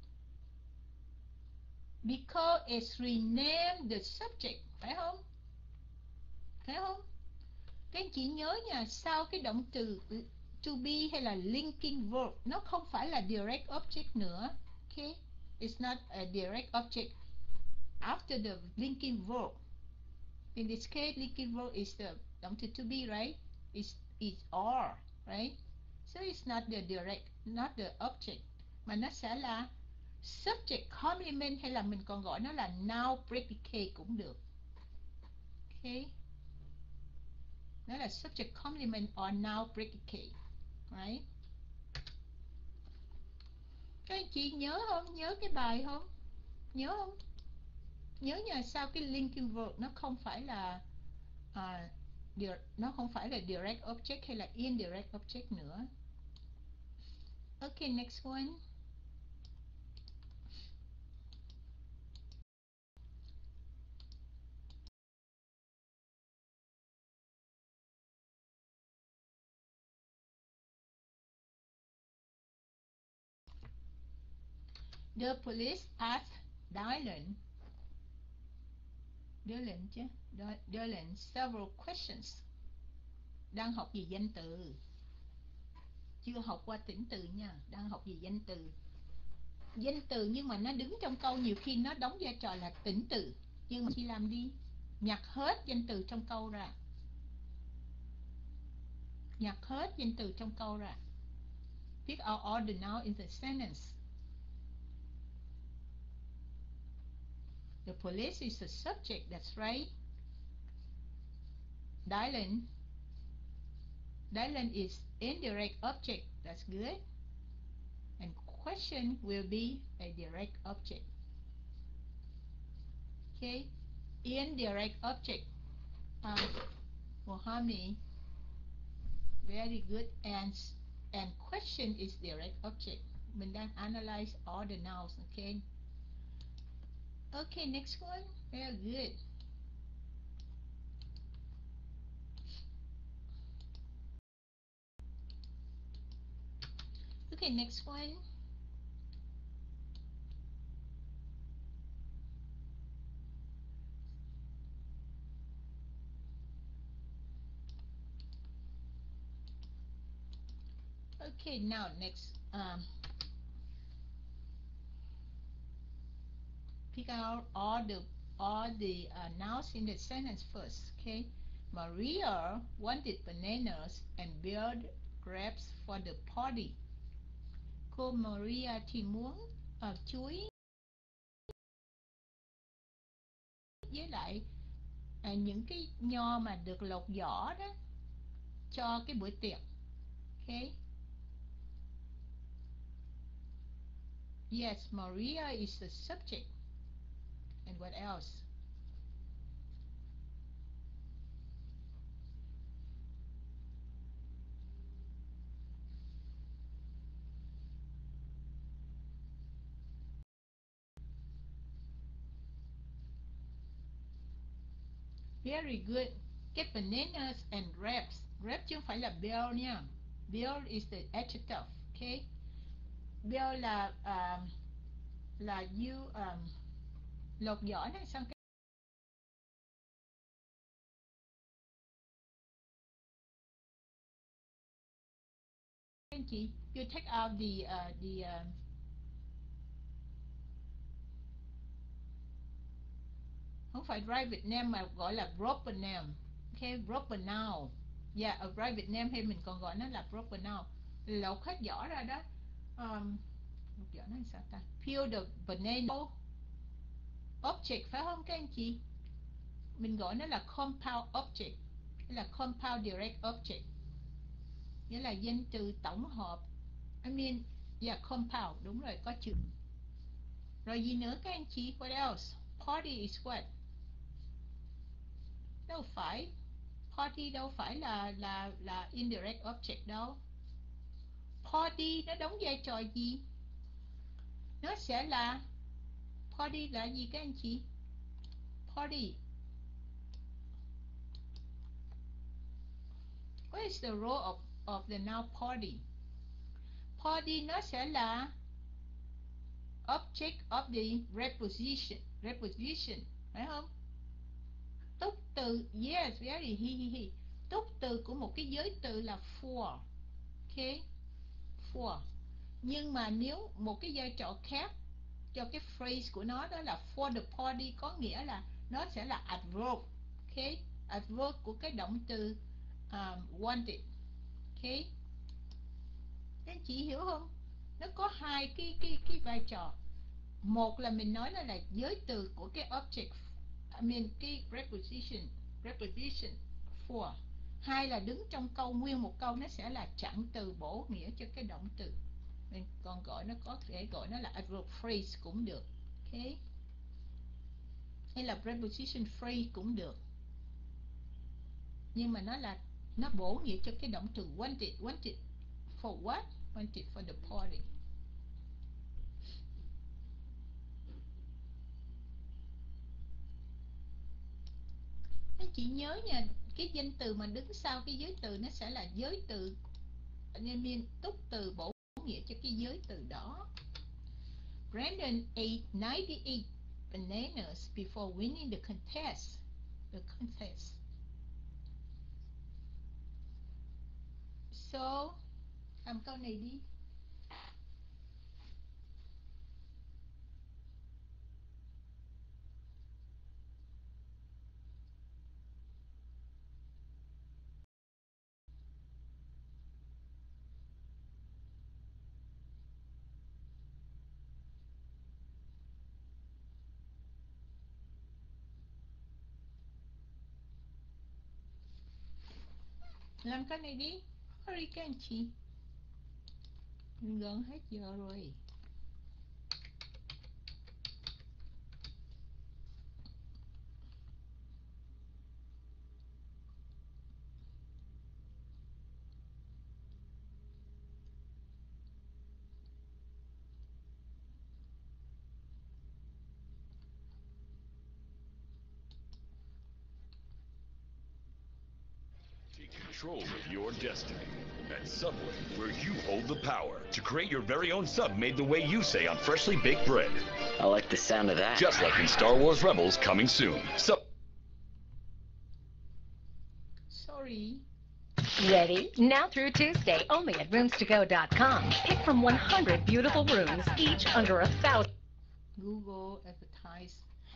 Speaker 4: Because it's renamed the subject, phải không? Phải không? Các anh chị nhớ nha, sau cái động từ to be hay là linking verb, nó không phải là direct object nữa. Okay? It's not a direct object after the linking verb. In this case, linking verb is the động từ to be, right? It's, it's or, right? So it's not the direct, not the object. Mà nó sẽ là subject complement, hay là mình còn gọi nó là noun predicate cũng được. Okay? Nó là subject complement or noun predicate, right? Các anh chị nhớ không? Nhớ cái bài không? Nhớ không? Nhớ nha, sao cái linking verb nó không phải là uh, nó không phải là direct object hay là indirect object nữa. Okay, next one. The police asked Dylan, Dylan chứ, Dylan several questions. Đang học gì danh từ? Chưa học qua tính từ nha, đang học gì danh từ? Danh từ nhưng mà nó đứng trong câu nhiều khi nó đóng vai trò là tính từ. Nhưng mà chị làm đi, nhặt hết danh từ trong câu ra. Nhặt hết danh từ trong câu ra. Pick out all the noun in the sentence. The police is the subject, that's right. Dylan. Dylan is indirect object, that's good. And question will be a direct object. Okay, indirect object. Um, Mohammed, very good. And and question is direct object. Mình đang analyze all the nouns, okay? Okay, next one. Very good. Okay, next one. Okay, now next. Um, pick out all the all the uh, nouns in the sentence first. Okay, Maria wanted bananas and peeled grapes for the party. Cô Maria thì muốn uh, chuối với lại uh, những cái nho mà được lột vỏ đó cho cái bữa tiệc. Okay. Yes, Maria is the subject. And what else? Very good. Cái bananas and grapes. Grapes chứ không phải là bell nha. Bell is the adjective. Okay. Bell là um, là you um, lột vỏ này xong cái anh chị you take out the uh, the uh, không phải right Việt Nam mà gọi là proper name. Okay, proper noun. Yeah, ở right Việt Nam hay mình còn gọi nó là proper noun. Lột hết vỏ ra đó. Um, lột vỏ nó sao ta? Peel the banana object phải không các anh chị? Mình gọi nó là compound object, hay là compound direct object, nghĩa là danh từ tổng hợp. I mean, yeah, compound, đúng rồi, có chữ. Rồi gì nữa các anh chị? What else? Party is what? Đâu phải. Party đâu phải là là là indirect object đâu. Party nó đóng vai trò gì? Nó sẽ là party là gì các anh chị? Party. What is the role of of the noun party? Party nó sẽ là object of the preposition. Preposition, phải không? Túc từ, yes, very he he he. Túc từ của một cái giới từ là for. Okay, for. Nhưng mà nếu một cái vai trò khác cho cái phrase của nó đó là for the party, có nghĩa là nó sẽ là adverb. Okay, adverb của cái động từ um, wanted. Okay, các anh chị hiểu không? Nó có hai cái cái cái vai trò. Một là mình nói nó là giới từ của cái object, I mean cái preposition, preposition for. Hai là đứng trong câu, nguyên một câu nó sẽ là trạng từ bổ nghĩa cho cái động từ. Mình còn gọi nó, có thể gọi nó là adverb phrase cũng được. Okay, hay là preposition phrase cũng được. Nhưng mà nó là nó bổ nghĩa cho cái động từ wanted. Wanted for what? Wanted for the party. Anh chị nhớ nha, cái danh từ mà đứng sau cái giới từ nó sẽ là giới từ, nên mean túc từ bổ nghĩa cho cái giới từ đó. Brandon ate ninety-eight bananas before winning the contest. The contest. So, làm câu này đi. Làm cái này đi. Hurry các anh chị. Gần hết giờ rồi.
Speaker 7: Take control of your destiny. At Subway, where you hold the power to create your very own sub made the way you say on freshly baked bread.
Speaker 8: I like the sound of that.
Speaker 7: Just like in Star Wars Rebels coming soon. Sub.
Speaker 4: Sorry.
Speaker 9: Ready? Now through Tuesday, only at rooms to go dot com. Pick from one hundred beautiful rooms, each under a thousand.
Speaker 4: Google advertise.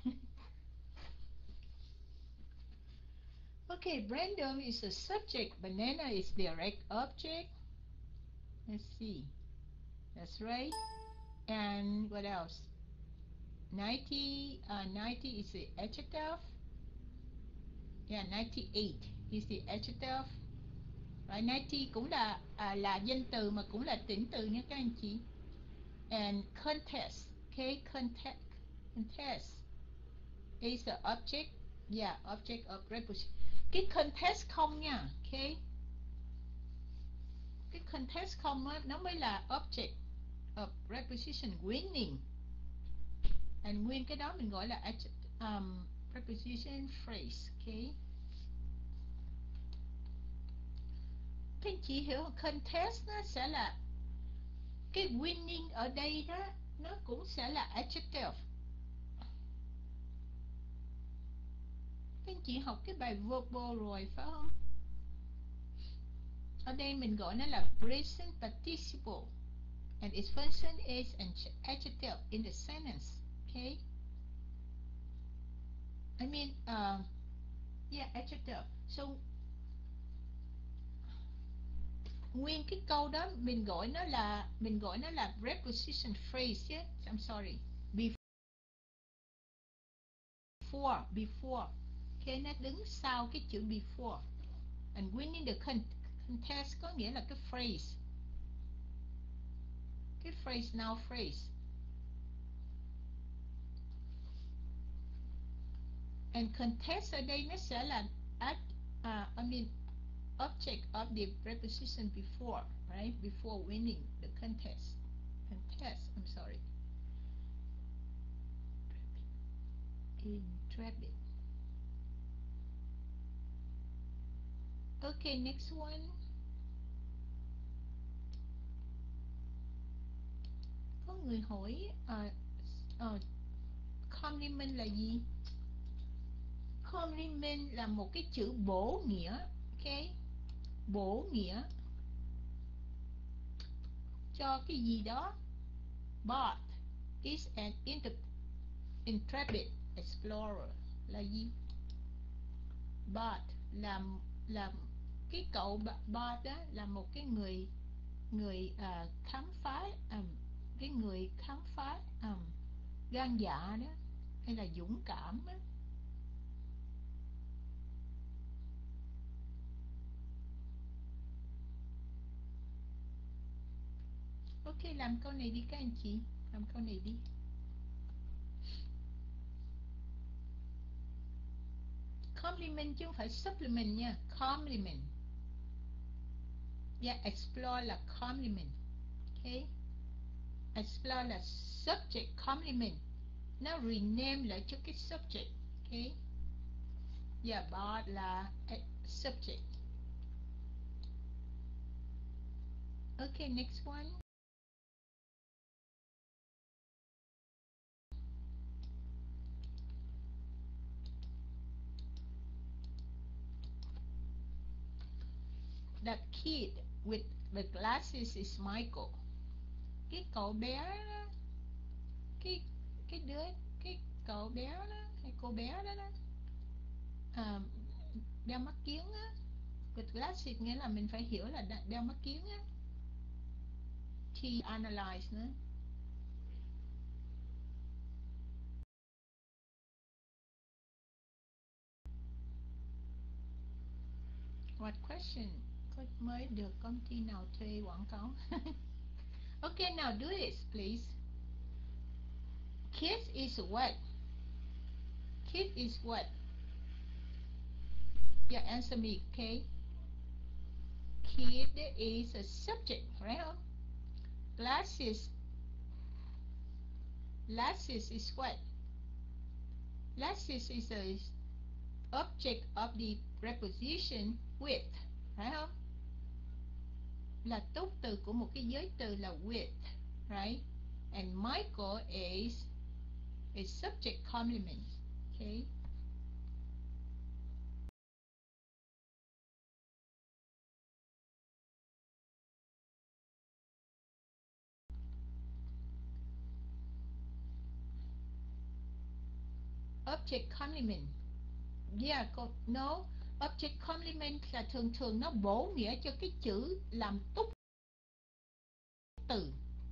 Speaker 4: Okay, random is the subject, banana is direct object. Let's see. That's right. And what else? ninety, uh, ninety is the adjective. Yeah, ninety-eight is the adjective. Right, ninety cũng là à, là danh từ mà cũng là tính từ nha các anh chị. And contest, okay, contest, contest is the object, yeah, object of preposition. Cái contest không nha, okay. Cái contest không á, nó mới là object of preposition winning. And nguyên cái đó mình gọi là um, preposition phrase, okay. Các anh chị hiểu không? Contest nó sẽ là cái winning ở đây đó, nó cũng sẽ là adjective. Các anh chị học cái bài verbal rồi phải không? Ở đây mình gọi nó là present participle and its function is an adjective in the sentence, okay? I mean, uh, yeah, adjective. So nguyên cái câu đó mình gọi nó là mình gọi nó là preposition phrase, yeah? I'm sorry. Before, before. Okay, nó đứng sau cái chữ before. And winning the contest có nghĩa là cái phrase. Cái phrase, now phrase. And contest ở đây nó sẽ là at, uh, I mean object of the preposition before, right? Before winning the contest. Contest, I'm sorry. Intrepid. Okay, next one. Có người hỏi uh, uh, compliment là gì? Compliment là một cái chữ bổ nghĩa, okay? Bổ nghĩa cho cái gì đó. But is an intrepid explorer là gì? But là là cái cậu Bart đó là một cái người người uh, khám phá um, cái người khám phá um, gan dạ đó, hay là dũng cảm đó. Ok, làm câu này đi các anh chị, làm câu này đi. Compliment chứ không phải supplement nha. Compliment. Yeah, explore là compliment. Okay. Explore là subject, compliment. Nó rename lại cho cái subject. Okay. Yeah, but là subject. Okay, next one. The kid with the glasses is Michael. Cái cậu bé đó, cái cái đứa cái cậu bé đó hay cô bé đó đó à, đeo mắt kiếng á. With glasses nghĩa là mình phải hiểu là đeo mắt kiếng á. Thì analyze nữa. What question? Có mới được công ty nào thuê quảng cáo? Okay, now do this, please. Kid is what? Kid is what? Yeah, answer me, okay? Kid is a subject, right? Glasses. Glasses is what? Glasses is a object of the preposition with, phải không? Là túc từ của một cái giới từ là with, right? And Michael is a subject complement, okay? Object complement. Yeah, no. Object complement là thường thường nó bổ nghĩa cho cái chữ làm túc từ.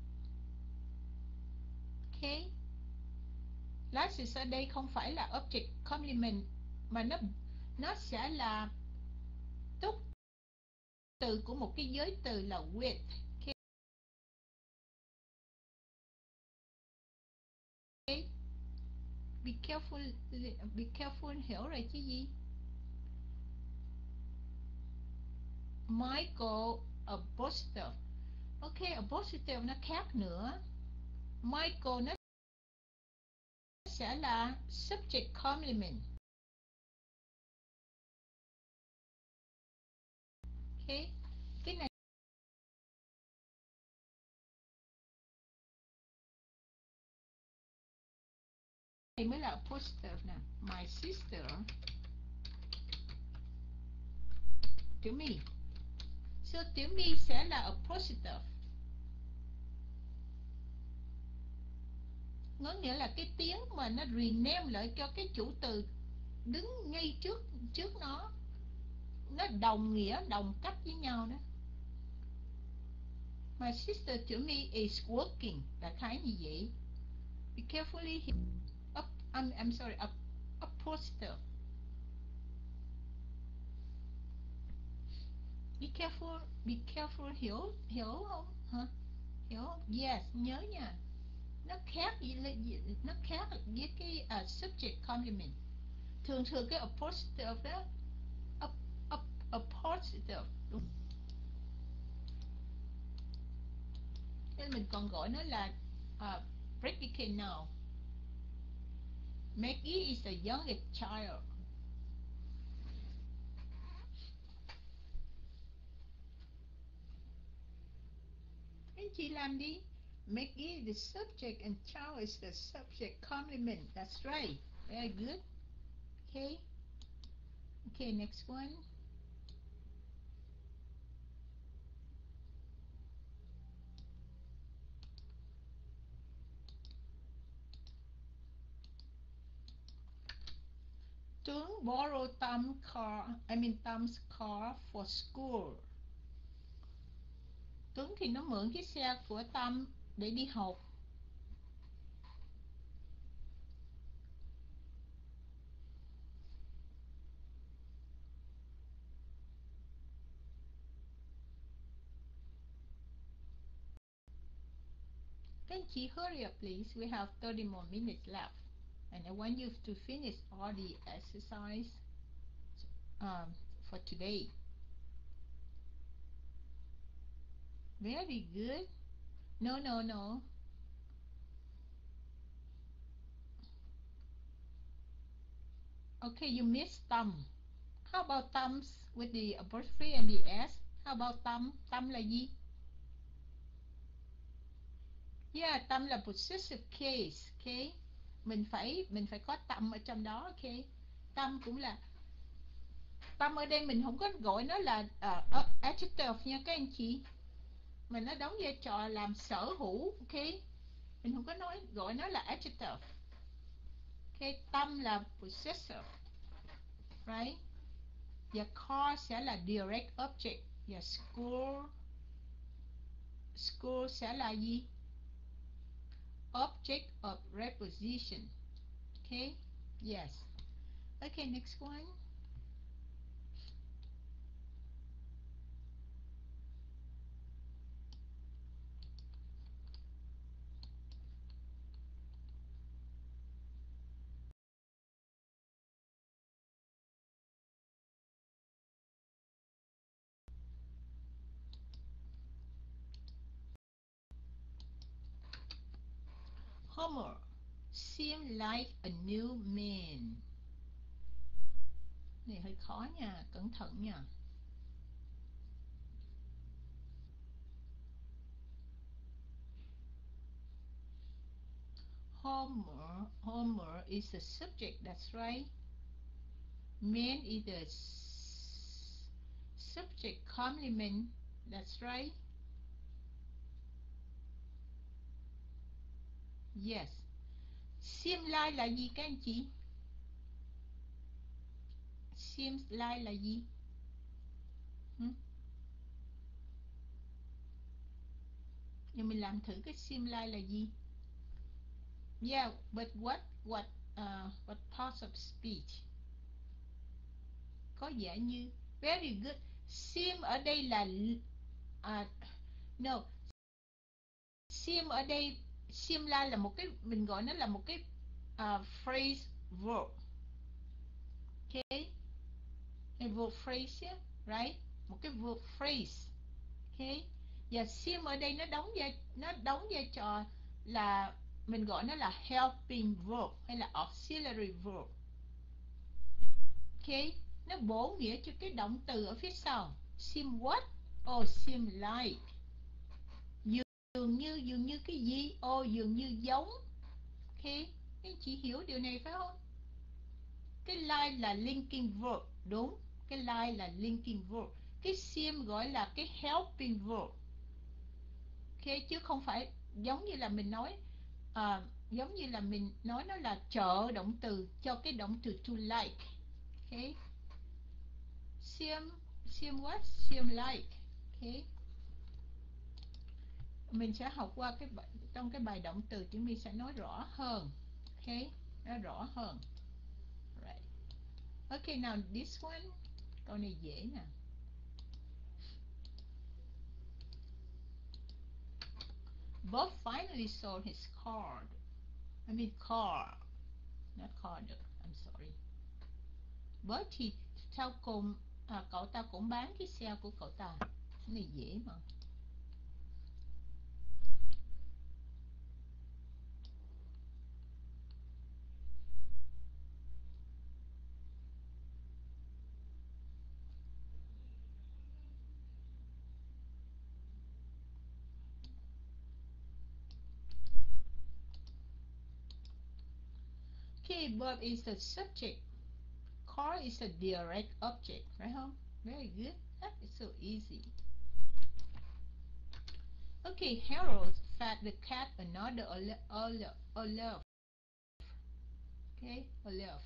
Speaker 4: Okay. Glasses ở đây không phải là object complement mà nó nó sẽ là túc từ của một cái giới từ là with. Okay. Okay. Be careful, be careful, hiểu rồi chứ gì? Michael apostrophe. Ok, apostrophe nó khác nữa. Michael nó sẽ là subject complement. Ok, cái này này mới là apostrophe nè. My sister Tiểu My. So Tiểu My sẽ là apostrophe. Có nghĩa là cái tiếng mà nó rename lại cho cái chủ từ đứng ngay trước trước nó, nó đồng nghĩa, đồng cách với nhau đó. My sister Tiểu My is working, là khái như vậy. Be carefully up, I'm, I'm sorry, up, apostrophe. Be careful, be careful, hiểu hiểu không? Hả? Hiểu không? Yes, nhớ nha. Nó khác với nó khác với cái uh, subject complement. Thường thường cái apostrophe đó, up, up, apostrophe đúng. Nên mình còn gọi nó là uh, predicate noun. Maggie is the youngest child. Anh chị làm đi. Maggie is the subject and child is the subject complement. That's right. Very good. Okay. Okay, next one. Tuấn borrow Tom's car, I mean Tom's car for school. Tuấn thì nó mượn cái xe của Tom để đi học. Can you hurry up please? We have thirty more minutes left. And I want you to finish all the exercise um, for today. Very good. No, no, no. Okay, you missed Tom. How about Tom's with the apostrophe and the S? How about Tom? Tom là gì? Yeah, Tom là possessive case. Okay. Mình phải mình phải có Tom ở trong đó. Okay. Tom cũng là Tom ở đây mình không có gọi nó là uh, adjective nha các anh chị. Mà nó đóng vai trò làm sở hữu. Okay. Mình không có nói gọi nó là adjective. Okay. Tom là possessive. Right? Và car sẽ là direct object. Và school school sẽ là gì? Object of reposition. Okay? Yes. Okay, next one. Homer seemed like a new man. Này hơi khó nha, cẩn thận nha. Homer, Homer is the subject, that's right. Man is the subject complement, that's right. Yes. Seem like là gì các anh chị? Seems like là gì? Hmm? Nhưng mình làm thử cái seem like là gì? Yeah, but what what uh, what parts of speech? Có vẻ như very good. Seem ở đây là à, no. Seem ở đây, seem là là một cái, mình gọi nó là một cái uh, phrase verb. Okay, a verb phrase, yeah? Right? Một cái verb phrase. Okay, và seem ở đây nó đóng vai nó đóng vai trò là mình gọi nó là helping verb hay là auxiliary verb. Okay, nó bổ nghĩa cho cái động từ ở phía sau. Seem what? Oh, seem like. Dường như, dường như cái gì? Oh, dường như giống. Okay, các chị hiểu điều này phải không? Cái like là linking verb, đúng. Cái like là linking verb. Cái seem gọi là cái helping verb. Okay, chứ không phải giống như là mình nói à, giống như là mình nói nó là trợ động từ cho cái động từ to like. Okay, seem, seem what? Seem like. Okay, mình sẽ học qua cái trong cái bài động từ chúng mình sẽ nói rõ hơn. Okay, nó rõ hơn. Right. Okay, now this one, câu này dễ nè. Bob finally sold his car. I mean car, not car được. I'm sorry. Bob thì sau cùng à, cậu ta cũng bán cái xe của cậu ta. Cái này dễ mà. Okay, Bob is the subject. Car is a direct object, right? Huh? Very good. That is so easy. Okay, Harold fed the cat another olive. Olive. Okay, olive.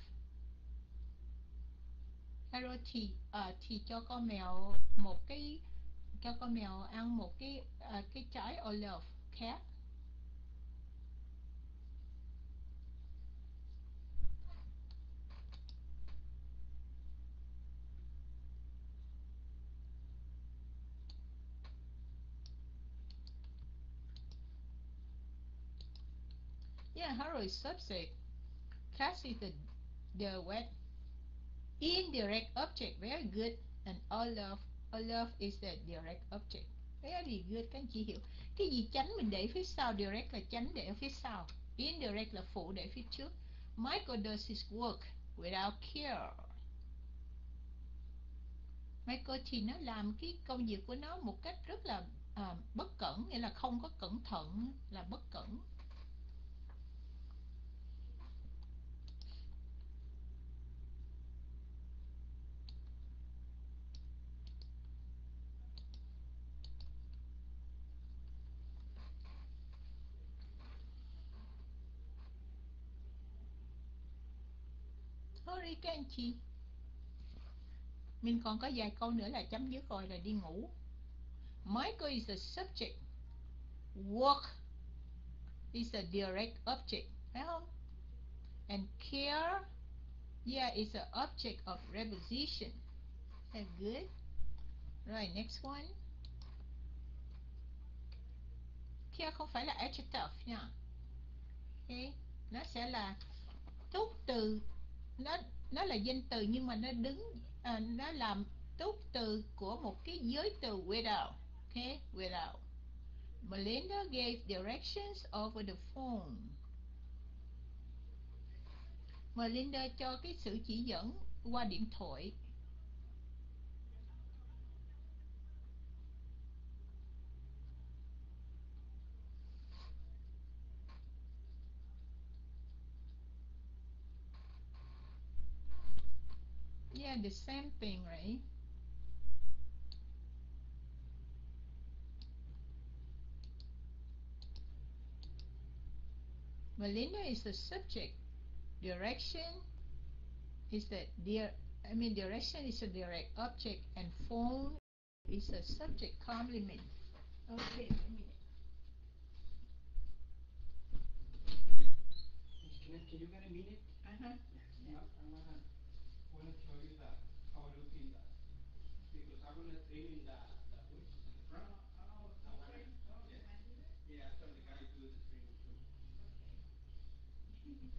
Speaker 4: Harold thì uh, thì cho con mèo một cái cho con mèo ăn một cái uh, cái trái olive. Cat. Yeah, Harold is subject. Cat is the the wet indirect object. Very good. And olive, olive is the direct object. Very good. Các anh chị hiểu. Cái gì tránh mình để phía sau, direct là tránh để ở phía sau, indirect là phụ để phía trước. Michael does his work without care. Michael thì nó làm cái công việc của nó một cách rất là à, bất cẩn, nghĩa là không có cẩn thận, là bất cẩn. Sorry các anh chị, mình còn có vài câu nữa là chấm dứt rồi, là đi ngủ. Michael is the subject. Work is a direct object, phải không? And care, yeah, is an object of preposition. That's good. Right, next one. Care không phải là adjective nha. Okay, nó sẽ là túc từ, nó nó là danh từ nhưng mà nó đứng à, nó làm túc từ của một cái giới từ without. Okay, without. Melinda gave directions over the phone. Melinda cho cái sự chỉ dẫn qua điện thoại. Yeah, the same thing, right? Melinda is the subject. Direction is the dear. I mean, direction is a direct object, and phone is a subject complement. Okay, a minute.
Speaker 5: Can, can you get a minute?
Speaker 4: Uh huh.
Speaker 5: Yeah. I wanna wanna show you that how I look in that, because I'm gonna trim in the, the bush in the front.
Speaker 4: Oh,
Speaker 5: I wanna,
Speaker 4: okay. Oh, you
Speaker 5: yeah,
Speaker 4: want to do that?
Speaker 5: yeah, after the guy do the trim too.
Speaker 4: Okay.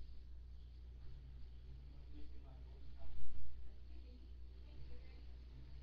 Speaker 5: I'm making my own stuff.
Speaker 4: Okay. Thank you very much.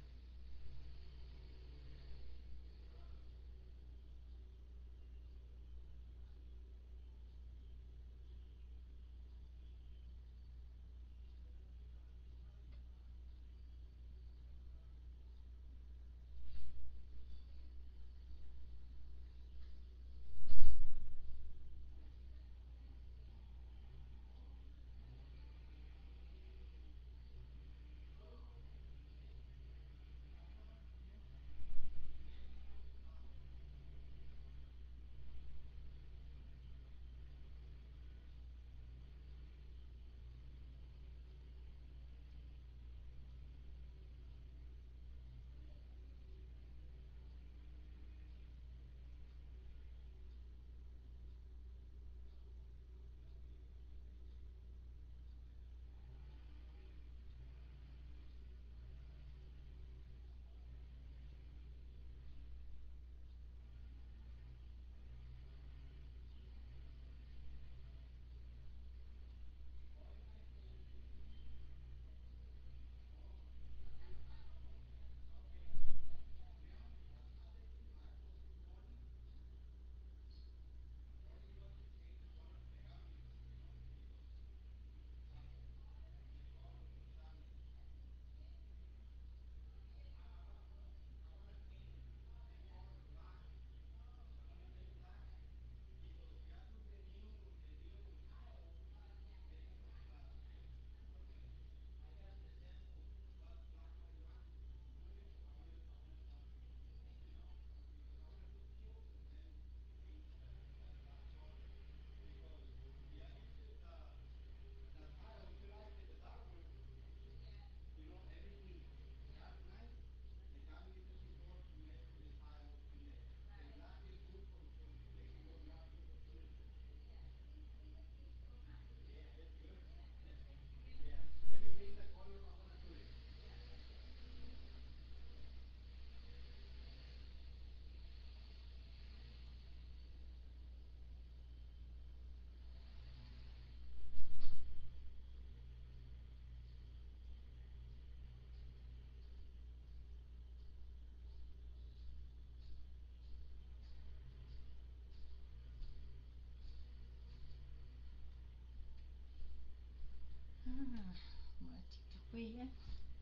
Speaker 4: Ah, mở cà phê á.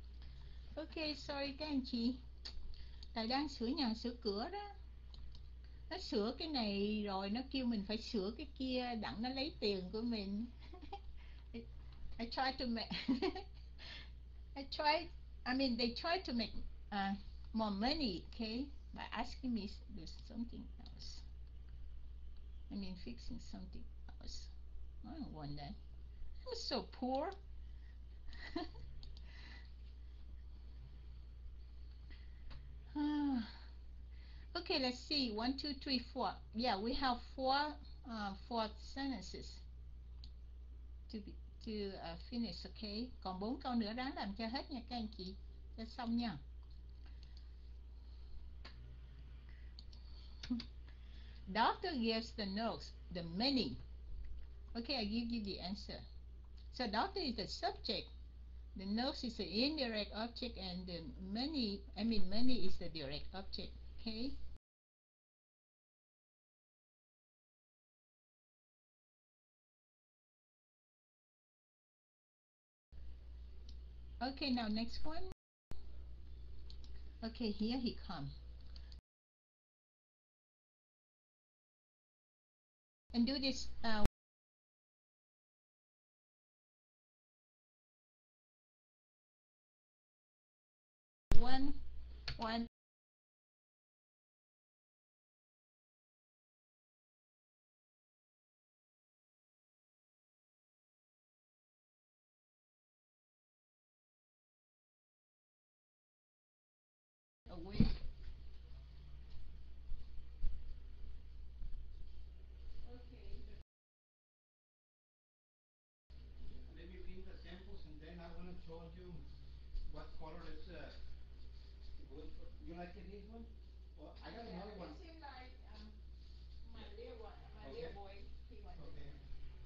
Speaker 4: Ok, sorry các anh chị. Tài đang sửa nhà sửa cửa đó. Nó sửa cái này rồi nó kêu mình phải sửa cái kia đặng nó lấy tiền của mình. I, I try to make I tried I mean they try to make uh, more money, okay, by asking me to do something else. I mean fixing something else. I don't want that. I'm so poor. Okay, let's see. One, two, three, four. Yeah, we have four uh, four sentences to be, to uh, finish. Okay. Còn bốn câu nữa ráng làm cho hết nha các anh chị. Cho xong nha. Doctor gives the nurse the money. Okay, I give you the answer. So doctor is the subject. The nurse is the indirect object, and the money, I mean money is the direct object. Okay. Okay, now next one. Okay, here he comes. And do this uh, one, one. Away.
Speaker 5: Let me print the samples and then I'm gonna show you what color is uh, Which one? You like this one? Well, I got another one.
Speaker 4: It seems like um, my
Speaker 5: Yeah.
Speaker 4: little one, my
Speaker 5: Okay.
Speaker 4: little boy, he wants
Speaker 5: Okay.
Speaker 4: this one.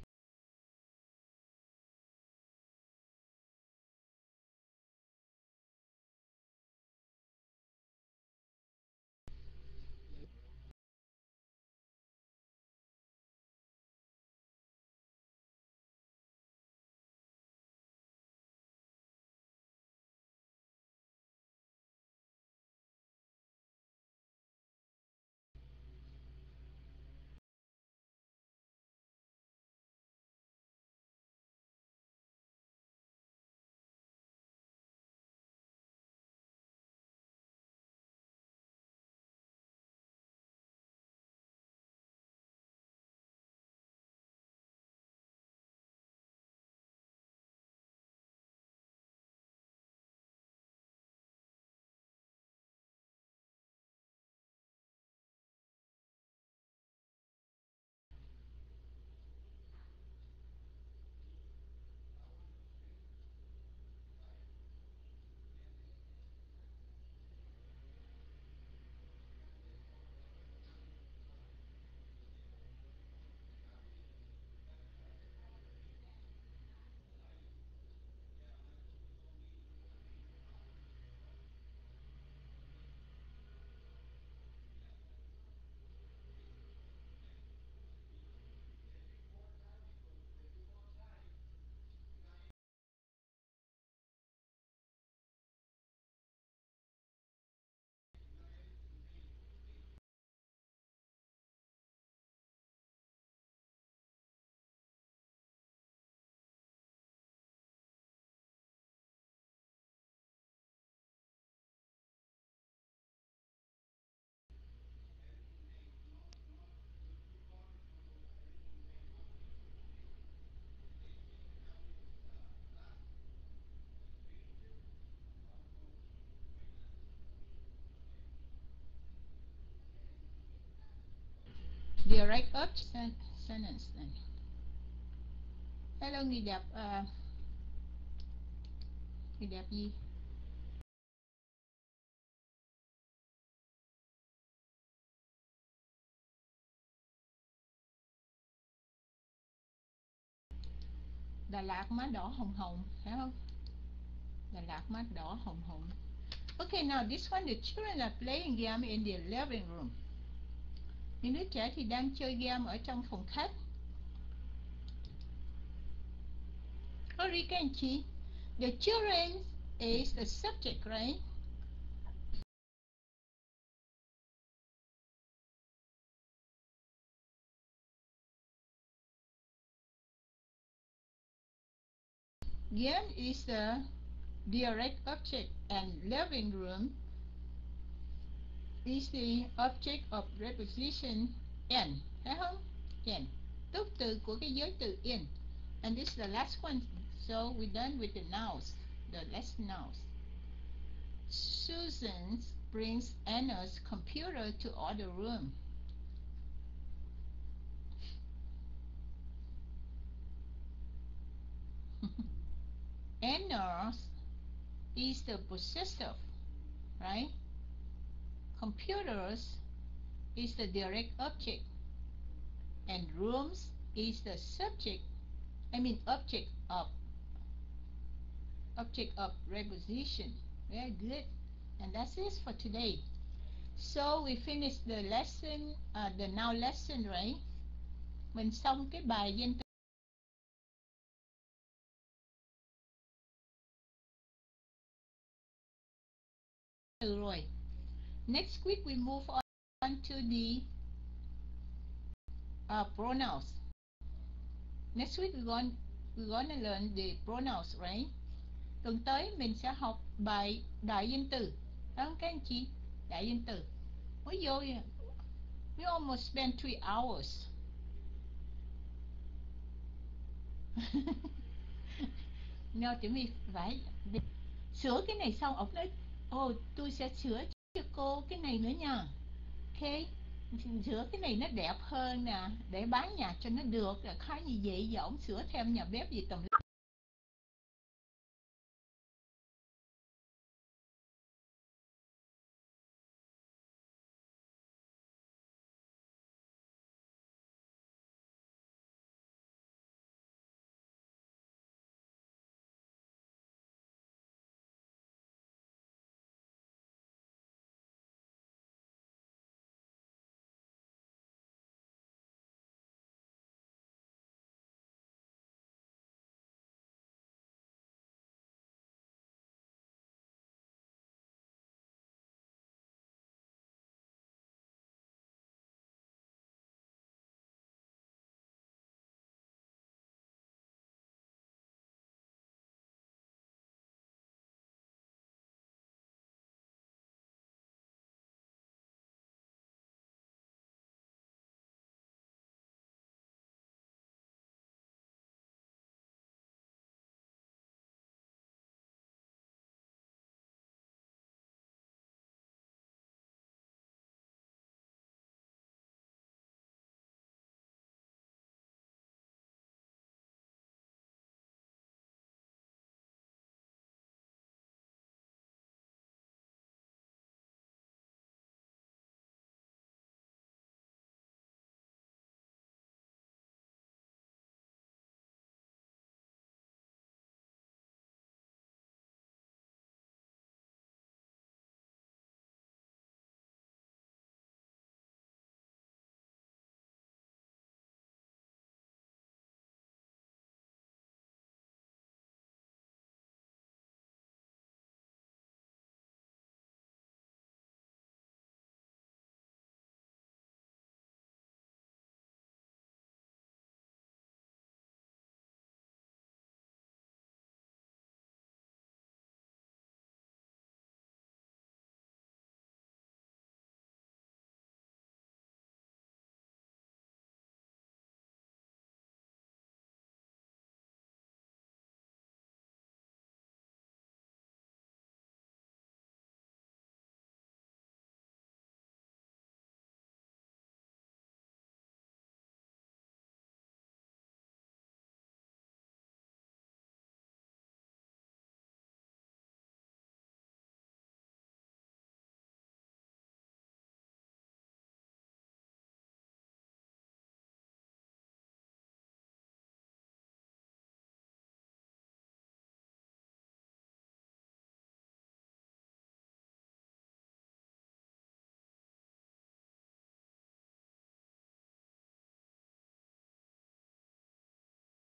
Speaker 4: Direct up sen sentence này. Hello người đẹp, uh, người đẹp gì? Đà Lạt má đỏ hồng hồng, phải không? Đà Lạt má đỏ hồng hồng. Okay, now this one, the children are playing game in the living room. Những đứa trẻ thì đang chơi game ở trong phòng khách. Có rí các anh chị? The children is the subject, right? Game is the direct object and living room is the object of preposition in, phải không? In. Tước từ của cái giới từ in. And this is the last one. So we're done with the nouns, the last nouns. Susan brings Anna's computer to other room. Anna's is the possessive, right? Computers is the direct object, and rooms is the subject, I mean object of object of preposition. Very good. And that's it for today. So we finished the lesson, uh, the noun lesson, right? Mình xong cái bài danh từ rồi. Next week we move on to the uh, pronouns. Next week we're going we're gonna learn the pronouns, right? Tuần tới mình sẽ học bài đại danh từ. Đúng không các anh chị? Đại danh từ. Mới vô we almost spent three hours. No, thì mình phải sửa cái này xong ông nói, ồ oh, tôi sẽ sửa cho cô cái này nữa nha. Ok, sửa cái này nó đẹp hơn nè, để bán nhà cho nó được, là khai như vậy giờ ông sửa thêm nhà bếp gì tầm